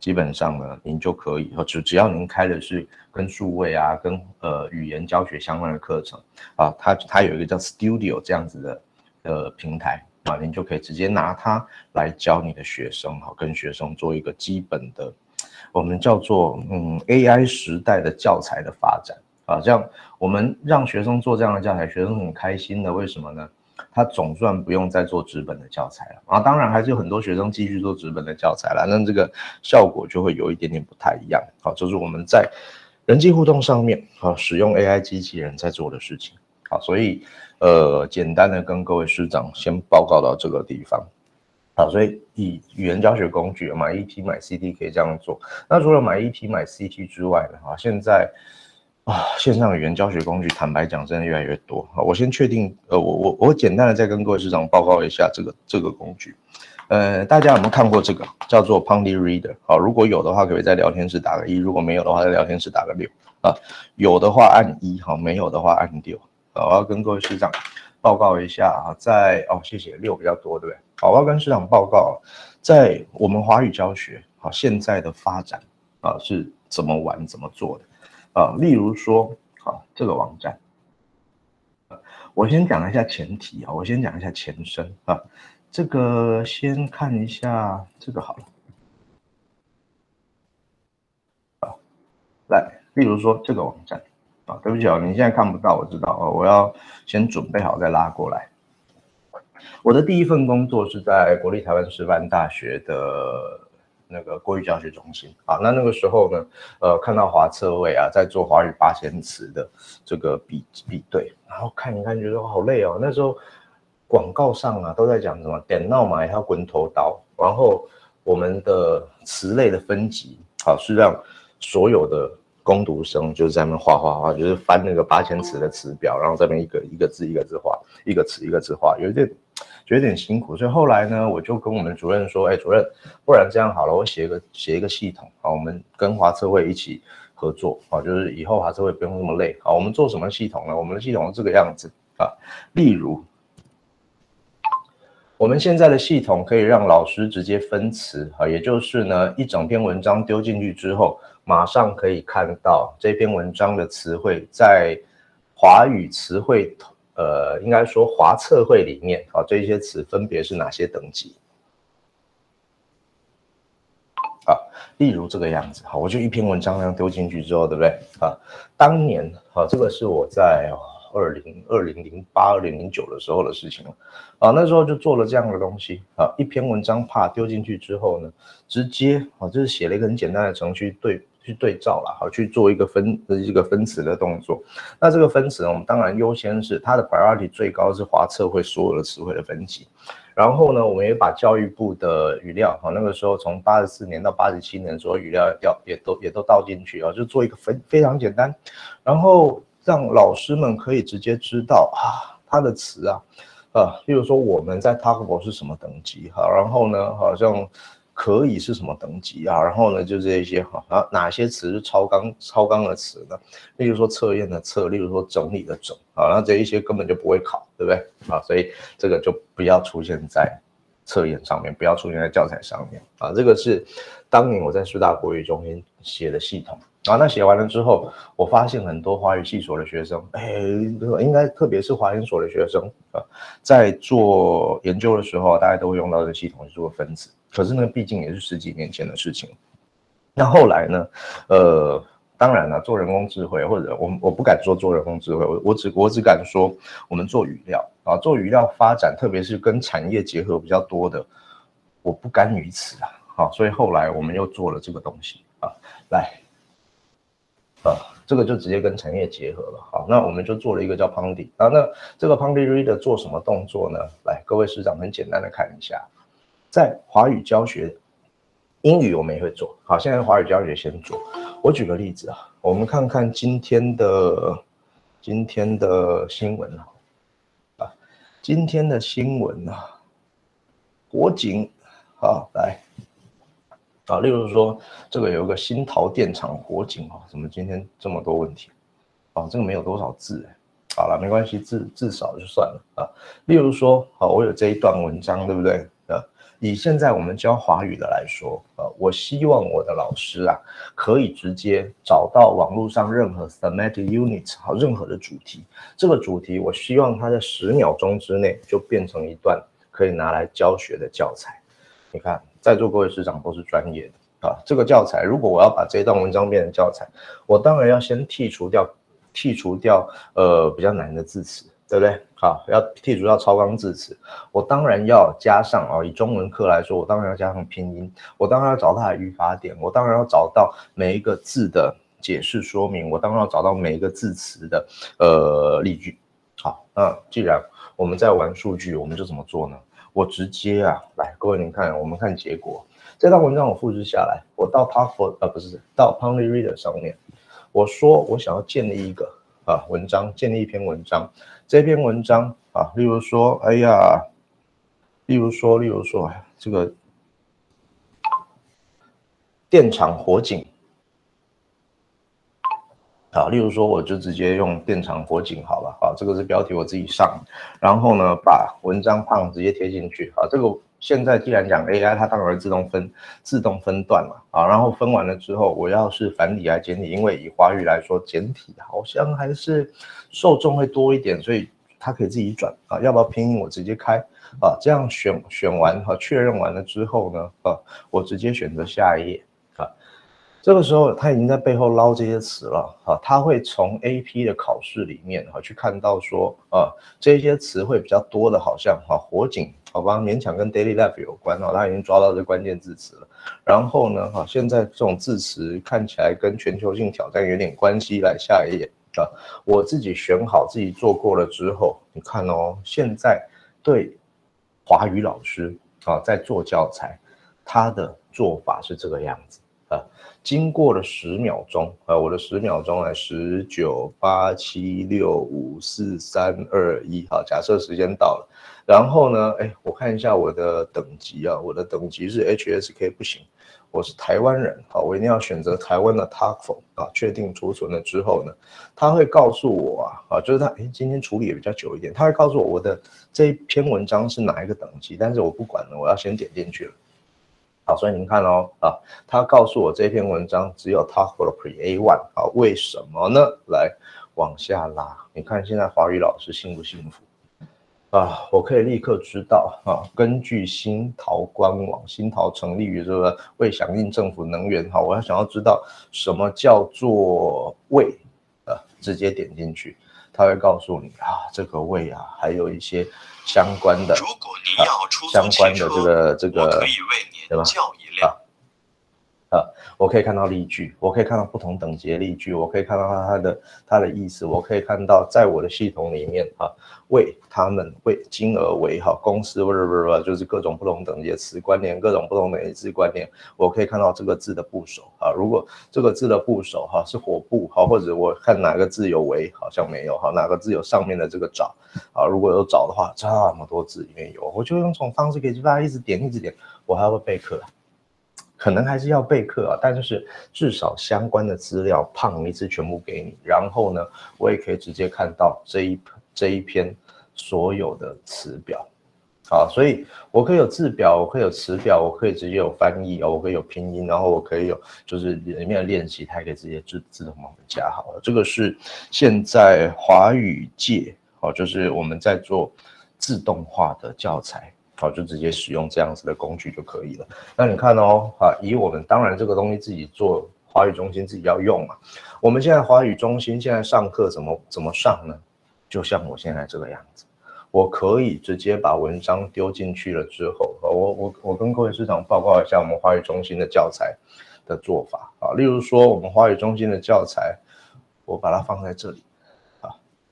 基本上呢，您就可以，只只要您开的是跟数位啊、跟呃语言教学相关的课程啊，它它有一个叫 Studio 这样子的呃平台啊，您就可以直接拿它来教你的学生，好，跟学生做一个基本的，我们叫做嗯 A I 时代的教材的发展啊，这样我们让学生做这样的教材，学生很开心的，为什么呢？他总算不用再做纸本的教材了啊，当然还是有很多学生继续做纸本的教材了，那这个效果就会有一点点不太一样。好，就是我们在人际互动上面啊，使用 A I 机器人在做的事情。好，所以呃，简单的跟各位师长先报告到这个地方。好，所以以语言教学工具买 E T 买 C T 可以这样做。那除了买 E T 买 C T 之外呢，啊，现在。啊，线上语言教学工具，坦白讲，真的越来越多。好，我先确定，呃，我我我简单的再跟各位师长报告一下这个这个工具。呃，大家有没有看过这个叫做 Pondi Reader？ 好，如果有的话，可以在聊天室打个一；如果没有的话，在聊天室打个六。啊，有的话按一，好，没有的话按六。好，我要跟各位师长报告一下啊，在哦，谢谢，六比较多，对不对？好，我要跟师长报告，在我们华语教学，好，现在的发展啊是怎么玩、怎么做的？啊，例如说，好，这个网站，我先讲一下前提啊，我先讲一下前身啊，这个先看一下这个好了，啊，来，例如说这个网站啊，对不起啊，你现在看不到，我知道啊，我要先准备好再拉过来。我的第一份工作是在国立台湾师范大学的。那个国语教学中心啊，那那个时候呢，呃，看到华策卫啊在做华语八千词的这个比比对，然后看一看觉得好累哦。那时候广告上啊都在讲什么点闹嘛，还要滚头刀，然后我们的词类的分级，好是让所有的工读生就是在那边画画画，就是翻那个八千词的词表，然后这边一个一个字一个字画，一个词一个字画，有点。觉得有点辛苦，所以后来呢，我就跟我们主任说：“哎，主任，不然这样好了，我写一个写一个系统啊，我们跟华策会一起合作啊，就是以后华策会不用那么累啊。我们做什么系统呢？我们的系统是这个样子啊，例如我们现在的系统可以让老师直接分词啊，也就是呢，一整篇文章丢进去之后，马上可以看到这篇文章的词汇在华语词汇。”呃，应该说华策会里面啊，这些词分别是哪些等级？啊，例如这个样子，好，我就一篇文章这样丢进去之后，对不对？啊，当年啊，这个是我在二零二零零八、二零零九的时候的事情了，啊，那时候就做了这样的东西啊，一篇文章啪丢进去之后呢，直接啊，就是写了一个很简单的程序对。去对照啦，好去做一个分一个分词的动作。那这个分词呢，我们当然优先是它的 priority 最高是华策会所有的词汇的分级。然后呢，我们也把教育部的语料，哈，那个时候从八十四年到八十七年所有语料调也都也都倒进去啊，就做一个分非常简单，然后让老师们可以直接知道啊，它的词啊，啊，例如说我们在 Talkable 是什么等级哈，然后呢，好像。可以是什么等级啊？然后呢，就这些哈，啊，哪些词是超纲超纲的词呢？例如说测验的测，例如说整理的整啊，那这一些根本就不会考，对不对？啊，所以这个就不要出现在测验上面，不要出现在教材上面啊。这个是当年我在师大国语中心写的系统啊。那写完了之后，我发现很多华语系所的学生，哎，应该特别是华研所的学生啊，在做研究的时候，大家都会用到这个系统去做分子。可是呢，毕竟也是十几年前的事情。那后来呢？呃，当然了，做人工智慧，或者我我不敢说做人工智慧，我我只我只敢说我们做语料啊，做语料发展，特别是跟产业结合比较多的，我不甘于此啊。好，所以后来我们又做了这个东西啊，来，啊，这个就直接跟产业结合了。好，那我们就做了一个叫 Pondi 啊，那这个 Pondi Reader 做什么动作呢？来，各位师长很简单的看一下。在华语教学，英语我们也会做。好，现在华语教学先做。我举个例子啊，我们看看今天的今天的新闻啊，啊，今天的新闻啊，国警啊，来啊，例如说这个有一个新桃电厂火警啊，怎么今天这么多问题？哦，这个没有多少字哎。好了，没关系，字字少就算了啊。例如说，好，我有这一段文章，对不对？啊， 以现在我们教华语的来说，呃，我希望我的老师啊，可以直接找到网络上任何 thematic unit 好，任何的主题，这个主题我希望它在十秒钟之内就变成一段可以拿来教学的教材。你看，在座各位师长都是专业的啊，这个教材如果我要把这段文章变成教材，我当然要先剔除掉剔除掉呃比较难的字词。对不对？好，要剔除掉超纲字词，我当然要加上啊、哦。以中文课来说，我当然要加上拼音，我当然要找到它的语法点，我当然要找到每一个字的解释说明，我当然要找到每一个字词的呃例句。好，那既然我们在玩数据，我们就怎么做呢？我直接啊，来，各位您看，我们看结果。这段文章我复制下来，我到 Talkful 呃不是到 Panly Reader 上面，我说我想要建立一个啊文章，建立一篇文章。这篇文章啊，例如说，哎呀，例如说，例如说，这个电厂火警，好，例如说，我就直接用电厂火警好了，好，这个是标题我自己上，然后呢，把文章胖直接贴进去，好，这个现在既然讲 A I， 它当然自动分自动分段嘛，啊，然后分完了之后，我要是繁体还是简体，因为以华语来说，简体好像还是受众会多一点，所以它可以自己转啊，要不要拼音我直接开啊，这样选选完哈，确认完了之后呢，啊，我直接选择下一页啊，这个时候它已经在背后捞这些词了啊，它会从 A P 的考试里面啊去看到说啊，这些词汇比较多的，好像啊火警。好吧，勉强跟 daily life 有关哦，他已经抓到这关键字词了。然后呢，哈，现在这种字词看起来跟全球性挑战有点关系。来下一页啊，我自己选好，自己做过了之后，你看哦，现在对华语老师啊在做教材，他的做法是这个样子啊。经过了十秒钟啊，我的十秒钟来，十九八七六五四三二一，好，假设时间到了。然后呢，哎，我看一下我的等级啊，我的等级是 H S K 不行，我是台湾人，好，我一定要选择台湾的 Talkful 啊，确定储存了之后呢，他会告诉我啊，啊，就是他，哎，今天处理也比较久一点，他会告诉我我的这一篇文章是哪一个等级，但是我不管了，我要先点进去了。好，所以您看哦，啊，他告诉我这篇文章只有 Talkful 的 Pre A 一， 啊，为什么呢？来往下拉，你看现在华语老师幸不幸福？啊，我可以立刻知道啊，根据新桃官网，新桃成立于这个为响应政府能源，好，我要想要知道什么叫做为，呃，直接点进去，他会告诉你啊，这个为啊，还有一些相关的， 如果您要出租相关的这个这个， 我可以为您叫一辆。 啊，我可以看到例句，我可以看到不同等级的例句，我可以看到它的它的意思，我可以看到在我的系统里面啊，为他们为金额为哈公司不是不是就是各种不同等级的词关联，各种不同等级的字关联，我可以看到这个字的部首啊，如果这个字的部首哈是火部哈，或者我看哪个字有为好像没有哈，哪个字有上面的这个找啊，如果有找的话，这么多字里面有，我就用这种方式可以大家一直点一直点，我还要备课啊。可能还是要备课啊，但是至少相关的资料胖一次全部给你，然后呢，我也可以直接看到这一这一篇所有的词表，好，所以我可以有字表，我可以有词表，我可以直接有翻译啊，我可以有拼音，然后我可以有就是里面的练习，它也可以直接自自动帮我加好了。这个是现在华语界哦，就是我们在做自动化的教材。好，就直接使用这样子的工具就可以了。那你看哦，啊，以我们当然这个东西自己做，华语中心自己要用嘛。我们现在华语中心现在上课怎么怎么上呢？就像我现在这个样子，我可以直接把文章丢进去了之后，我我我跟各位师长报告一下我们华语中心的教材的做法啊。例如说，我们华语中心的教材，我把它放在这里啊，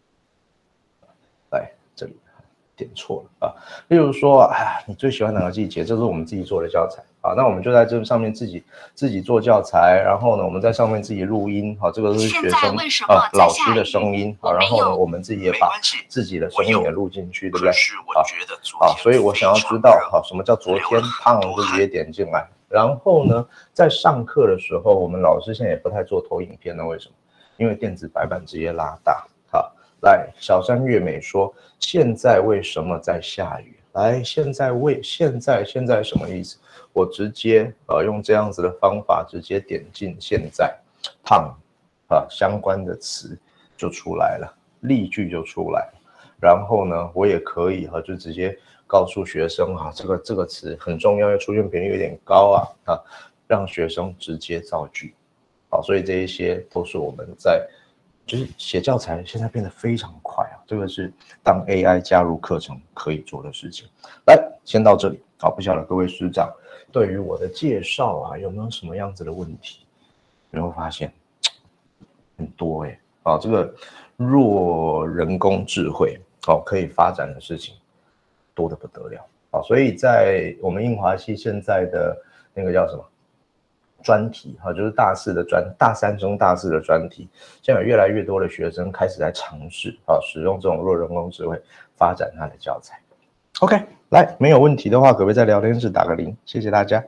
来这里。点错了啊！例如说，哎，你最喜欢哪个季节？这是我们自己做的教材啊。那我们就在这上面自己自己做教材，然后呢，我们在上面自己录音，好，这个是学生啊老师的声音啊，然后呢，我们自己也把自己的声音也录进去，对不对？啊啊，所以我想要知道，好，什么叫昨天胖，就直接点进来。然后呢，在上课的时候，我们老师现在也不太做投影片，那为什么？因为电子白板直接拉大，好。来，小山月美说，现在为什么在下雨？ 来，现在为现在现在什么意思？我直接呃用这样子的方法直接点进现在，胖啊相关的词就出来了，例句就出来了。然后呢，我也可以哈、啊、就直接告诉学生啊，这个这个词很重要，要出现频率有点高啊啊，让学生直接造句。好，所以这一些都是我们在就是写教材现在变得非常快啊，这个是当 A I 加入课程可以做的事情。来，先到这里。好，不晓得各位师长对于我的介绍啊，有没有什么样子的问题？有没有发现很多哎、欸？啊，这个弱人工智慧哦可以发展的事情多得不得了啊，所以在我们印华系现在的那个叫什么？专题哈，就是大四的专，大三升大四的专题，现在有越来越多的学生开始在尝试啊，使用这种弱人工智慧发展它的教材。OK， 来，没有问题的话，可不可以在聊天室打个零？谢谢大家。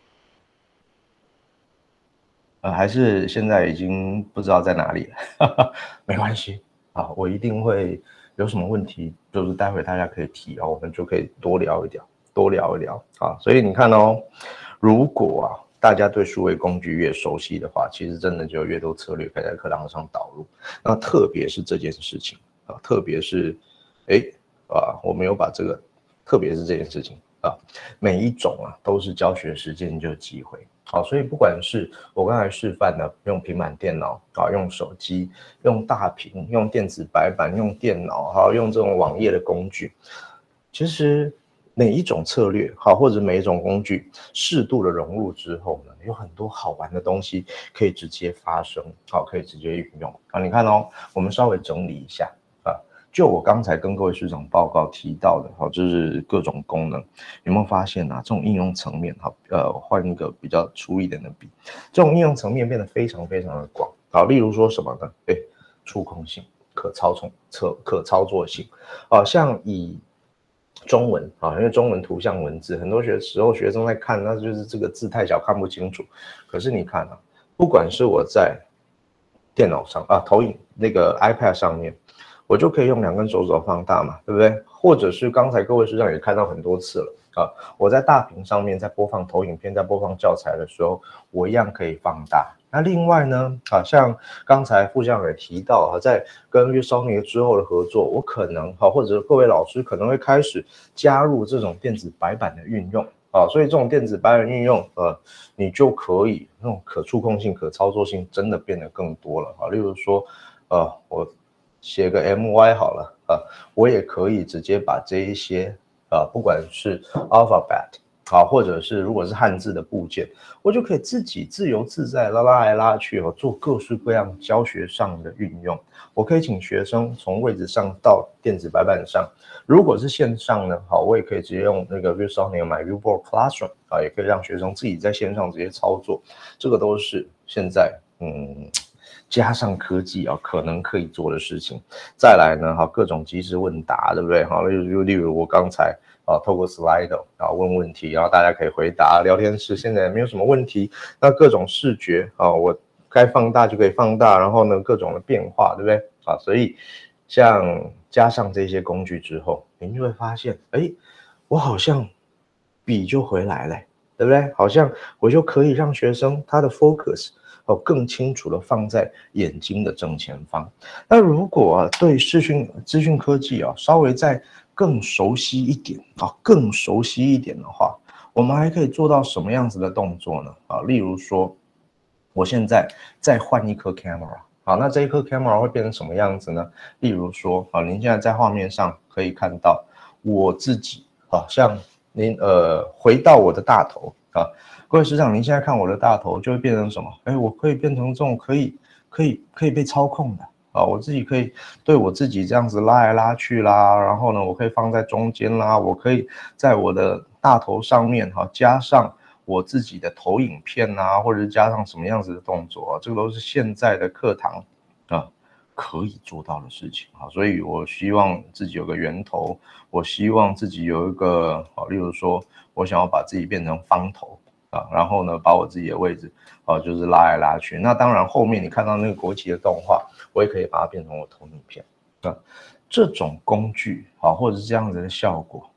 呃，还是现在已经不知道在哪里了，没关系啊，我一定会有什么问题，就是待会大家可以提啊，我们就可以多聊一聊，多聊一聊啊。所以你看哦，如果啊。大家对数位工具越熟悉的话，其实真的就有越多策略可以在课堂上导入。那特别是这件事情啊，特别是，哎啊，我没有把这个，特别是这件事情啊，每一种啊都是教学实践就机会。好，所以不管是我刚才示范的，用平板电脑啊，用手机，用大屏，用电子白板，用电脑，还有用这种网页的工具，其实。每一种策略好，或者每一种工具适度的融入之后呢，有很多好玩的东西可以直接发生，好，可以直接运用啊。你看哦，我们稍微整理一下啊，就我刚才跟各位师长报告提到的，好，就是各种功能，有没有发现啊？这种应用层面，好，呃，换一个比较粗一点的笔，这种应用层面变得非常非常的广，好，例如说什么呢？哎，触控性、可操纵、可可操作性，啊，像以中文啊，因为中文图像文字，很多学时候学生在看，那就是这个字太小看不清楚。可是你看啊，不管是我在电脑上啊，投影那个 iPad 上面，我就可以用两根手指头放大嘛，对不对？或者是刚才各位师长也看到很多次了啊，我在大屏上面在播放投影片、在播放教材的时候，我一样可以放大。那另外呢，啊，像刚才副校长也提到啊，在跟 ViewSonic 之后的合作，我可能哈，或者各位老师可能会开始加入这种电子白板的运用啊，所以这种电子白板运用，呃，你就可以那种可触控性、可操作性真的变得更多了啊。例如说，呃，我写个 M Y 好了啊，我也可以直接把这一些啊，不管是 Alphabet。好，或者是如果是汉字的部件，我就可以自己自由自在拉拉来拉去哦，做各式各样教学上的运用。我可以请学生从位置上到电子白板上，如果是线上呢，好，我也可以直接用那个 ViewSonic 买 Viewboard Classroom 啊，也可以让学生自己在线上直接操作。这个都是现在嗯加上科技啊可能可以做的事情。再来呢，好，各种即时问答，对不对？好，例如例如我刚才。啊，透过 Slido 啊问问题，然后大家可以回答。聊天室现在也没有什么问题，那各种视觉啊，我该放大就可以放大，然后呢各种的变化，对不对？啊，所以像加上这些工具之后，您就会发现，哎，我好像笔就回来了，对不对？好像我就可以让学生他的 focus 哦更清楚的放在眼睛的正前方。那如果啊对视讯资讯科技啊稍微再更熟悉一点啊，更熟悉一点的话，我们还可以做到什么样子的动作呢？啊，例如说，我现在再换一颗 camera， 好，那这一颗 camera 会变成什么样子呢？例如说，啊，您现在在画面上可以看到我自己，啊，像您呃回到我的大头啊，各位师长，您现在看我的大头就会变成什么？哎，我可以变成这种可以可以可以被操控的。啊，我自己可以对我自己这样子拉来拉去啦，然后呢，我可以放在中间啦，我可以在我的大头上面哈加上我自己的投影片啊，或者是加上什么样子的动作啊，这个都是现在的课堂啊可以做到的事情啊，所以我希望自己有个源头，我希望自己有一个啊，例如说我想要把自己变成方头。啊，然后呢，把我自己的位置，啊，就是拉来拉去。那当然，后面你看到那个国旗的动画，我也可以把它变成我投影片。啊，这种工具，啊，或者是这样子的效果，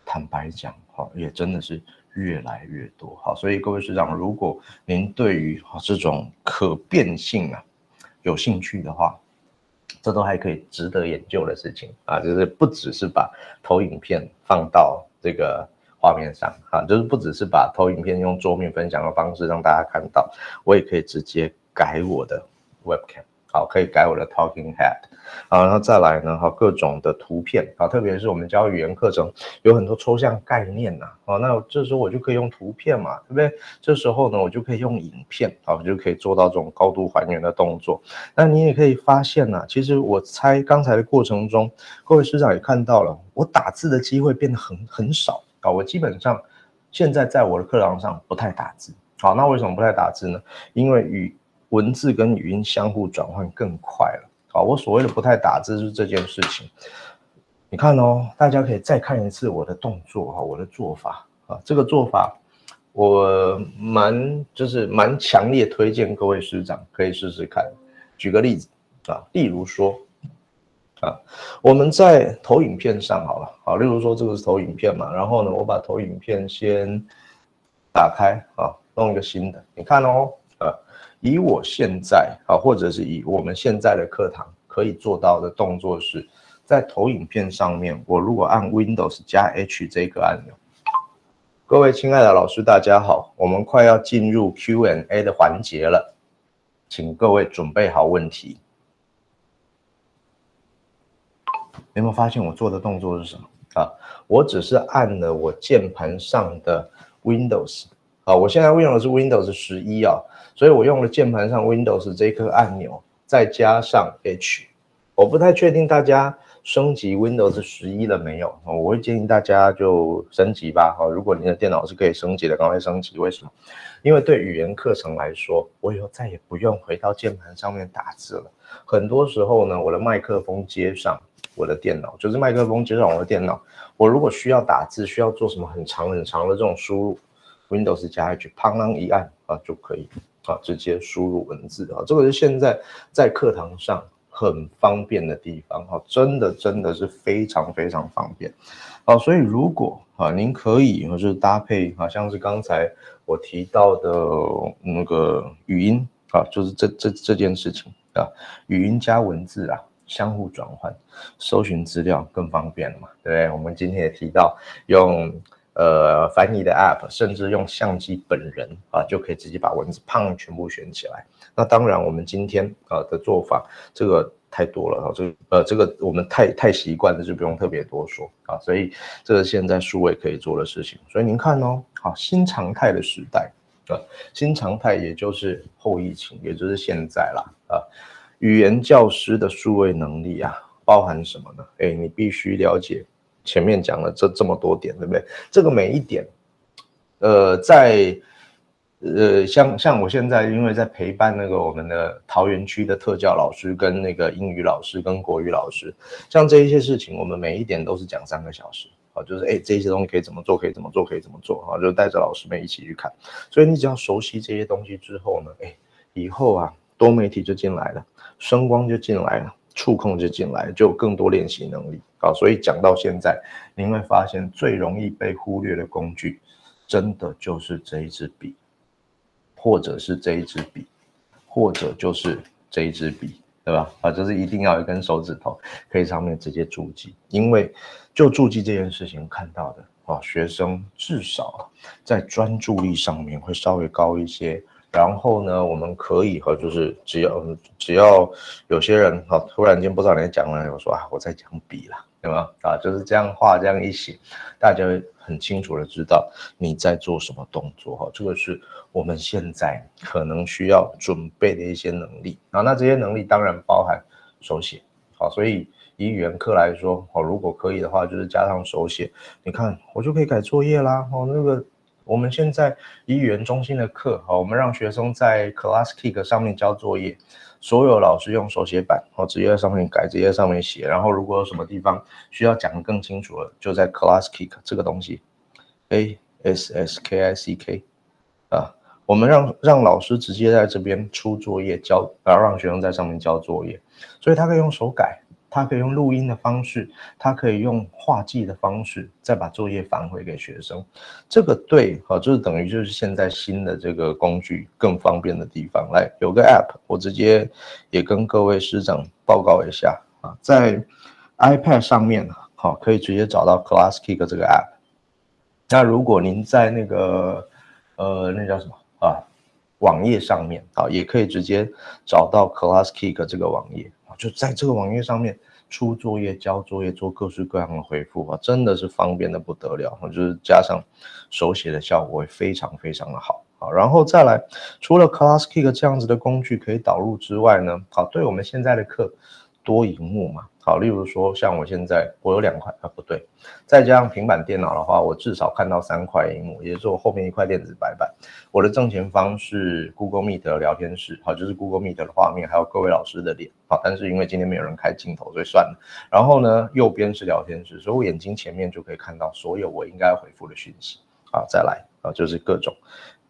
坦白讲，哈，也真的是越来越多。好，所以各位师长，如果您对于这种可变性啊有兴趣的话，这都还可以值得研究的事情啊，就是不只是把投影片放到这个画面上啊，就是不只是把投影片用桌面分享的方式让大家看到，我也可以直接改我的 webcam。好，可以改我的 talking head， 好，然后再来呢，好，各种的图片，好，特别是我们教语言课程有很多抽象概念呐，好，那这时候我就可以用图片嘛，对不对？这时候呢，我就可以用影片，好，我就可以做到这种高度还原的动作。那你也可以发现呢、啊，其实我猜刚才的过程中，各位师长也看到了，我打字的机会变得很很少啊，我基本上现在在我的课堂上不太打字。好，那为什么不太打字呢？因为语文字跟语音相互转换更快了。好，我所谓的不太打字是这件事情。你看哦，大家可以再看一次我的动作哈，我的做法啊，这个做法我蛮就是蛮强烈推荐各位师长可以试试看。举个例子啊，例如说啊，我们在投影片上好了，好，例如说这个是投影片嘛，然后呢，我把投影片先打开啊，弄一个新的，你看哦，呃。以我现在啊，或者是以我们现在的课堂可以做到的动作是，在投影片上面，我如果按 Windows 加 H 这个按钮，各位亲爱的老师，大家好，我们快要进入 Q and A 的环节了，请各位准备好问题。有没有发现我做的动作是什么啊？我只是按了我键盘上的 Windows 啊，我现在用的是 Windows 十一啊。所以我用了键盘上 Windows 这颗按钮，再加上 H。我不太确定大家升级 Windows 十一了没有，我会建议大家就升级吧。如果你的电脑是可以升级的，赶快升级。为什么？因为对语言课程来说，我以后再也不用回到键盘上面打字了。很多时候呢，我的麦克风接上我的电脑，就是麦克风接上我的电脑，我如果需要打字，需要做什么很长很长的这种输入 ，Windows 加 H， 砰啷一按啊就可以。啊，直接输入文字啊，这个是现在在课堂上很方便的地方哈，真的真的是非常非常方便。好，所以如果啊您可以就是搭配啊，像是刚才我提到的那个语音啊，就是这这这件事情啊，语音加文字啊相互转换，搜寻资料更方便了嘛，对不对？我们今天也提到用。呃，翻译的 App， 甚至用相机本人啊，就可以直接把文字砰全部选起来。那当然，我们今天啊的做法，这个太多了啊，这个呃这个我们太太习惯了，就不用特别多说啊。所以这个现在数位可以做的事情。所以您看哦，好，新常态的时代啊，新常态也就是后疫情，也就是现在啦啊。语言教师的数位能力啊，包含什么呢？哎，你必须了解。前面讲了这这么多点，对不对？这个每一点，呃，在呃像像我现在因为在陪伴那个我们的桃园区的特教老师跟那个英语老师跟国语老师，像这一些事情，我们每一点都是讲三个小时，好，就是哎这些东西可以怎么做，可以怎么做，可以怎么做，好，就带着老师们一起去看。所以你只要熟悉这些东西之后呢，哎，以后啊多媒体就进来了，声光就进来了。触控就进来，就有更多练习能力。好，所以讲到现在，您会发现最容易被忽略的工具，真的就是这一支笔，或者是这一支笔，或者就是这一支笔，对吧？啊，就是一定要有一根手指头可以上面直接注记，因为就注记这件事情看到的，啊，学生至少在专注力上面会稍微高一些。然后呢，我们可以和就是只要只要有些人哈，突然间不知道你在讲了，我说啊我在讲笔啦，对吗？啊，就是这样画这样一写，大家会很清楚的知道你在做什么动作哈。这个是我们现在可能需要准备的一些能力啊。那这些能力当然包含手写，好，所以以语言课来说，哦，如果可以的话，就是加上手写，你看我就可以改作业啦，哦，那个。我们现在以语言中心的课，我们让学生在 ClassKick 上面交作业，所有老师用手写板，直接在上面改，直接在上面写。然后如果有什么地方需要讲得更清楚了，就在 ClassKick 这个东西 ，A S S K I C K 啊，我们让让老师直接在这边出作业交，然后让学生在上面交作业，所以他可以用手改他可以用录音的方式，他可以用画记的方式，再把作业返回给学生。这个对，好，就是等于就是现在新的这个工具更方便的地方。来，有个 App， 我直接也跟各位师长报告一下啊，在 iPad 上面，好，可以直接找到 ClassKick 这个 App。那如果您在那个呃，那叫什么啊？网页上面啊，也可以直接找到 ClassKick 这个网页啊，就在这个网页上面出作业、交作业、做各式各样的回复啊，真的是方便的不得了。就是加上手写的效果会非常非常的好啊。然后再来，除了 ClassKick 这样子的工具可以导入之外呢，好，对我们现在的课多萤幕嘛。好，例如说像我现在我有两块啊，不对，再加上平板电脑的话，我至少看到三块萤幕，也就是说我后面一块电子白板，我的正前方是 Google Meet 的聊天室，好，就是 Google Meet 的画面，还有各位老师的脸，好，但是因为今天没有人开镜头，所以算了。然后呢，右边是聊天室，所以我眼睛前面就可以看到所有我应该回复的讯息。好，再来啊，就是各种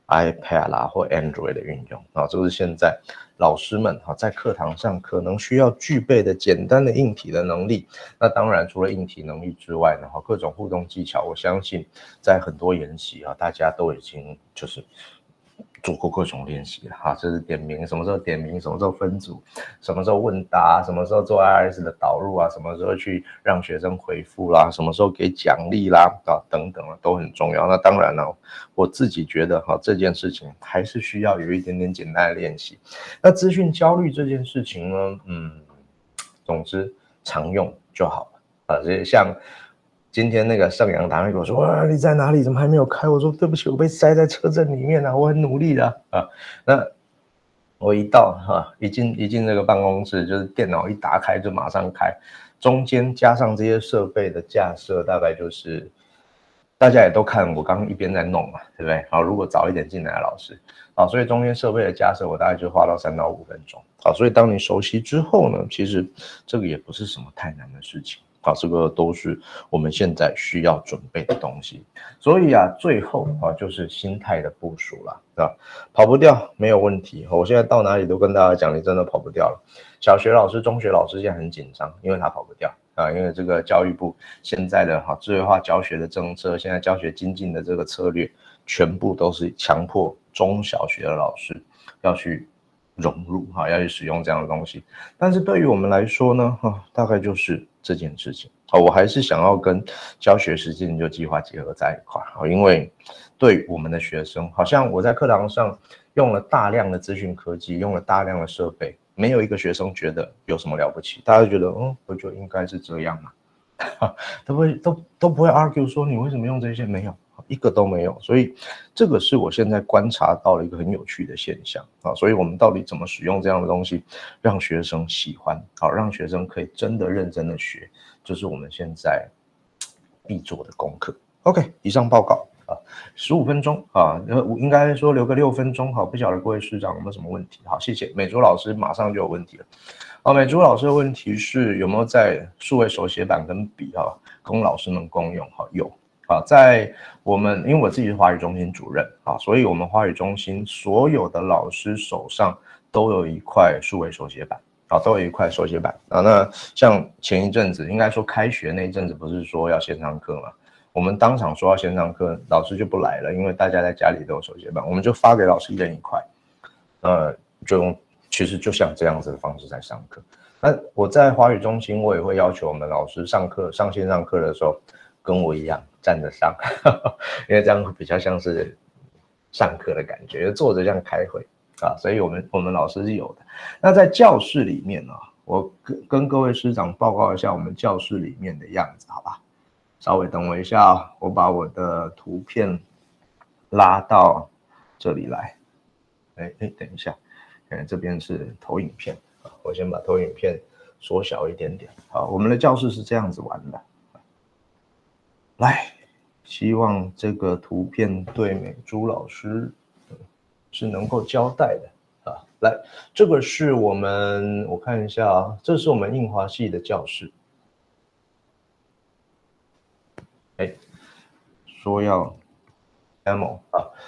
iPad 啦或 Android 的运用啊，这是现在老师们啊在课堂上可能需要具备的简单的硬体的能力。那当然，除了硬体能力之外呢，各种互动技巧，我相信在很多研习啊，大家都已经就是做过各种练习了哈，就是点名，什么时候点名，什么时候分组，什么时候问答，什么时候做 I R S 的导入啊，什么时候去让学生回复啦，什么时候给奖励啦啊等等啊，都很重要。那当然了，我自己觉得哈，这件事情还是需要有一点点简单的练习。那资讯焦虑这件事情呢，嗯，总之常用就好了啊，所以像。今天那个盛阳打电话给我说，哇，你在哪里？怎么还没有开？我说对不起，我被塞在车阵里面啊，我很努力的 啊, 啊。那我一到哈、啊，一进一进这个办公室，就是电脑一打开就马上开，中间加上这些设备的架设，大概就是大家也都看我刚刚一边在弄嘛，对不对？好，如果早一点进来的老师，好，所以中间设备的架设我大概就花到三到五分钟。好，所以当你熟悉之后呢，其实这个也不是什么太难的事情。啊，这个都是我们现在需要准备的东西，所以啊，最后啊就是心态的部署了，啊，跑不掉没有问题。我现在到哪里都跟大家讲，你真的跑不掉了。小学老师、中学老师现在很紧张，因为他跑不掉啊，因为这个教育部现在的哈智慧化教学的政策，现在教学精进的这个策略，全部都是强迫中小学的老师要去融入哈，要去使用这样的东西。但是对于我们来说呢，哈，大概就是这件事情。好，我还是想要跟教学实践研究计划结合在一块，好，因为对我们的学生，好像我在课堂上用了大量的资讯科技，用了大量的设备，没有一个学生觉得有什么了不起，大家就觉得，嗯，我就应该是这样嘛，都不会都都不会 argue 说你为什么用这些，没有。一个都没有，所以这个是我现在观察到了一个很有趣的现象啊，所以我们到底怎么使用这样的东西，让学生喜欢，好，让学生可以真的认真的学，就是我们现在必做的功课。OK， 以上报告啊，十五分钟啊，应该说留个六分钟，好，不晓得各位师长有没有什么问题？好，谢谢。美珠老师马上就有问题了。好，美珠老师的问题是有没有在数位手写板跟笔啊，供老师们共用？好，有。啊，在我们因为我自己是华语中心主任啊，所以我们华语中心所有的老师手上都有一块数位手写板啊，都有一块手写板啊。那像前一阵子，应该说开学那一阵子，不是说要线上课嘛？我们当场说要线上课，老师就不来了，因为大家在家里都有手写板，我们就发给老师一人一块，呃，就用其实就像这样子的方式在上课。那我在华语中心，我也会要求我们老师上课上线上课的时候，跟我一样站着上，因为这样会比较像是上课的感觉，坐着这样开会啊，所以我们我们老师是有的。那在教室里面呢、啊，我跟跟各位师长报告一下我们教室里面的样子，好吧？稍微等我一下啊，我把我的图片拉到这里来。哎哎，等一下，嗯，这边是投影片啊，我先把投影片缩小一点点。好，我们的教室是这样子玩的。来，希望这个图片对美珠老师是能够交代的啊。来，这个是我们，我看一下啊，这是我们印华系的教室。哎，说要 demo 啊，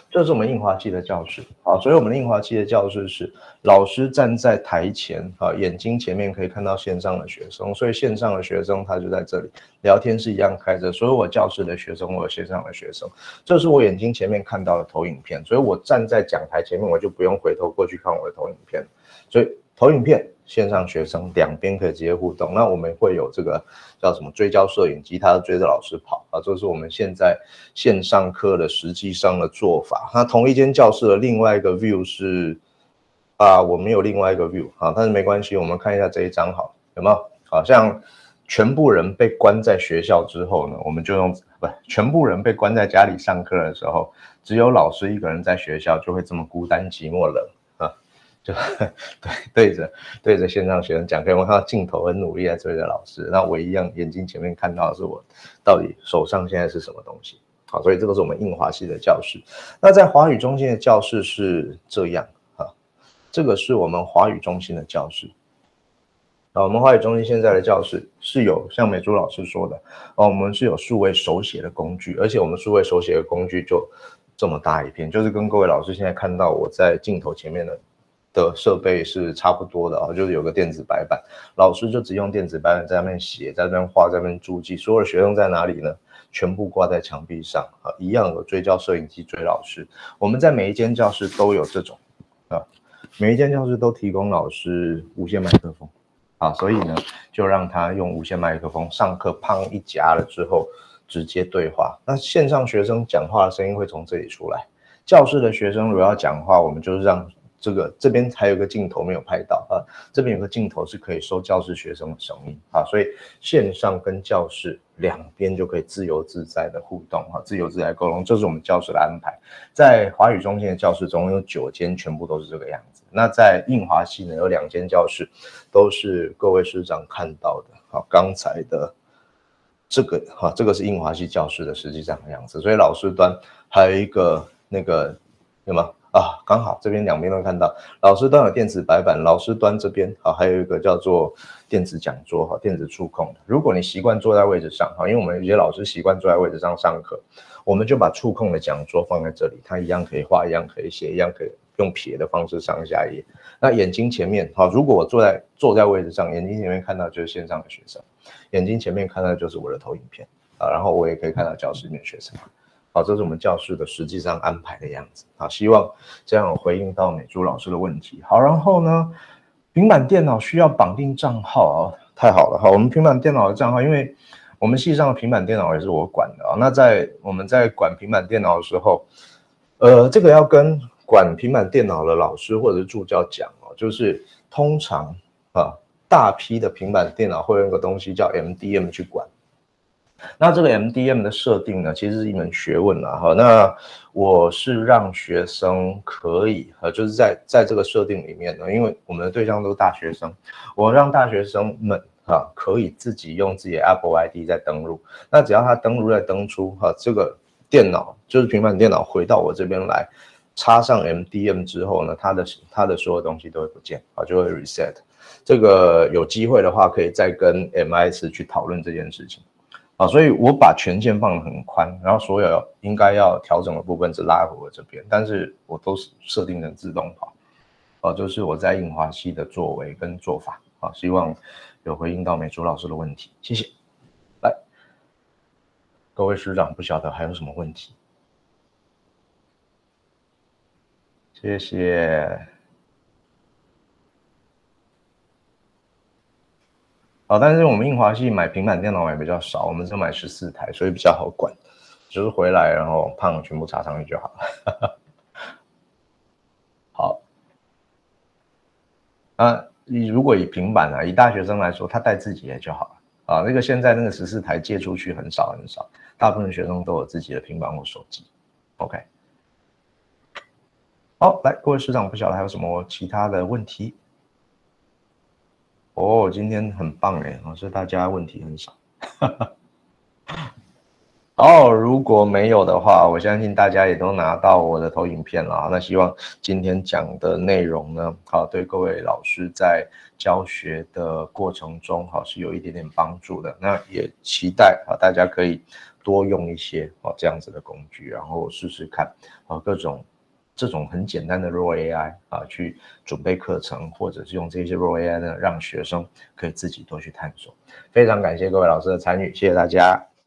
这是我们印华系的教室，好，所以我们的印华系的教室是老师站在台前，啊，眼睛前面可以看到线上的学生，所以线上的学生他就在这里，聊天是一样开着，所以我教室的学生，我有线上的学生，这是我眼睛前面看到的投影片，所以我站在讲台前面，我就不用回头过去看我的投影片，所以投影片。线上学生两边可以直接互动，那我们会有这个叫什么追焦摄影机，他追着老师跑啊，这是我们现在线上课的实际上的做法。那同一间教室的另外一个 view 是啊，我们有另外一个 view 啊，但是没关系，我们看一下这一张好，有没有？好像全部人被关在学校之后呢，我们就用不，全部人被关在家里上课的时候，只有老师一个人在学校，就会这么孤单寂寞冷。就对对着对着线上学生讲课，我看到镜头很努力在追着老师，那我一样眼睛前面看到的是我到底手上现在是什么东西。好，所以这个是我们印华系的教室。那在华语中心的教室是这样啊，这个是我们华语中心的教室。啊，我们华语中心现在的教室是有像美珠老师说的，哦，我们是有数位手写的工具，而且我们数位手写的工具就这么大一片，就是跟各位老师现在看到我在镜头前面的。的设备是差不多的啊，就是有个电子白板，老师就只用电子白板在那边写，在那边画，在那边注记，所有的学生在哪里呢？全部挂在墙壁上啊，一样有追焦摄影机追老师。我们在每一间教室都有这种啊，每一间教室都提供老师无线麦克风啊，所以呢，就让他用无线麦克风上课，砰一夹了之后直接对话。那线上学生讲话的声音会从这里出来，教室的学生如果要讲话，我们就是让。这个这边还有个镜头没有拍到啊，这边有个镜头是可以收教室学生的声音啊，所以线上跟教室两边就可以自由自在的互动啊，自由自在沟通，这是我们教室的安排。在华语中心的教室总共有九间，全部都是这个样子。那在印华系呢，有两间教室，都是各位师长看到的。好，刚才的这个哈，这个是印华系教室的实际上的样子。所以老师端还有一个那个有吗？啊，刚好这边两边都看到，老师端有电子白板，老师端这边好，还有一个叫做电子讲桌哈，电子触控的。如果你习惯坐在位置上哈，因为我们有些老师习惯坐在位置上上课，我们就把触控的讲桌放在这里，它一样可以画，一样可以写，一样可以用撇的方式上下页。那眼睛前面好，如果我坐在坐在位置上，眼睛前面看到就是线上的学生，眼睛前面看到就是我的投影片啊，然后我也可以看到教室里面的学生。好，这是我们教室的实际上安排的样子。好，希望这样回应到美珠老师的问题。好，然后呢，平板电脑需要绑定账号啊，太好了。好，我们平板电脑的账号，因为我们系上的平板电脑也是我管的啊。那在我们在管平板电脑的时候，呃，这个要跟管平板电脑的老师或者是助教讲哦，就是通常啊，大批的平板电脑会用一个东西叫 M D M 去管。那这个 M D M 的设定呢，其实是一门学问啦。哈，那我是让学生可以，呃，就是在在这个设定里面呢，因为我们的对象都是大学生，我让大学生们啊可以自己用自己的 Apple I D 再登录。那只要他登录再登出，哈，这个电脑就是平板电脑回到我这边来，插上 M D M 之后呢，它的它的所有东西都会不见，啊，就会 reset。这个有机会的话，可以再跟 M I S 去讨论这件事情。啊，所以我把权限放得很宽，然后所有应该要调整的部分是拉回我这边，但是我都是设定成自动化。啊，就是我在印华系的作为跟做法。啊，希望有回应到美珠老师的问题，谢谢。来，各位师长，不晓得还有什么问题？谢谢。好，但是我们印华系买平板电脑也比较少，我们只买十四台，所以比较好管，就是回来然后胖全部插上去就好了。好，啊，如果以平板啊，以大学生来说，他带自己也就好了啊。那个现在那个十四台借出去很少很少，大部分学生都有自己的平板或手机。OK， 好，来，各位师长，不晓得还有什么其他的问题？哦，今天很棒哎，所以大家问题很少。 哦，如果没有的话，我相信大家也都拿到我的投影片了。那希望今天讲的内容呢，好，对各位老师在教学的过程中，好是有一点点帮助的。那也期待啊，大家可以多用一些哦这样子的工具，然后试试看啊各种这种很简单的 Raw A I 啊去准备课程，或者是用这些 Raw A I 呢，让学生可以自己多去探索。非常感谢各位老师的参与，谢谢大家。